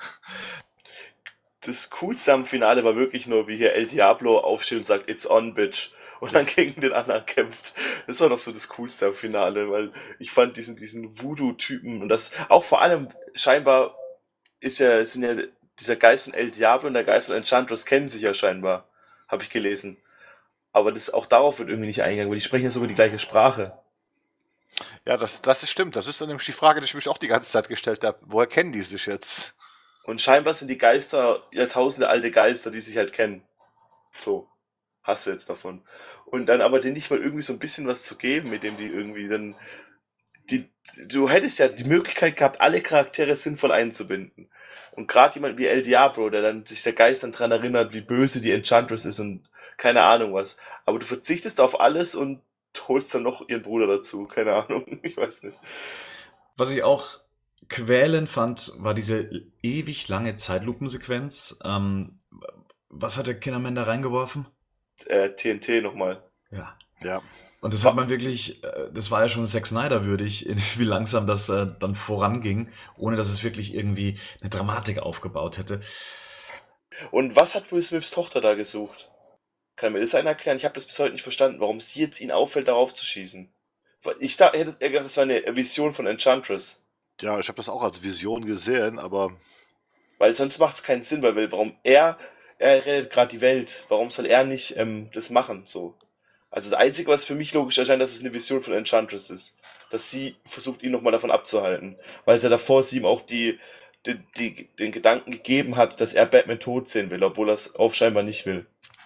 Das Coolste am Finale war wirklich nur, wie hier El Diablo aufsteht und sagt, it's on, bitch. Und dann gegen den anderen kämpft. Das war noch so das Coolste am Finale, weil ich fand diesen, diesen Voodoo-Typen und das auch vor allem scheinbar ist ja, sind ja dieser Geist von El Diablo und der Geist von Enchantress kennen sich ja scheinbar, habe ich gelesen. Aber das auch darauf wird irgendwie nicht eingegangen, weil die sprechen ja sogar die gleiche Sprache. ja, das, das ist stimmt. Das ist dann nämlich die Frage, die ich mich auch die ganze Zeit gestellt habe. Woher kennen die sich jetzt? Und scheinbar sind die Geister Jahrtausende alte Geister, die sich halt kennen. So. Hast du jetzt davon. Und dann aber denen nicht mal irgendwie so ein bisschen was zu geben, mit dem die irgendwie dann. Die, du hättest ja die Möglichkeit gehabt, alle Charaktere sinnvoll einzubinden. Und gerade jemand wie El Diablo, der dann sich der Geist dann dran erinnert, wie böse die Enchantress ist und keine Ahnung was. Aber du verzichtest auf alles und holst dann noch ihren Bruder dazu. Keine Ahnung, ich weiß nicht. Was ich auch quälend fand, war diese ewig lange Zeitlupensequenz. Ähm, was hat der Kinnaman da reingeworfen? Äh, T N T nochmal. Ja. Ja. Und das hat man wirklich, äh, das war ja schon Zack Snyder würdig, wie langsam das äh, dann voranging, ohne dass es wirklich irgendwie eine Dramatik aufgebaut hätte. Und was hat Will Smiths Tochter da gesucht? Kann mir das einer erklären? Ich habe das bis heute nicht verstanden, warum es jetzt ihn auffällt, darauf zu schießen. Weil ich dachte, hätte er gedacht, das war eine Vision von Enchantress. Ja, ich habe das auch als Vision gesehen, aber Weil sonst macht es keinen Sinn, weil warum er, er rettet gerade die Welt. Warum soll er nicht ähm, das machen? So. Also das Einzige, was für mich logisch erscheint, dass es eine Vision von Enchantress ist. Dass sie versucht, ihn nochmal davon abzuhalten. Weil sie davor sie ihm auch die, die, die, den Gedanken gegeben hat, dass er Batman tot sehen will, obwohl er es auch scheinbar nicht will.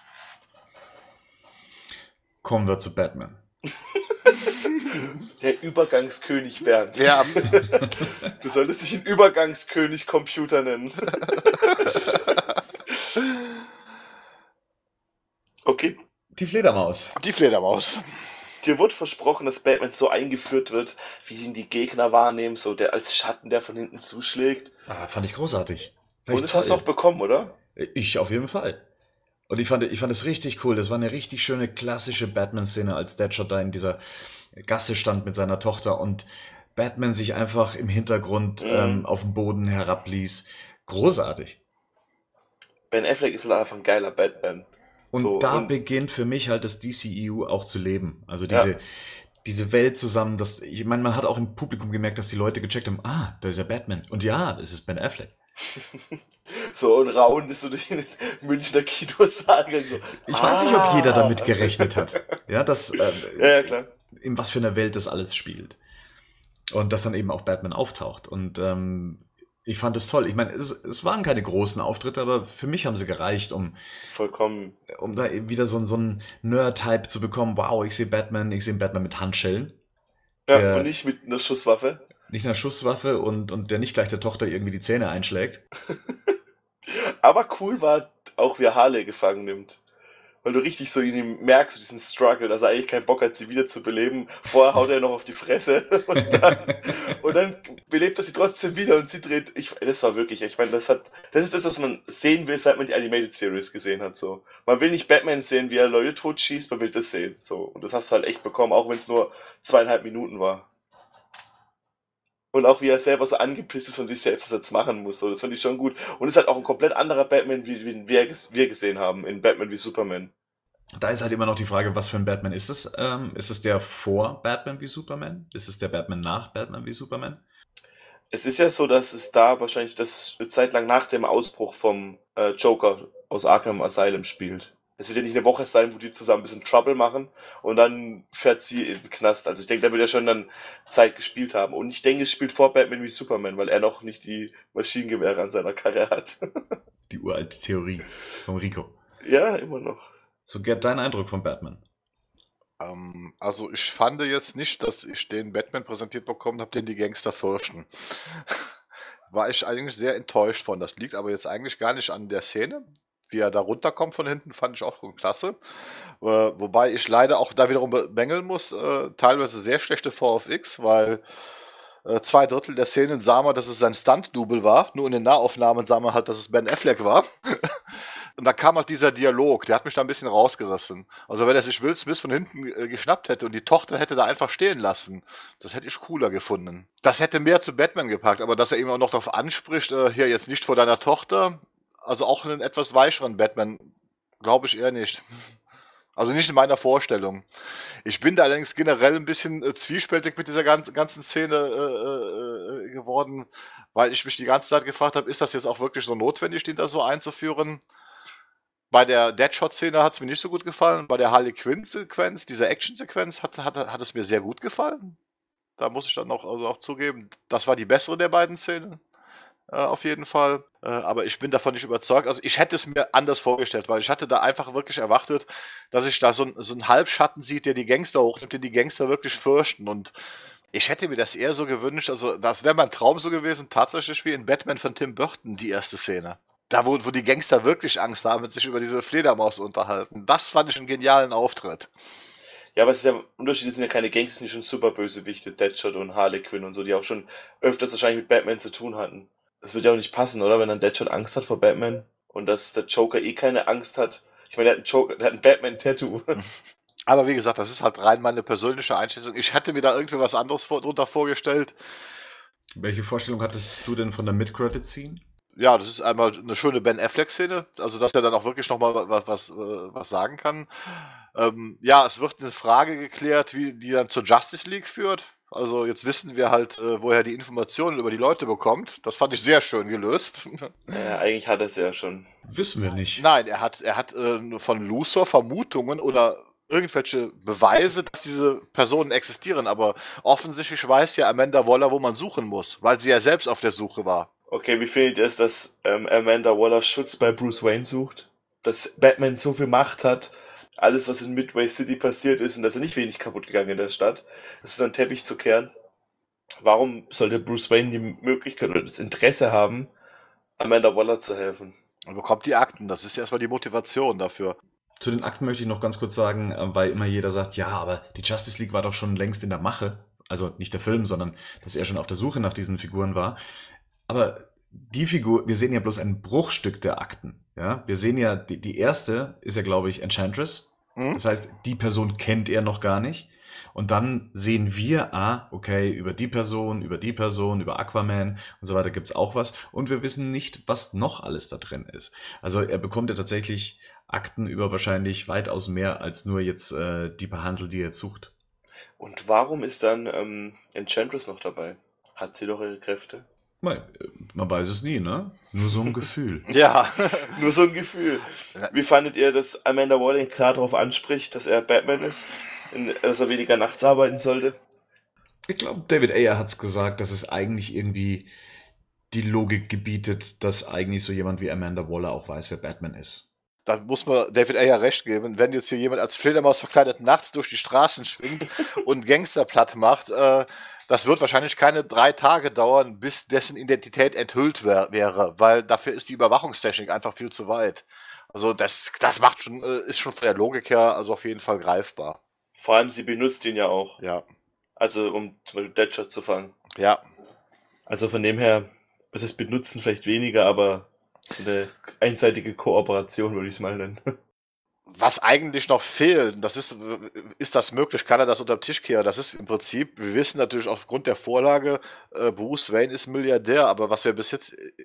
Kommen wir zu Batman. Der Übergangskönig Bernd. ja, Du solltest dich einen Übergangskönig Computer nennen. Okay. Die Fledermaus. die Fledermaus. Dir wird versprochen, dass Batman so eingeführt wird, wie sie ihn die Gegner wahrnehmen, so der als Schatten, der von hinten zuschlägt. Ah, fand ich großartig. Fand Und ich das hast du toll. auch bekommen, oder? Ich auf jeden Fall. Und ich fand, ich fand es richtig cool. Das war eine richtig schöne klassische Batman-Szene, als Deadshot da in dieser Gasse stand mit seiner Tochter und Batman sich einfach im Hintergrund Mhm. ähm, auf den Boden herabließ. Großartig. Ben Affleck ist halt einfach ein geiler Batman. Und So, da und- beginnt für mich halt das D C E U auch zu leben. Also diese, Ja. diese Welt zusammen. Das, ich meine, man hat auch im Publikum gemerkt, dass die Leute gecheckt haben, ah, da ist ja Batman. Und ja, es ist Ben Affleck. So, und Raun ist so durch den Münchner Kinosaal gegangen. So, Ich weiß nicht, ob jeder ah. damit gerechnet hat. Ja, dass, äh, Ja, ja, klar. in was für einer Welt das alles spielt. Und dass dann eben auch Batman auftaucht. Und ähm, ich fand es toll. Ich meine, es, es waren keine großen Auftritte, aber für mich haben sie gereicht, um, Vollkommen. um da eben wieder so, so einen Nerd-Type zu bekommen. Wow, ich sehe Batman, ich sehe Batman mit Handschellen. Ja, Der- und nicht mit einer Schusswaffe. Nicht eine Schusswaffe und, und der nicht gleich der Tochter irgendwie die Zähne einschlägt. Aber cool war auch, wie er Harley gefangen nimmt. Weil du richtig so in ihm merkst, so diesen Struggle, dass er eigentlich keinen Bock hat, sie wieder zu beleben. Vorher haut er noch auf die Fresse und dann, und dann belebt er sie trotzdem wieder und sie dreht. Ich, das war wirklich, ich meine, das hat, das ist das, was man sehen will, seit man die Animated Series gesehen hat. So, man will nicht Batman sehen, wie er Leute totschießt, man will das sehen. So, und das hast du halt echt bekommen, auch wenn es nur zweieinhalb Minuten war. Und auch wie er selber so angepisst ist von sich selbst, dass er es machen muss. So, das fand ich schon gut. Und es ist halt auch ein komplett anderer Batman, wie, wie wir, ges- wir gesehen haben in Batman wie Superman. Da ist halt immer noch die Frage, was für ein Batman ist es? Ähm, ist es der vor Batman wie Superman? Ist es der Batman nach Batman wie Superman? Es ist ja so, dass es da wahrscheinlich das eine Zeit lang nach dem Ausbruch vom äh, Joker aus Arkham Asylum spielt. Es wird ja nicht eine Woche sein, wo die zusammen ein bisschen Trouble machen und dann fährt sie in den Knast. Also ich denke, da wird er schon dann Zeit gespielt haben. Und ich denke, es spielt vor Batman wie Superman, weil er noch nicht die Maschinengewehre an seiner Karre hat. Die uralte Theorie von Rico. Ja, immer noch. So, Gerd, dein Eindruck von Batman? Ähm, also ich fand jetzt nicht, dass ich den Batman präsentiert bekommen habe, den die Gangster fürchten. War ich eigentlich sehr enttäuscht von. Das liegt aber jetzt eigentlich gar nicht an der Szene. Wie er da runterkommt von hinten, fand ich auch schon klasse. Äh, wobei ich leider auch da wiederum bemängeln muss, äh, teilweise sehr schlechte V F X, weil äh, zwei Drittel der Szenen sah man, dass es sein Stunt-Double war. Nur in den Nahaufnahmen sah man halt, dass es Ben Affleck war. Und da kam halt dieser Dialog, der hat mich da ein bisschen rausgerissen. Also wenn er sich Will Smith von hinten äh, geschnappt hätte und die Tochter hätte da einfach stehen lassen, das hätte ich cooler gefunden. Das hätte mehr zu Batman gepackt, aber dass er eben auch noch darauf anspricht, äh, hier jetzt nicht vor deiner Tochter, also auch einen etwas weicheren Batman, glaube ich eher nicht. Also nicht in meiner Vorstellung. Ich bin da allerdings generell ein bisschen äh, zwiespältig mit dieser gan- ganzen Szene äh, äh, geworden, weil ich mich die ganze Zeit gefragt habe, ist das jetzt auch wirklich so notwendig, den da so einzuführen? Bei der Deadshot-Szene hat es mir nicht so gut gefallen. Bei der Harley Quinn-Sequenz, dieser Action-Sequenz, hat, hat, hat es mir sehr gut gefallen. Da muss ich dann auch, also auch zugeben, das war die bessere der beiden Szenen. Äh, auf jeden Fall. Äh, aber ich bin davon nicht überzeugt. Also ich hätte es mir anders vorgestellt, weil ich hatte da einfach wirklich erwartet, dass ich da so, ein, so einen Halbschatten sieht, der die Gangster hochnimmt, den die Gangster wirklich fürchten. Und ich hätte mir das eher so gewünscht, also das wäre mein Traum so gewesen, tatsächlich wie in Batman von Tim Burton, die erste Szene. Da, wo, wo die Gangster wirklich Angst haben und sich über diese Fledermaus unterhalten. Das fand ich einen genialen Auftritt. Ja, aber es ist ja, Unterschiede sind ja keine Gangster, die schon super Bösewichte, Deadshot und Harley Quinn und so, die auch schon öfters wahrscheinlich mit Batman zu tun hatten. Das wird ja auch nicht passen, oder? Wenn dann Deadshot Angst hat vor Batman und dass der Joker eh keine Angst hat. Ich meine, der hat einen Joker, der hat ein Batman-Tattoo. Aber wie gesagt, das ist halt rein meine persönliche Einschätzung. Ich hätte mir da irgendwie was anderes vor, drunter vorgestellt. Welche Vorstellung hattest du denn von der Mid-Credit-Scene? Ja, das ist einmal eine schöne Ben Affleck-Szene, also dass er dann auch wirklich nochmal was, was, was sagen kann. Ähm, ja, es wird eine Frage geklärt, wie die dann zur Justice League führt. Also jetzt wissen wir halt, äh, woher die Informationen über die Leute bekommt. Das fand ich sehr schön gelöst. Ja, eigentlich hat er es ja schon. Wissen wir nicht. Nein, er hat, er hat äh, von Luthor Vermutungen oder irgendwelche Beweise, dass diese Personen existieren, aber offensichtlich weiß ja Amanda Waller, wo man suchen muss, weil sie ja selbst auf der Suche war. Okay, wie findet ihr es, dass ähm, Amanda Waller Schutz bei Bruce Wayne sucht? Dass Batman so viel Macht hat, alles was in Midway City passiert ist und dass er nicht wenig kaputt gegangen in der Stadt, das ist so ein Teppich zu kehren. Warum sollte Bruce Wayne die Möglichkeit oder das Interesse haben, Amanda Waller zu helfen? Er bekommt die Akten, das ist erstmal die Motivation dafür. Zu den Akten möchte ich noch ganz kurz sagen, weil immer jeder sagt, ja, aber die Justice League war doch schon längst in der Mache. Also nicht der Film, sondern dass er schon auf der Suche nach diesen Figuren war. Aber die Figur, wir sehen ja bloß ein Bruchstück der Akten. Ja, wir sehen ja, die, die erste ist ja, glaube ich, Enchantress. Mhm. Das heißt, die Person kennt er noch gar nicht. Und dann sehen wir, ah, okay, über die Person, über die Person, über Aquaman und so weiter gibt's auch was. Und wir wissen nicht, was noch alles da drin ist. Also er bekommt ja tatsächlich Akten über wahrscheinlich weitaus mehr als nur jetzt äh, die paar Hansel, die er jetzt sucht. Und warum ist dann ähm, Enchantress noch dabei? Hat sie doch ihre Kräfte? Man, man weiß es nie, ne? Nur so ein Gefühl. Ja. Nur so ein Gefühl. Wie fandet ihr, dass Amanda Waller ihn klar darauf anspricht, dass er Batman ist? In, dass er weniger nachts arbeiten sollte? Ich glaube, David Ayer hat es gesagt, dass es eigentlich irgendwie die Logik gebietet, dass eigentlich so jemand wie Amanda Waller auch weiß, wer Batman ist. Da muss man David Ayer recht geben. Wenn jetzt hier jemand als Fledermaus verkleidet nachts durch die Straßen schwingt und Gangster platt macht, äh, das wird wahrscheinlich keine drei Tage dauern, bis dessen Identität enthüllt wär, wäre, weil dafür ist die Überwachungstechnik einfach viel zu weit. Also das, das macht schon, äh, ist schon von der Logik her also auf jeden Fall greifbar. Vor allem, sie benutzt ihn ja auch. Ja. Also, um zum Beispiel Deadshot zu fangen. Ja. Also von dem her, was ist benutzen vielleicht weniger, aber so eine einseitige Kooperation, würde ich es mal nennen. Was eigentlich noch fehlt, das ist, ist das möglich, kann er das unter den Tisch kehren? Das ist im Prinzip, wir wissen natürlich aufgrund der Vorlage, äh, Bruce Wayne ist Milliardär, aber was wir bis jetzt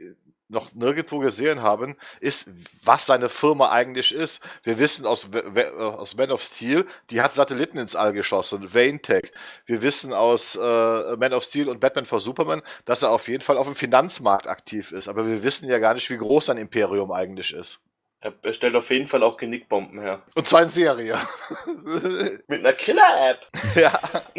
noch nirgendwo gesehen haben, ist, was seine Firma eigentlich ist. Wir wissen aus, aus Man of Steel, die hat Satelliten ins All geschossen, Wayne Tech. Wir wissen aus äh, Man of Steel und Batman v Superman, dass er auf jeden Fall auf dem Finanzmarkt aktiv ist. Aber wir wissen ja gar nicht, wie groß sein Imperium eigentlich ist. Er stellt auf jeden Fall auch Genickbomben her. Und zwar in Serie. Mit einer Killer-App. Ja.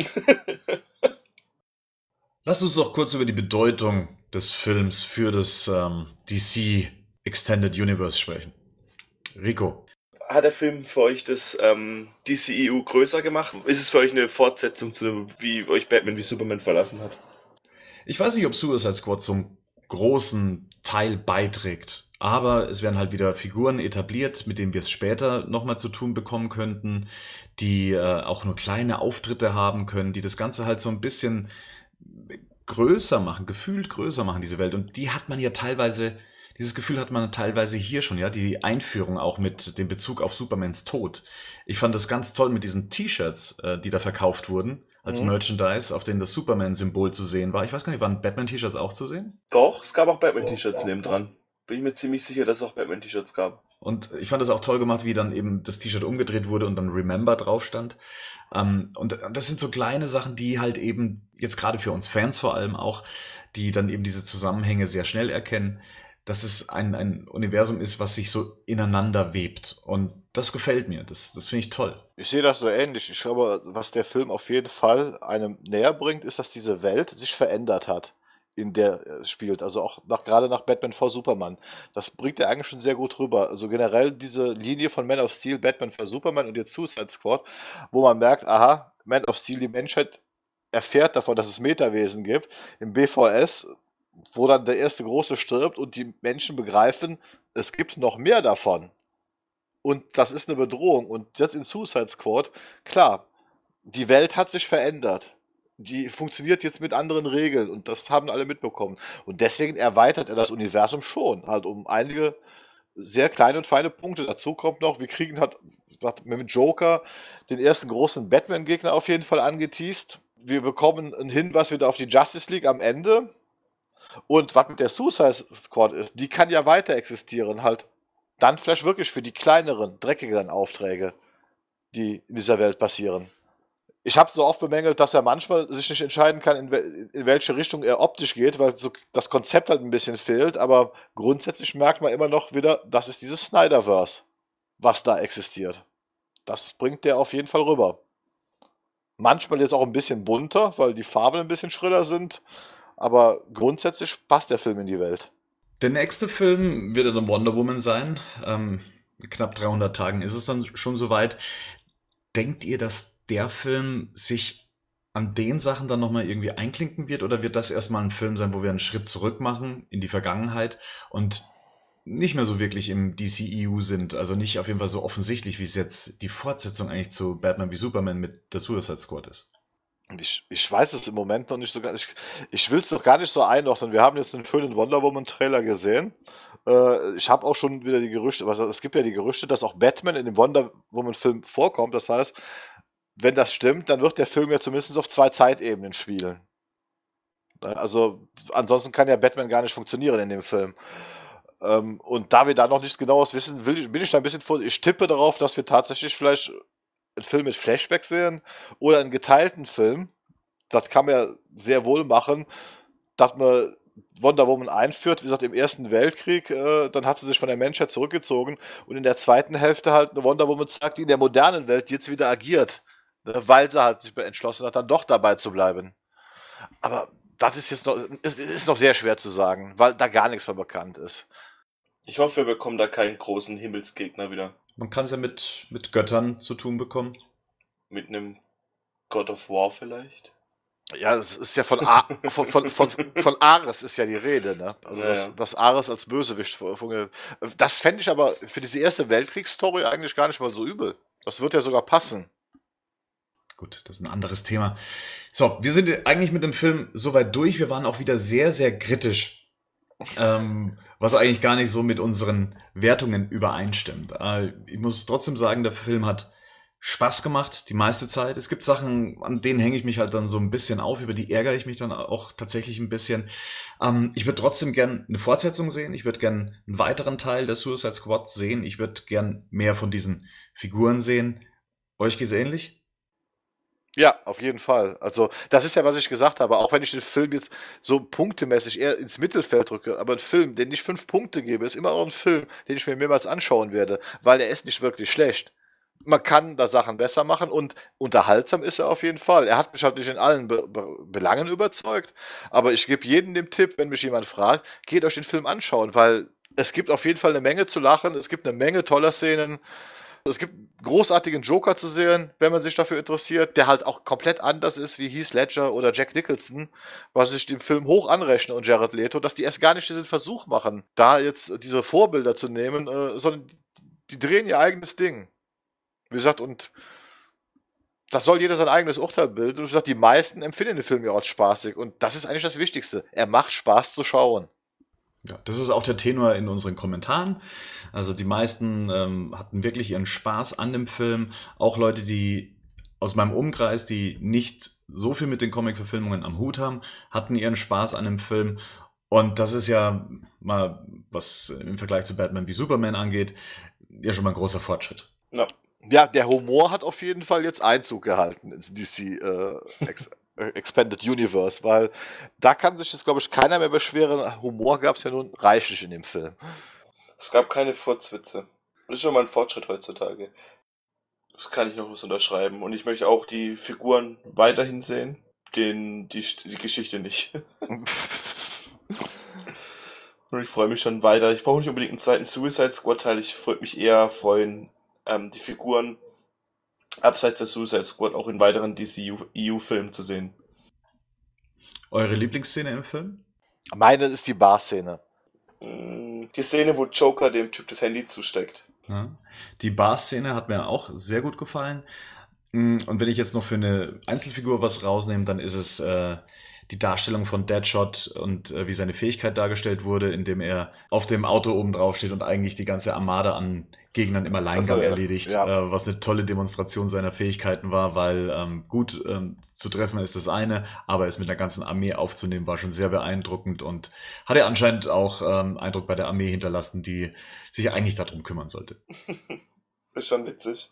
Lass uns doch kurz über die Bedeutung des Films für das ähm, D C Extended Universe sprechen. Rico. Hat der Film für euch das ähm, D C E U größer gemacht? Ist es für euch eine Fortsetzung zu, wie euch Batman wie Superman verlassen hat? Ich weiß nicht, ob Suicide Squad zum großen Teil beiträgt, aber es werden halt wieder Figuren etabliert, mit denen wir es später nochmal zu tun bekommen könnten, die äh, auch nur kleine Auftritte haben können, die das Ganze halt so ein bisschen größer machen, gefühlt größer machen, diese Welt. Und die hat man ja teilweise, dieses Gefühl hat man teilweise hier schon, ja, die Einführung auch mit dem Bezug auf Supermans Tod. Ich fand das ganz toll mit diesen T-Shirts, äh, die da verkauft wurden, als mhm. Merchandise, auf denen das Superman-Symbol zu sehen war. Ich weiß gar nicht, waren Batman-T-Shirts auch zu sehen? Doch, es gab auch Batman-T-Shirts nebendran. Bin ich mir ziemlich sicher, dass es auch Batman-T-Shirts gab. Und ich fand das auch toll gemacht, wie dann eben das T-Shirt umgedreht wurde und dann Remember drauf stand. Um, und das sind so kleine Sachen, die halt eben, jetzt gerade für uns Fans vor allem auch, die dann eben diese Zusammenhänge sehr schnell erkennen, dass es ein, ein Universum ist, was sich so ineinander webt. Und das gefällt mir, das, das finde ich toll. Ich sehe das so ähnlich. Ich glaube, was der Film auf jeden Fall einem näher bringt, ist, dass diese Welt sich verändert hat, in der es spielt, also auch nach, gerade nach Batman v Superman. Das bringt er eigentlich schon sehr gut rüber. Also generell diese Linie von Man of Steel, Batman v Superman und jetzt Suicide Squad, wo man merkt, aha, Man of Steel, die Menschheit erfährt davon, dass es Metawesen gibt. Im B V S, wo dann der erste Große stirbt und die Menschen begreifen, es gibt noch mehr davon. Und das ist eine Bedrohung. Und jetzt in Suicide Squad, klar, die Welt hat sich verändert. Die funktioniert jetzt mit anderen Regeln und das haben alle mitbekommen. Und deswegen erweitert er das Universum schon, halt um einige sehr kleine und feine Punkte. Dazu kommt noch, wir kriegen halt sagt, mit dem Joker den ersten großen Batman-Gegner auf jeden Fall angeteast. Wir bekommen einen Hinweis wieder auf die Justice League am Ende. Und was mit der Suicide Squad ist, die kann ja weiter existieren, halt dann vielleicht wirklich für die kleineren, dreckigeren Aufträge, die in dieser Welt passieren. Ich habe so oft bemängelt, dass er manchmal sich nicht entscheiden kann, in, wel in welche Richtung er optisch geht, weil so das Konzept halt ein bisschen fehlt, aber grundsätzlich merkt man immer noch wieder, das ist dieses Snyderverse, was da existiert. Das bringt der auf jeden Fall rüber. Manchmal jetzt auch ein bisschen bunter, weil die Farben ein bisschen schriller sind, aber grundsätzlich passt der Film in die Welt. Der nächste Film wird dann Wonder Woman sein. Ähm, knapp dreihundert Tagen ist es dann schon soweit. Denkt ihr, dass der Film sich an den Sachen dann nochmal irgendwie einklinken wird, oder wird das erstmal ein Film sein, wo wir einen Schritt zurück machen in die Vergangenheit und nicht mehr so wirklich im D C E U sind, also nicht auf jeden Fall so offensichtlich, wie es jetzt die Fortsetzung eigentlich zu Batman wie Superman mit der Suicide Squad ist? Ich, ich weiß es im Moment noch nicht so ganz. Ich, ich will es noch gar nicht so einordnen. Wir haben jetzt einen schönen Wonder Woman-Trailer gesehen. Äh, ich habe auch schon wieder die Gerüchte, also es gibt ja die Gerüchte, dass auch Batman in dem Wonder Woman-Film vorkommt. Das heißt, wenn das stimmt, dann wird der Film ja zumindest auf zwei Zeitebenen spielen. Also ansonsten kann ja Batman gar nicht funktionieren in dem Film. Ähm, und da wir da noch nichts Genaues wissen, will, bin ich da ein bisschen vor. Ich tippe darauf, dass wir tatsächlich vielleicht einen Film mit Flashback sehen oder einen geteilten Film. Das kann man ja sehr wohl machen, dass man Wonder Woman einführt, wie gesagt, im Ersten Weltkrieg, äh, dann hat sie sich von der Menschheit zurückgezogen und in der zweiten Hälfte halt eine Wonder Woman zeigt, die in der modernen Welt jetzt wieder agiert. Weil sie halt sich entschlossen hat, dann doch dabei zu bleiben. Aber das ist jetzt noch, ist, ist noch sehr schwer zu sagen, weil da gar nichts von bekannt ist. Ich hoffe, wir bekommen da keinen großen Himmelsgegner wieder. Man kann es ja mit, mit Göttern zu tun bekommen. Mit einem God of War vielleicht? Ja, das ist ja von, A von, von, von, von Ares ist ja die Rede, ne? Also, ja, dass, dass Ares als Bösewicht fungiert. Das fände ich aber für diese erste Weltkriegsstory eigentlich gar nicht mal so übel. Das wird ja sogar passen. Gut, das ist ein anderes Thema. So, wir sind eigentlich mit dem Film soweit durch. Wir waren auch wieder sehr, sehr kritisch, ähm, was eigentlich gar nicht so mit unseren Wertungen übereinstimmt. Äh, ich muss trotzdem sagen, der Film hat Spaß gemacht, die meiste Zeit. Es gibt Sachen, an denen hänge ich mich halt dann so ein bisschen auf, über die ärgere ich mich dann auch tatsächlich ein bisschen. Ähm, ich würde trotzdem gern eine Fortsetzung sehen. Ich würde gern einen weiteren Teil der Suicide Squad sehen. Ich würde gern mehr von diesen Figuren sehen. Euch geht's ähnlich? Ja, auf jeden Fall. Also, das ist ja, was ich gesagt habe. Auch wenn ich den Film jetzt so punktemäßig eher ins Mittelfeld drücke, aber ein Film, den ich fünf Punkte gebe, ist immer auch ein Film, den ich mir mehrmals anschauen werde, weil er ist nicht wirklich schlecht. Man kann da Sachen besser machen und unterhaltsam ist er auf jeden Fall. Er hat mich halt nicht in allen Be Be Belangen überzeugt, aber ich gebe jedem den Tipp, wenn mich jemand fragt, geht euch den Film anschauen, weil es gibt auf jeden Fall eine Menge zu lachen, es gibt eine Menge toller Szenen. Es gibt einen großartigen Joker zu sehen, wenn man sich dafür interessiert, der halt auch komplett anders ist wie Heath Ledger oder Jack Nicholson, was ich dem Film hoch anrechne und Jared Leto, dass die erst gar nicht diesen Versuch machen, da jetzt diese Vorbilder zu nehmen, äh, sondern die drehen ihr eigenes Ding. Wie gesagt, und das soll jeder sein eigenes Urteil bilden. Und wie gesagt, die meisten empfinden den Film ja als spaßig und das ist eigentlich das Wichtigste. Er macht Spaß zu schauen. Ja, das ist auch der Tenor in unseren Kommentaren. Also die meisten ähm, hatten wirklich ihren Spaß an dem Film. Auch Leute, die aus meinem Umkreis, die nicht so viel mit den Comic-Verfilmungen am Hut haben, hatten ihren Spaß an dem Film. Und das ist ja mal, was im Vergleich zu Batman wie Superman angeht, ja schon mal ein großer Fortschritt. Ja, ja, der Humor hat auf jeden Fall jetzt Einzug gehalten ins D C äh, Ex Expanded Universe, weil da kann sich das, glaube ich, keiner mehr beschweren. Humor gab es ja nun reichlich in dem Film. Es gab keine Furzwitze. Das ist schon mal ein Fortschritt heutzutage. Das kann ich noch was unterschreiben. Und ich möchte auch die Figuren weiterhin sehen, den, die, die Geschichte nicht. Und ich freue mich schon weiter. Ich brauche nicht unbedingt einen zweiten Suicide Squad-Teil. Ich würde mich eher freuen, ähm, die Figuren abseits der Suicide Squad auch in weiteren D C E U-Filmen zu sehen. Eure Lieblingsszene im Film? Meine ist die Bar-Szene. Die Szene, wo Joker dem Typ das Handy zusteckt. Ja. Die Bar-Szene hat mir auch sehr gut gefallen. Und wenn ich jetzt noch für eine Einzelfigur was rausnehme, dann ist es äh, die Darstellung von Deadshot und äh, wie seine Fähigkeit dargestellt wurde, indem er auf dem Auto oben drauf steht und eigentlich die ganze Armada an Gegnern im Alleingang Also, ja. erledigt, Ja. äh, was eine tolle Demonstration seiner Fähigkeiten war, weil ähm, gut ähm, zu treffen ist das eine, aber es mit einer ganzen Armee aufzunehmen war schon sehr beeindruckend und hat er anscheinend auch ähm, Eindruck bei der Armee hinterlassen, die sich eigentlich darum kümmern sollte. Das ist schon witzig.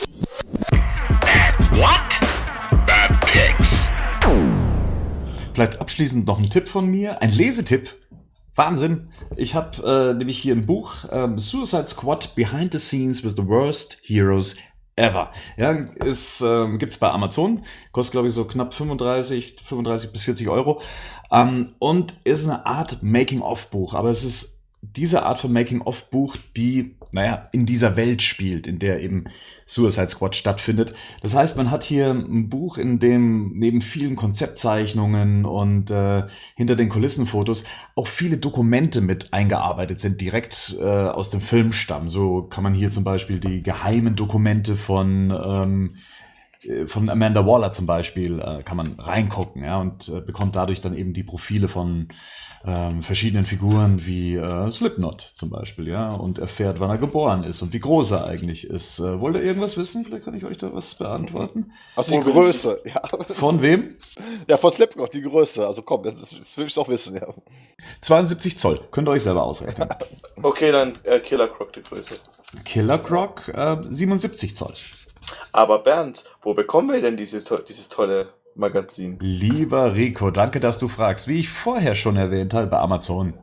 What? Bad Picks. Vielleicht abschließend noch ein Tipp von mir, ein Lesetipp. Wahnsinn. Ich habe äh, nämlich hier ein Buch, ähm, Suicide Squad Behind the Scenes with the Worst Heroes Ever. Ja, ist, ähm, gibt's bei Amazon, kostet glaube ich so knapp fünfunddreißig, fünfunddreißig bis vierzig Euro ähm, und ist eine Art Making-of-Buch, aber es ist diese Art von Making-of-Buch, die, naja, in dieser Welt spielt, in der eben Suicide Squad stattfindet. Das heißt, man hat hier ein Buch, in dem neben vielen Konzeptzeichnungen und äh, hinter den Kulissenfotos auch viele Dokumente mit eingearbeitet sind, direkt äh, aus dem Film stammen. So kann man hier zum Beispiel die geheimen Dokumente von ähm, von Amanda Waller zum Beispiel äh, kann man reingucken, ja, und äh, bekommt dadurch dann eben die Profile von ähm, verschiedenen Figuren wie äh, Slipknot zum Beispiel, ja, und erfährt, wann er geboren ist und wie groß er eigentlich ist. Äh, wollt ihr irgendwas wissen? Vielleicht kann ich euch da was beantworten. Also die Größe, ja. Von wem? Ja, von Slipknot, die Größe. Also komm, das, das will ich doch wissen, ja. zweiundsiebzig Zoll. Könnt ihr euch selber ausrechnen. Okay, dann äh, Killer Croc die Größe. Killer Croc, äh, siebenundsiebzig Zoll. Aber Bernd, wo bekommen wir denn dieses, to dieses tolle Magazin? Lieber Rico, danke, dass du fragst. Wie ich vorher schon erwähnt habe, bei Amazon.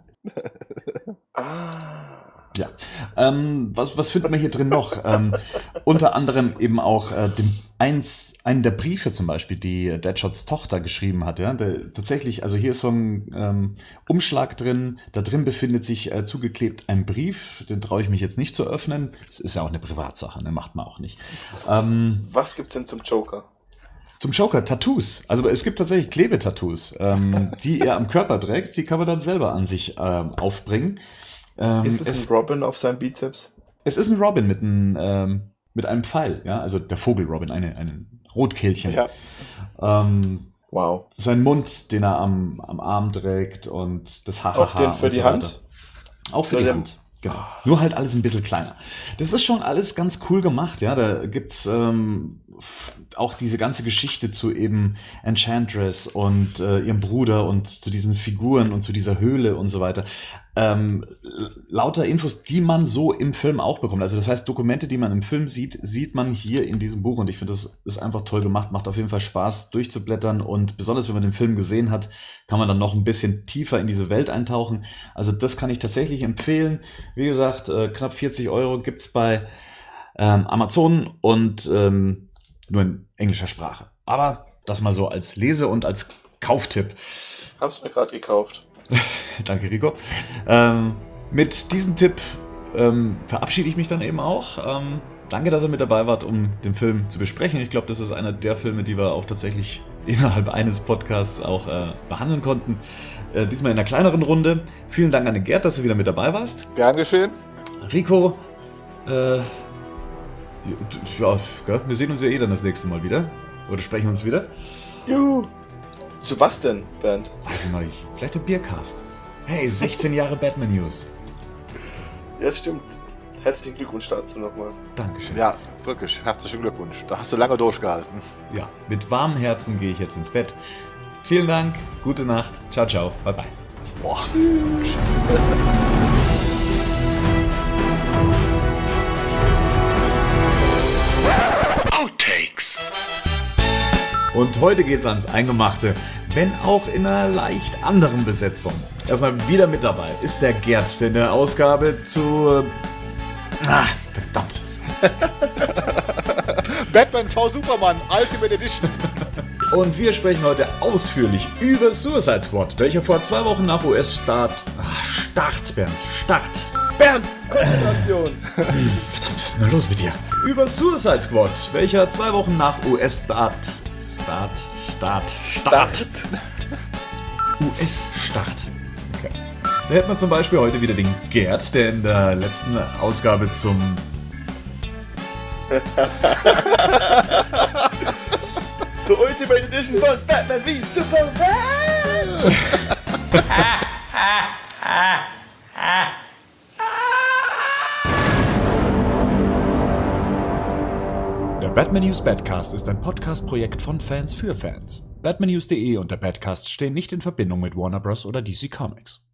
Ah. Ja. Ähm, was, was findet man hier drin noch? ähm, unter anderem eben auch äh, dem, eins, einen der Briefe zum Beispiel, die Deadshots Tochter geschrieben hat. Ja? Der, tatsächlich, also hier ist so ein ähm, Umschlag drin. Da drin befindet sich äh, zugeklebt ein Brief. Den traue ich mich jetzt nicht zu öffnen. Das ist ja auch eine Privatsache, ne? Macht man auch nicht. Ähm, Was gibt's denn zum Joker? Zum Joker, Tattoos. Also es gibt tatsächlich Klebetattoos, ähm, die er am Körper trägt. Die kann man dann selber an sich ähm, aufbringen. Ähm, ist es, es ein Robin auf seinem Bizeps? Es ist ein Robin mit, ein, ähm, mit einem Pfeil, ja, also der Vogel Robin, eine, ein Rotkehlchen. Ja. Ähm, Wow. sein Mund, den er am, am Arm trägt und das Hahaha. Auch den für und die so Hand? weiter. Auch für Oder die der- Hand. Genau. Nur halt alles ein bisschen kleiner. Das ist schon alles ganz cool gemacht, ja. Da gibt's ähm, auch diese ganze Geschichte zu eben Enchantress und äh, ihrem Bruder und zu diesen Figuren und zu dieser Höhle und so weiter. Ähm, lauter Infos, die man so im Film auch bekommt. Also das heißt, Dokumente, die man im Film sieht, sieht man hier in diesem Buch. Und ich finde, das ist einfach toll gemacht. Macht auf jeden Fall Spaß, durchzublättern. Und besonders, wenn man den Film gesehen hat, kann man dann noch ein bisschen tiefer in diese Welt eintauchen. Also das kann ich tatsächlich empfehlen. Wie gesagt, äh, knapp vierzig Euro gibt's bei ähm, Amazon und ähm, nur in englischer Sprache. Aber das mal so als Lese- und als Kauftipp. Hab's mir gerade gekauft. Danke, Rico. Ähm, mit diesem Tipp ähm, verabschiede ich mich dann eben auch. Ähm, danke, dass ihr mit dabei wart, um den Film zu besprechen. Ich glaube, das ist einer der Filme, die wir auch tatsächlich innerhalb eines Podcasts auch äh, behandeln konnten. Äh, diesmal in einer kleineren Runde. Vielen Dank an den Gerd, dass du wieder mit dabei warst. Gern geschehen. Rico, äh, ja, gell? Wir sehen uns ja eh dann das nächste Mal wieder. Oder sprechen uns wieder. Juhu. Zu was denn, Bernd? Weiß ich noch nicht. Vielleicht der Biercast. Hey, sechzehn Jahre Batman News. Ja, stimmt. Herzlichen Glückwunsch dazu nochmal. Dankeschön. Ja, wirklich. Herzlichen Glückwunsch. Da hast du lange durchgehalten. Ja, mit warmem Herzen gehe ich jetzt ins Bett. Vielen Dank, gute Nacht, ciao, ciao, bye bye. Boah. Outtakes. Und heute geht's ans Eingemachte, wenn auch in einer leicht anderen Besetzung. Erstmal wieder mit dabei ist der Gerd, der in der Ausgabe zu... Ah, verdammt. Batman v Superman Ultimate Edition. Und wir sprechen heute ausführlich über Suicide Squad, welcher vor zwei Wochen nach U S-Start... Ah, Start, Bernd, Start. Bernd, Konzentration. Verdammt, was ist denn da los mit dir? Über Suicide Squad, welcher zwei Wochen nach U S-Start... Start, Start, Start. U S-Start. Okay. Da hätten wir zum Beispiel heute wieder den Gerd, der in der letzten Ausgabe zum... Zur Ultimate Edition von Batman wie Superman. Der Batman News Badcast ist ein Podcast-Projekt von Fans für Fans. Batman News punkt de und der Badcast stehen nicht in Verbindung mit Warner Bros. Oder D C Comics.